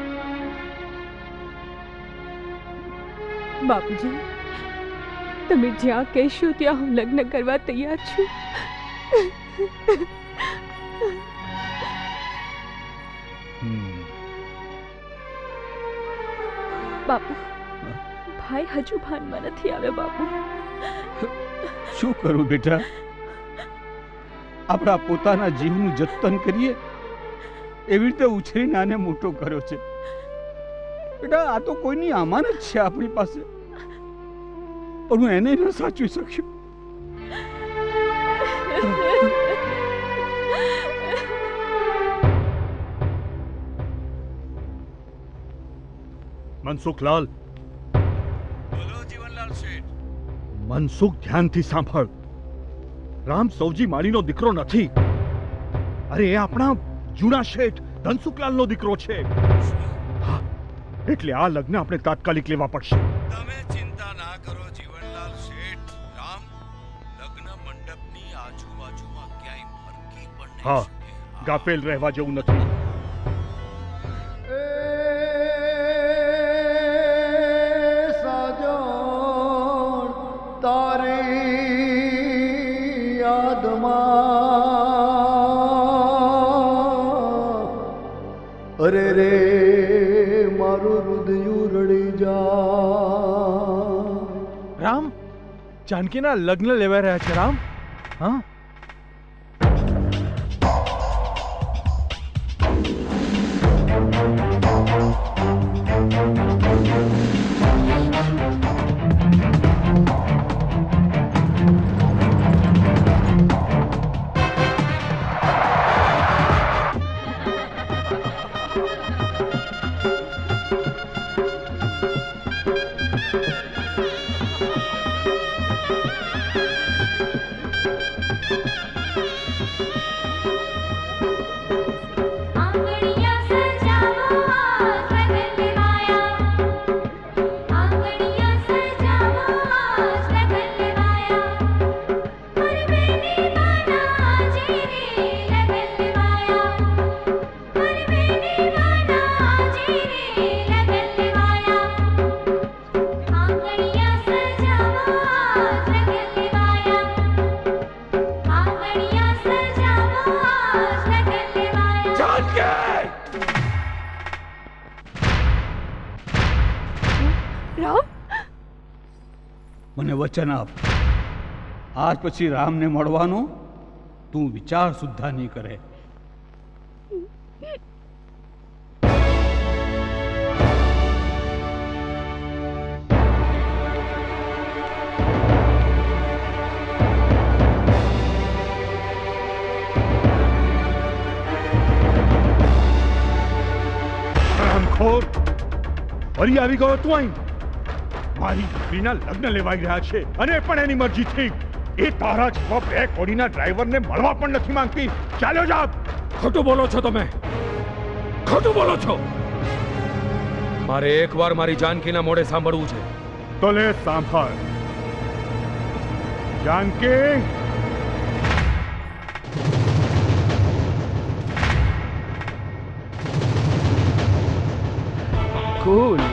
Speaker 17: બાપુજી, તમે જ્યાં કહેશો ત્યાં હું લગ્ન કરવા તૈયાર છું. બાપુ, ભાઈ હજુ ભાનમાં નથી આવ્યો. બાપુ,
Speaker 7: શું કરું બેટા? આપણા પોતાના જીવનું જતન કરીએ એવી રીતે ઉછરીને આને મોટો કર્યો છે. બેટા, આ તો કોઈની અમાનત છે આપણી પાસે, પણ હું એને ન સાચવી શક્યો.
Speaker 10: મનસુખલાલ.
Speaker 12: બોલો જીવનલાલ શેઠ.
Speaker 10: મનસુખ, ધ્યાનથી સાંભળ. રામ સૌજી માળીનો દીકરો નથી. અરે, એ આપણા જૂના શેઠ ધનસુખલાલનો દીકરો છે. એટલે આ લગ્ન આપણે તાત્કાલિક લેવા પડશે.
Speaker 19: તમે ચિંતા ના કરો જીવનલાલ શેઠ. રામ લગ્ન મંડપની આજુબાજુમાં ક્યાંય ફરકી પણ નહીં.
Speaker 10: હા, ગાફેલ રહેવા જેવું નથી.
Speaker 20: તારી યાદમાં અરે રે મારું હૃદયું રડી જા.
Speaker 1: રામ, જાનકીના લગ્ન લેવા રહ્યા છે. રામ, હા,
Speaker 7: મને વચન આપ, આજ પછી રામને મળવાનો તું વિચાર સુદ્ધા નહીં કરે.
Speaker 10: હરામખોર, ફરી આવી ગયો તું અહીં. મારી દીકરીના લગ્ન લેવાઈ રહ્યા છે અને પણ એની મરજીથી. એ તારા જેવા બે કોડીના ડ્રાઈવરને મળવા પણ નથી માંગતી. ચાલ્યો જા.
Speaker 6: ખોટું બોલો છો તમે, ખોટું બોલો છો. મારે એકવાર મારી જાનકીના મોઢે સાંભળવું છે.
Speaker 10: તો લે સાંભળ. જાનકી,
Speaker 6: કુલ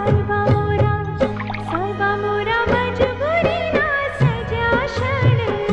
Speaker 8: સર્વા મોરા મજબૂરી ના સજા શણગાર.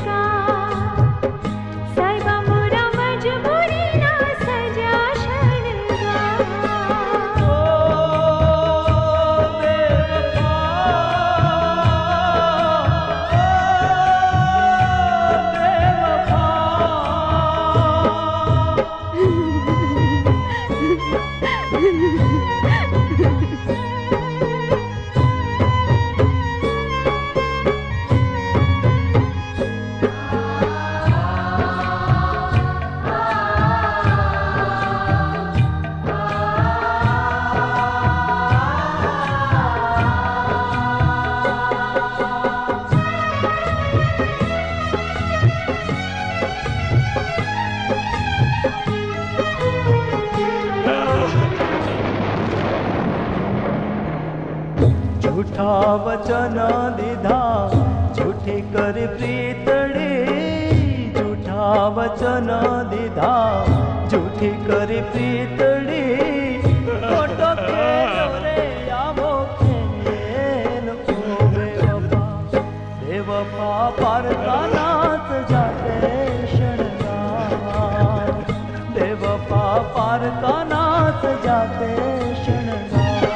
Speaker 18: झूठा वचन दीधा झूठी कर प्रीतड़ी झूठा वचन दीधा झूठी कर प्रीतड़ी खोटो खेलो रे आवो खेल ओ बेवफा बेवफा पर का नाच जाते शृंगार बेवफा पर का नाच जाते शृंगार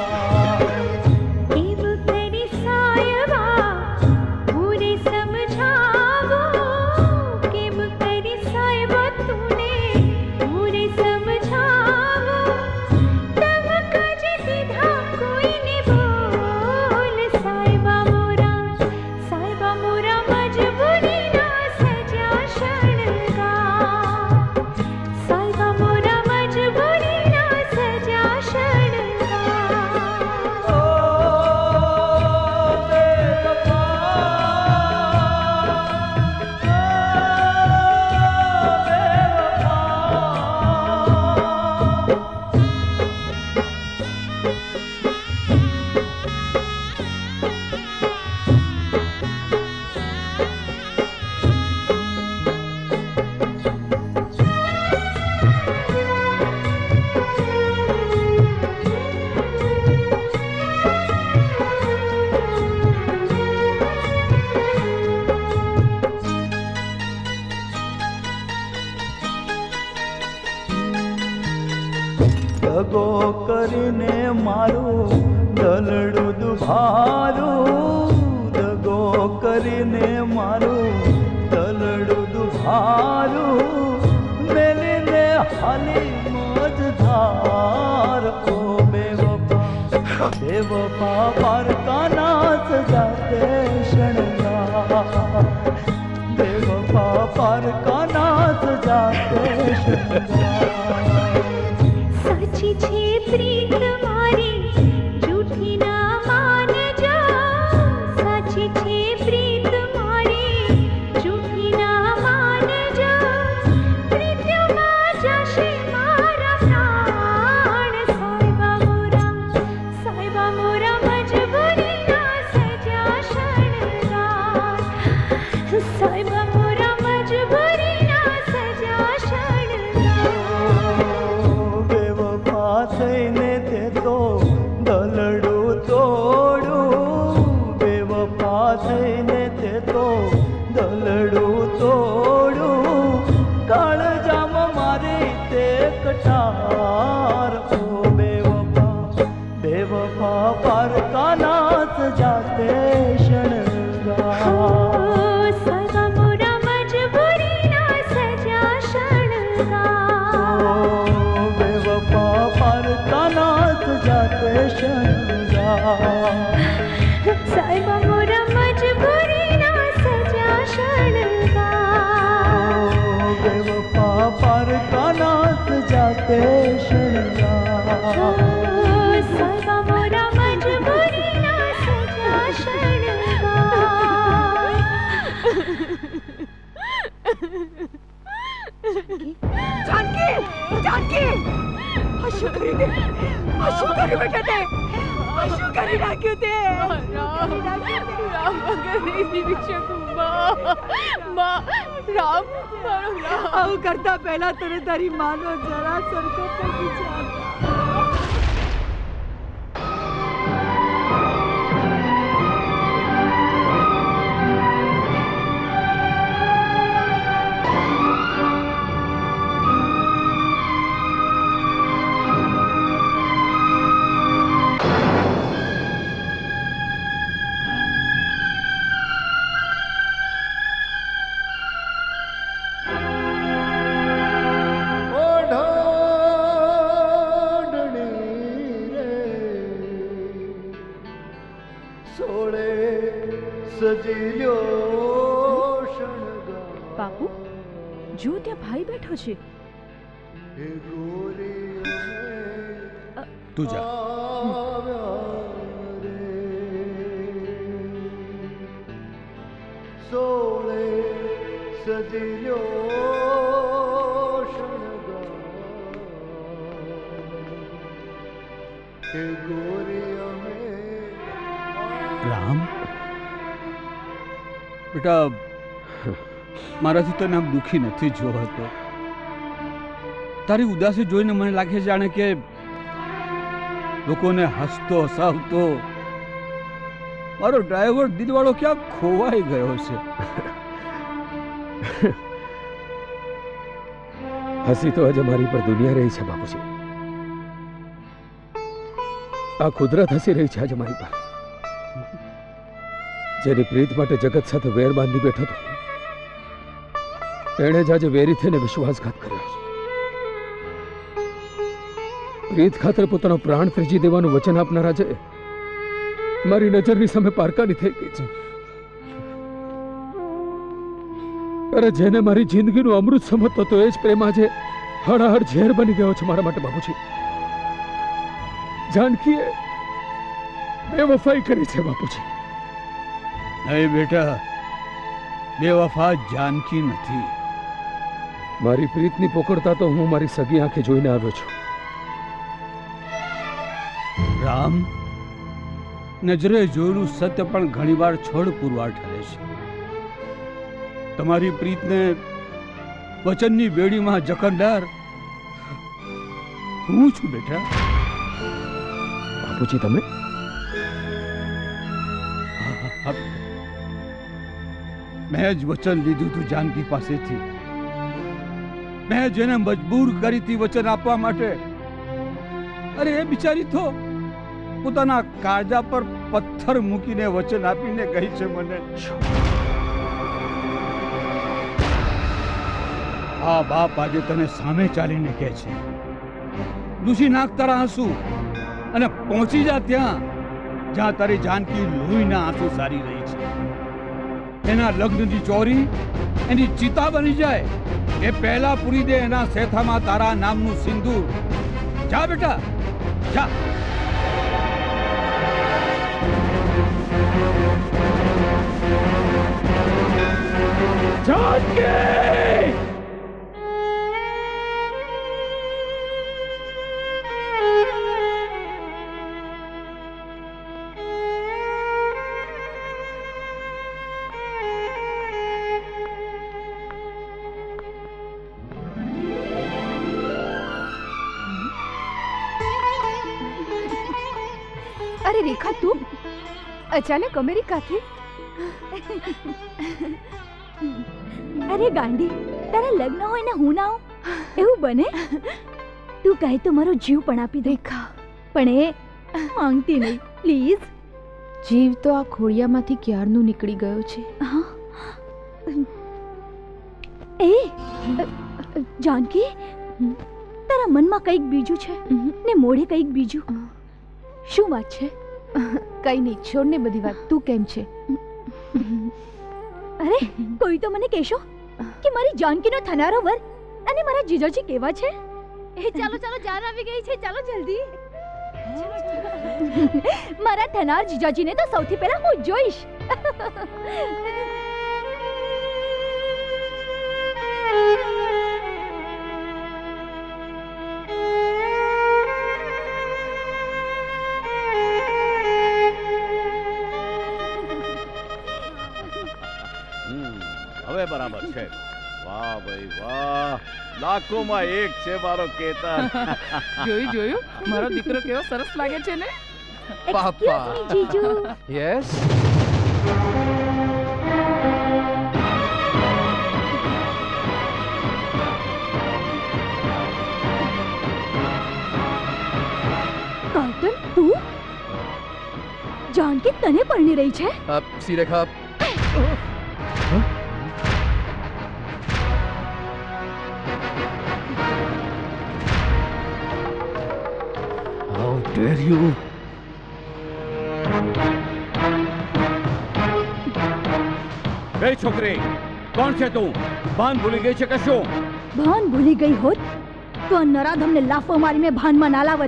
Speaker 18: દગો કરીને મારું દલડું દુભારું દગો કરીને મારું દલડું દુભારું મેલીને હાલી મજધાર ઓ બેવફા બેવફા પર કાનાત જાતે શણગાર બેવફા પર કાનાત જાતે શણગાર
Speaker 8: સાચી છે પ્રીત મારી જૂઠી ના માનજો સાચી છે પ્રીત મારી જૂઠી ના માનજો પ્રીત્યમાં જશે મારા પ્રાણ સાહેબા મોરા સાહેબા મોરા મજબૂરી ના સજા શણગાર સાહેબા મોરા મજબૂરી ના સજા
Speaker 18: થઈને તે તો દલડું તોડું બેવફા થઈને તે તો દલડું તોડું કાળજામ મારી તે કટાર ઓ બેવફા બેવફા પર કાનાત જાતે શણગાર
Speaker 8: સાહેબા મોરા મજબૂરી ના સજા શણગાર
Speaker 18: બેવફા પર કાનાત જાતે શણગાર
Speaker 8: સાહેબા મોરા મજબૂરી ના સજા શણગાર
Speaker 18: બેવફા પર કાનાત જાતે શણગાર
Speaker 8: સાહેબા મોરા મજબૂરી ના સજા શણગાર
Speaker 2: जानकी जानकी હશું કરી દે હશું કરી બેટા તે હશું કરી નાખ્યું તે
Speaker 17: રામ રામ વગર નહીં જીવી શકું માં માં રામ મારો રામ
Speaker 2: આવું કરતા પહેલા તને તારી માનો જરા સરખો પર વિચાર
Speaker 4: બાપુ જો ત્યાં ભાઈ બેઠો છે
Speaker 7: તું જા
Speaker 18: સોળે સજીલ્યો શણગાર હે ગોરી અમે
Speaker 7: બેટા મારાથી તને આમ દુઃખી નથી જોતો. તારી ઉદાસી જોઈને મને લાગે છે જાણે કે લોકોને હસતો હસાવતો મારો ડ્રાઈવર દિલવાળો ક્યાં ખોવાઈ ગયો છે.
Speaker 6: હસી તો આજે મારી પર દુનિયા રહી છે બાપુજી. આ કુદરત હસી રહી છે આજે મારી પર. જેની પ્રીત માટે જગત સાથે વેર બાંધી બેઠો હતો એણે જ આજે વેરી થઈને વિશ્વાસઘાત કર્યો છે. પ્રીત ખાતર પોતાનો પ્રાણ ત્યજી દેવાનું વચન આપનારા છે મારી નજરની સામે પારકાની થઈ ગઈ છે. અરે જેને મારી જિંદગીનું અમૃત સમજતો હતો એ જ પ્રેમ આજે હળહળ ઝેર બની ગયો છે મારા માટે બાપુજી. જાનકીએ બેવફાઈ કરી છે બાપુજી.
Speaker 7: નહીં બેટા, બેવફા જાનકી નથી.
Speaker 6: મારી પ્રીતની પોકળતા તો હું મારી સગી આંખે જોઈને આવ્યો છું.
Speaker 7: રામ, નજરે જોયેલું સત્ય પણ ઘણીવાર છળ પુરવાર ઠરે છે. તમારી પ્રીતને વચનની બેડીમાં જકંડાર હું છું બેટા.
Speaker 6: બાપુજી તમે
Speaker 7: મેં જ વચન લીધું હતું જાનકી પાસેથી. મેં જેને મજબૂર કરી હતી વચન આપવા માટે. અરે એ બિચારી તો પોતાના કાળજા પર પથ્થર મૂકીને વચન આપીને કહી છે મને, આ બાપ આજે તને સામે ચાલીને કહે છે લૂસી નાખ તારા આંસુ અને પહોંચી જા ત્યાં જ્યાં તારી જાનકી લોહીના આંસુ સારી રહી છે. એના લગ્નની ચોરી એની ચિતા બની જાય એ પહેલા પૂરી દે એના સેથામાં તારા નામનું સિંદૂર. જા બેટા જા. જાનકી!
Speaker 17: અરે રેખા, તું અચાનક અમેરિકાથી?
Speaker 4: અરે ગાંડી, તારા લગ્ન હોય ને હું ના આવું એવું બને? તું કહે તો મારો જીવ પણ આપી દે. પણ એ માંગતી નહીં. પ્લીઝ.
Speaker 5: જીવ તો આ ખોડિયામાંથી ક્યારનું નીકળી ગયો છે.
Speaker 4: એ જાનકી, તારા મનમાં કંઈક બીજું છે ને મોઢે કંઈક બીજું. શું વાત છે?
Speaker 5: કઈ નહીં, છોડ ને બધી વાત. તું કેમ છે?
Speaker 4: અરે કોઈ તો મને કહેશો કે મારી જાનકીનો થનારો વર અને મારા જીજાજી કેવા છે? એ ચાલો ચાલો, જાન આવી ગઈ છે, ચાલો જલ્દી. મારા થનાર જીજાજીને તો સૌથી પહેલા હું જોઈશ.
Speaker 12: હવે બરાબર છે. વાહ ભાઈ વાહ, લાખોમાં એક છે મારો કેતન.
Speaker 15: જોયું જોયું, મારો દીકરો કેવો સરસ લાગે છે ને.
Speaker 16: પાપા.
Speaker 4: જીજુ.
Speaker 16: યસ.
Speaker 4: કાર્ટન, તું? જાનકી તને પરણી રહી છે?
Speaker 16: See Rekha,
Speaker 12: How dare you? બે છોકરી, કોણ છે તું? ભાન ભૂલી ગઈ છે કે શું?
Speaker 4: ભાન ભૂલી ગઈ હોત તો આ નરાધમને લાફો મારીને ભાનમાં ના લાવત.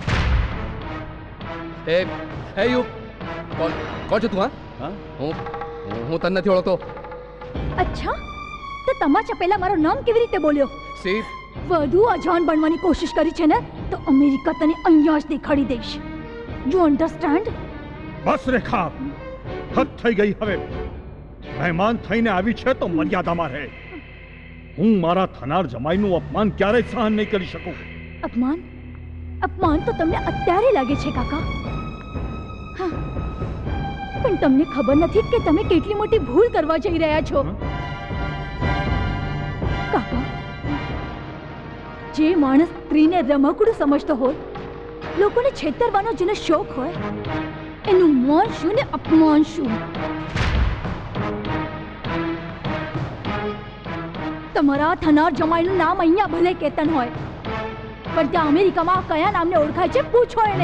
Speaker 16: એ એ યુ કોણ કોણ છે તું? હા, હું હું તને નથી ઓળખતો.
Speaker 4: અચ્છા, તો તમાચા પહેલા મારું નામ કેવી રીતે બોલ્યો?
Speaker 16: સી
Speaker 4: વધુ અજાણ બનવાની કોશિશ કરી છે ને તો અમેરિકા તને અહીંયા જ દેખાડી દઈશ. You understand?
Speaker 10: બસ રેખા, હદ થઈ ગઈ હવે. મહેમાન થઈને આવી છે તો મર્યાદામાં રહે. હું મારા થનાર જમાઈનું અપમાન ક્યારેય સહન નહીં કરી શકું.
Speaker 4: અપમાન અપમાન તો તમને અત્યારે લાગે છે કાકા. હા, પણ તમને ખબર નથી કે તમે કેટલી મોટી ભૂલ કરવા જઈ રહ્યા છો. કાકા, જે માણસ સ્ત્રીને રમકડું સમજતો હોય, લોકોને છેતરવાનો જેનો શોખ હોય, એનું માન શું ને અપમાન શું. તમારા થનાર જમાઈનું નામ અહીંયા ભલે કેતન હોય, પણ ત્યાં અમેરિકામાં કયા નામને ઓળખાય છે પૂછો એને.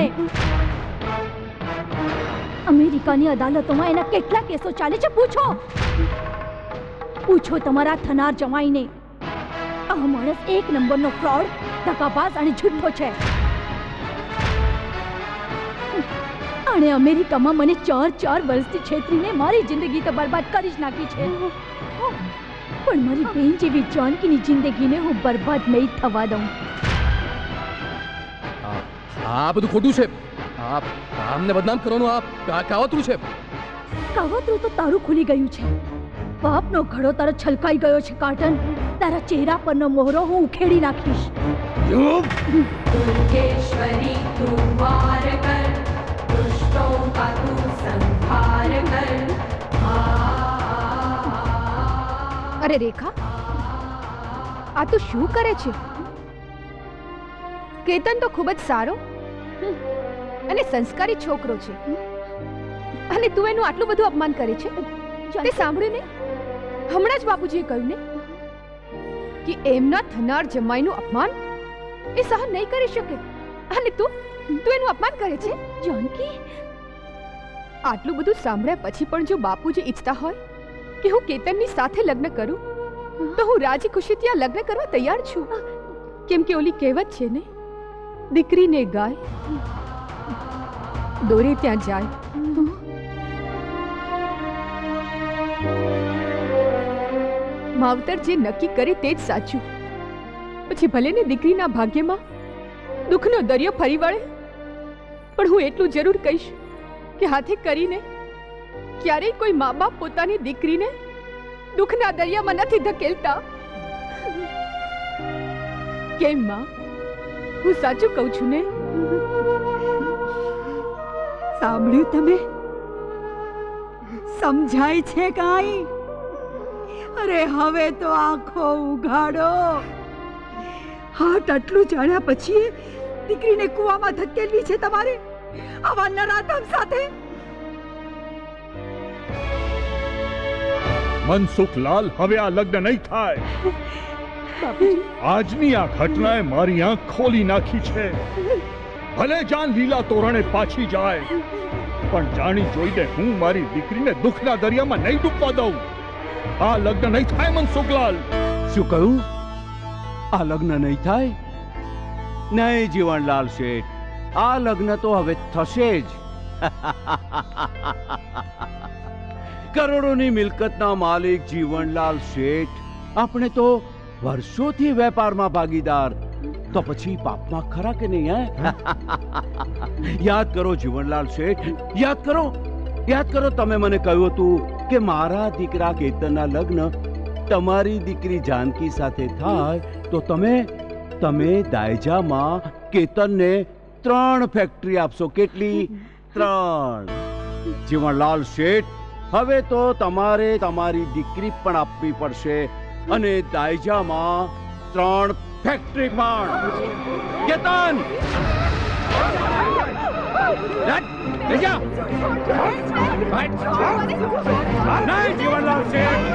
Speaker 4: અમેરિકાની અદાલતોમાં એના કેટલા કેસો ચાલે છે પૂછો. પૂછો તમારા થનાર જમાઈને. આ માણસ એક નંબરનો ફ્રોડ, ધક્કાબાજ અને જુઠ્ઠો છે. આણે અમેરિકામાં મને ચાર ચાર વર્ષથી છેતરીને મારી જિંદગી તો બરબાદ કરી જ નાખી છે. પણ મારી બેન જેવી જાનકીની જિંદગીને હું બરબાદ નહીં થવા દઉં.
Speaker 16: આ બધું ખોટું છે. આ અમને બદનામ કરવાનું આ કાવતરું છે.
Speaker 4: કાવતરું તો તારું ખુલી ગયું છે. પાપનો ઘડો તારો છલકાઈ ગયો છે કાટન. તારા ચહેરા પરનો મોહરો હું ઉખેડી નાખીશ.
Speaker 8: दुर्गेश्वरी तू वार कर, दुष्टों का तू संहार कर.
Speaker 5: અરે રેખા, આ તું શું કરે છે? કેતન તો ખૂબ જ સારો અને સંસ્કારી છોકરો છે, અને તું એનું આટલું બધું અપમાન કરે છે. તે સાંભળ્યું ને, હમણાં જ બાપુજીએ કહ્યું ને કે એમના થનાર જમાઈનું અપમાન એ સહન નહીં કરી શકે, અને તું તું એનું અપમાન કરે છે.
Speaker 4: જાનકી,
Speaker 5: આટલું બધું સાંભળ્યા પછી પણ જો બાપુજી ઈચ્છતા હોય કે હું કેતનની સાથે લગ્ન કરું, તો હું રાજી ખુશી ત્યાં લગ્ન કરવા તૈયાર છું. કેમ કે ઓલી કહેવત છે ને, દીકરીને ગાય દોરે ત્યાં જાય. માવતર જે નક્કી કરે તે જ સાચું. પછી ભલે ને દીકરીના ભાગ્યમાં દુઃખનો દરિયો ફરી વળે, પણ હું એટલું જરૂર કહીશ કે હાથે કરીને ક્યારેય કોઈ મા બાપ પોતાની દીકરીને દુઃખના દરિયામાં નથી ધકેલતા. કેમ માં, હું સાચું કહું છું ને?
Speaker 22: સાંભળ્યું તમે? સમજાય છે કાંઈ? અરે હવે તો આંખો ઉઘાડો. હાટ આટલું જાણ્યા પછી દીકરીને કૂવામાં ધકેલવી છે તમારે આવા નરાધમ સાથે?
Speaker 10: મનસુખલાલ, હવે આ લગ્ન નહીં થાય. આજની આ ઘટનાએ મારી આંખ ખોલી નાખી છે. ભલે જાન લીલા તોરણે પાછી જાય, પણ જાણી જોઈને હું મારી દીકરીને દુઃખના દરિયામાં નહીં ડૂબવા દઉં. આ લગ્ન નહીં થાય મનસુખલાલ.
Speaker 12: શું કહ્યું? આ લગ્ન નહીં થાય? નહીં જીવનલાલ શેઠ, આ લગ્ન તો હવે થશે જ. કરોડોની મિલકતના માલિક જીવનલાલ શેઠ, આપણે તો વર્ષોથી વેપારમાં ભાગીદાર, તો પછી પાપમાં ખરા કે નહીં? હે યાદ કરો જીવનલાલ શેઠ, યાદ કરો યાદ કરો તમે મને કહ્યું હતું કે મારા દીકરા કેતનના લગ્ન તમારી દીકરી જાનકી સાથે થાય તો તમે તમે દાયજામાં કેતનને ત્રણ ફેક્ટરી આપશો. કેટલી? ત્રણ. જીવનલાલ શેઠ, હવે તો તમારે તમારી દીકરી પણ આપવી પડશે, અને દાયજામાં ત્રણ ફેક્ટરી પણ. કેતન, નહીં જીવનલાલ શેઠ.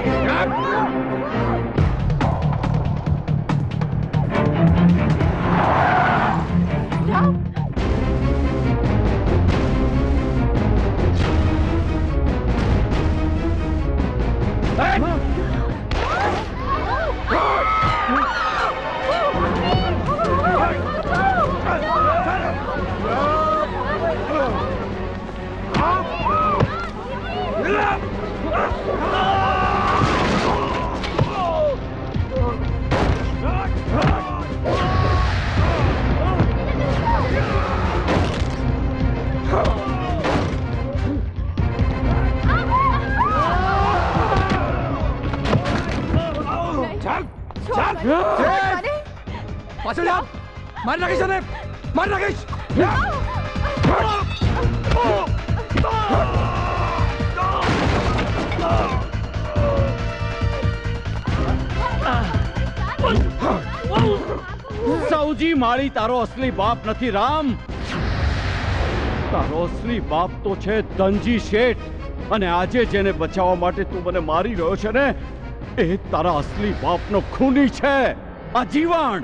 Speaker 17: છોડ મને
Speaker 16: પાછળ જા મારી નાખીશ ને મારી નાખીશ
Speaker 12: સૌજી માળી તારો અસલી બાપ નથી રામ. તારો અસલી બાપ તો છે ધનજી શેઠ અને આજે જેને બચાવવા માટે તું મને મારી રહ્યો છે ને એ તારા અસલી બાપનો ખૂની છે આ જીવણ.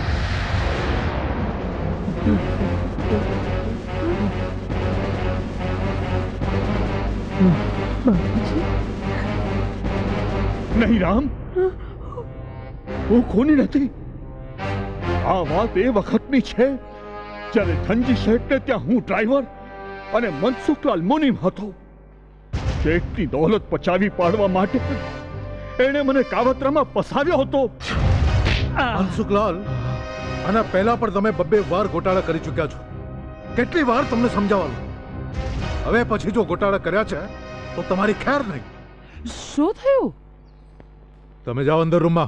Speaker 10: નહીં રામ હું ખૂની નથી. આ વાત એ વખતની છે જ્યારે ધનજી શેઠને ત્યાં હું ડ્રાઈવર અને મનસુખલાલ મુનિમ હતો. શેઠની દોલત પચાવી પાડવા માટે એણે મને કાવતરામાં ફસાવ્યો હતો.
Speaker 21: મનસુખલાલ આના પહેલા પણ તમે બબ્બે વાર ગોટાળા કરી ચૂક્યા છો. કેટલી વાર તમને સમજાવવાનું. હવે પછી જો ગોટાળા કર્યા છે તો તમારી ખેર નહીં.
Speaker 15: શું થયું?
Speaker 21: તમે જાઓ અંદર રૂમમાં.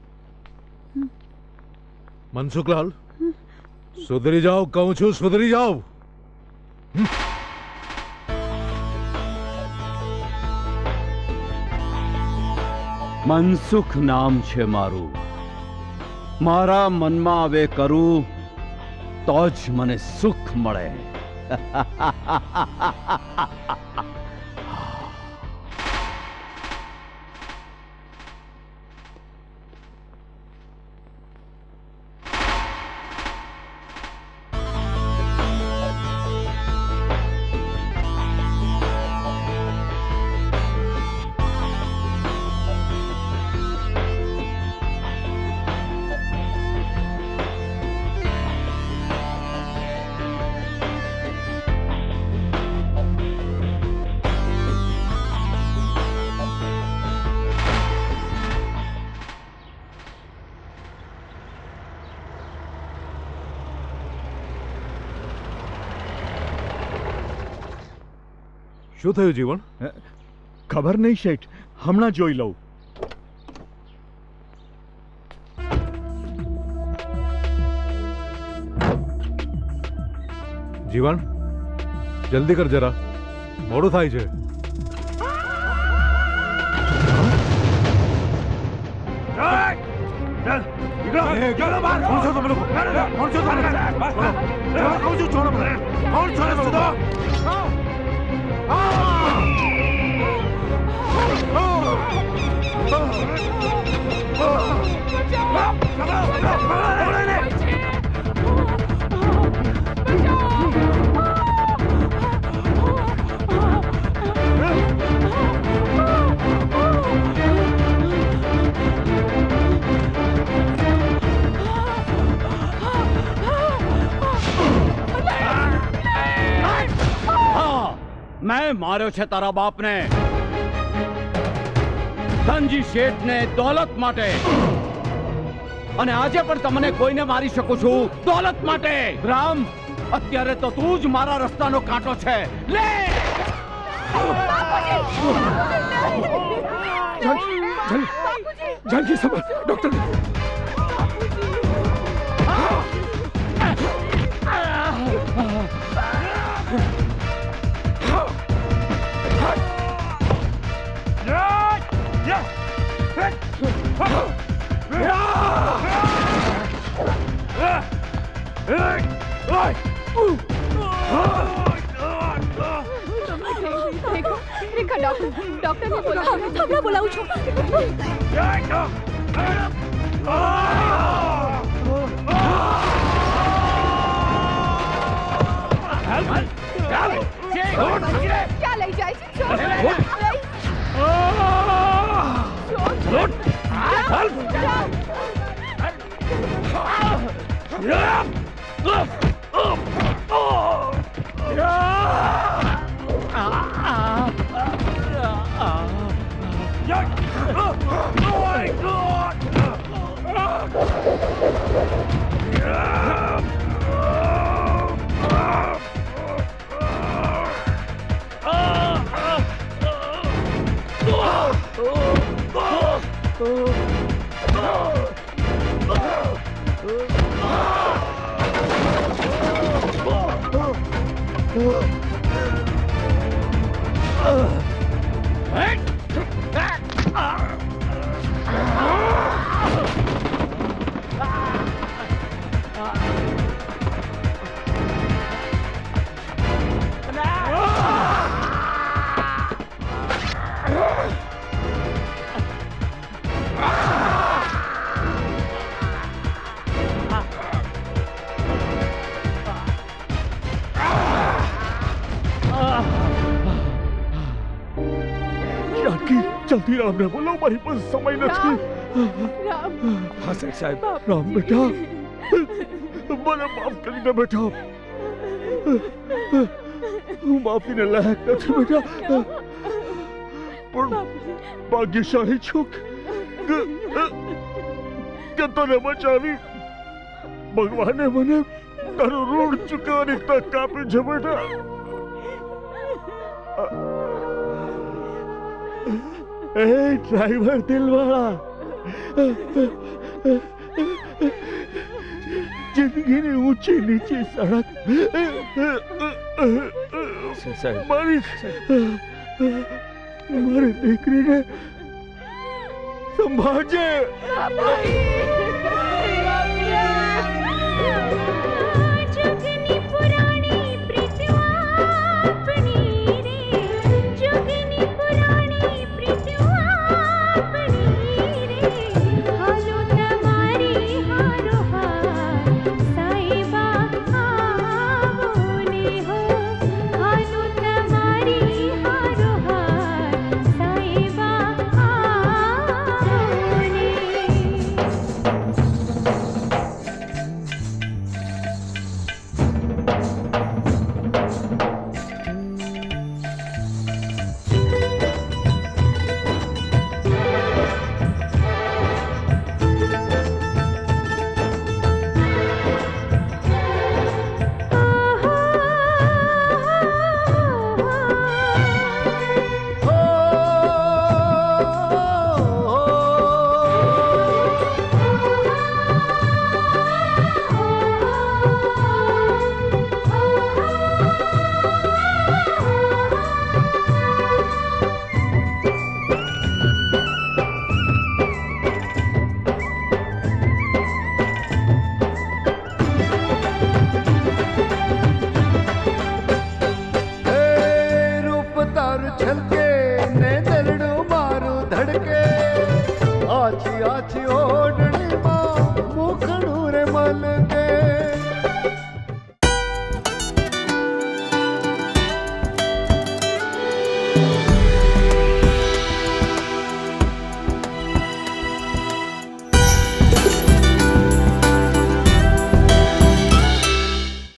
Speaker 21: મનસુખલાલ સુધરી જાઓ કહું છું, સુધરી જાઓ.
Speaker 12: મનસુખ નામ છે મારું. મારા મનમાં હવે કરું તો જ મને સુખ મળે.
Speaker 21: શું થયું જીવન?
Speaker 10: ખબર નહીં શેઠ, હમણાં જોઈ લઉં.
Speaker 21: જીવન જલ્દી કર જરા, મોડું થાય છે.
Speaker 12: मैं मार्यो छे तारा बाप ने, धनजी शेठ ने दौलत माटे, અને આજે પણ તમને કોઈને મારી શકું છું દौलत માટે. રામ અત્યારે તો તું જ મારા રસ્તાનો કાંટો છે. લે
Speaker 10: जानकी समझ डॉक्टर
Speaker 17: રેખા ડોક્ટર ડોક્ટરને બોલાવો. હમણાં બોલાવું છું. ક્યાં લઈ જાય છે?
Speaker 10: जल्दी राम ने बोलो मारी पास समय नहीं।
Speaker 6: राम हाँ सेठ साहब।
Speaker 10: राम बेटा મને માફ કરી દે બેટા હું માફીને લાયક નથી બેટા પણ ભાગ્યશાળી છું કે તને બચાવી ભગવાને મને તારું ઋણ ચૂકવવાની તક આપી છે બેટા એ ડ્રાઈવર દિલવાળા जिंदगी ऊंची नीची सड़क मारी मारी दीकरी ने संभाजे
Speaker 8: जुगनी पुरानी प्रीतिवा अपनी रे जुगनी पुरानी प्रीतिवा अपनी रे हालो तुम्हारी हारो साईबा आवोने हो हालो तुम्हारी हारो साईबा आवोने
Speaker 20: रूप तार छलके ने दरड़ो मारो धड़के आछी आछी हो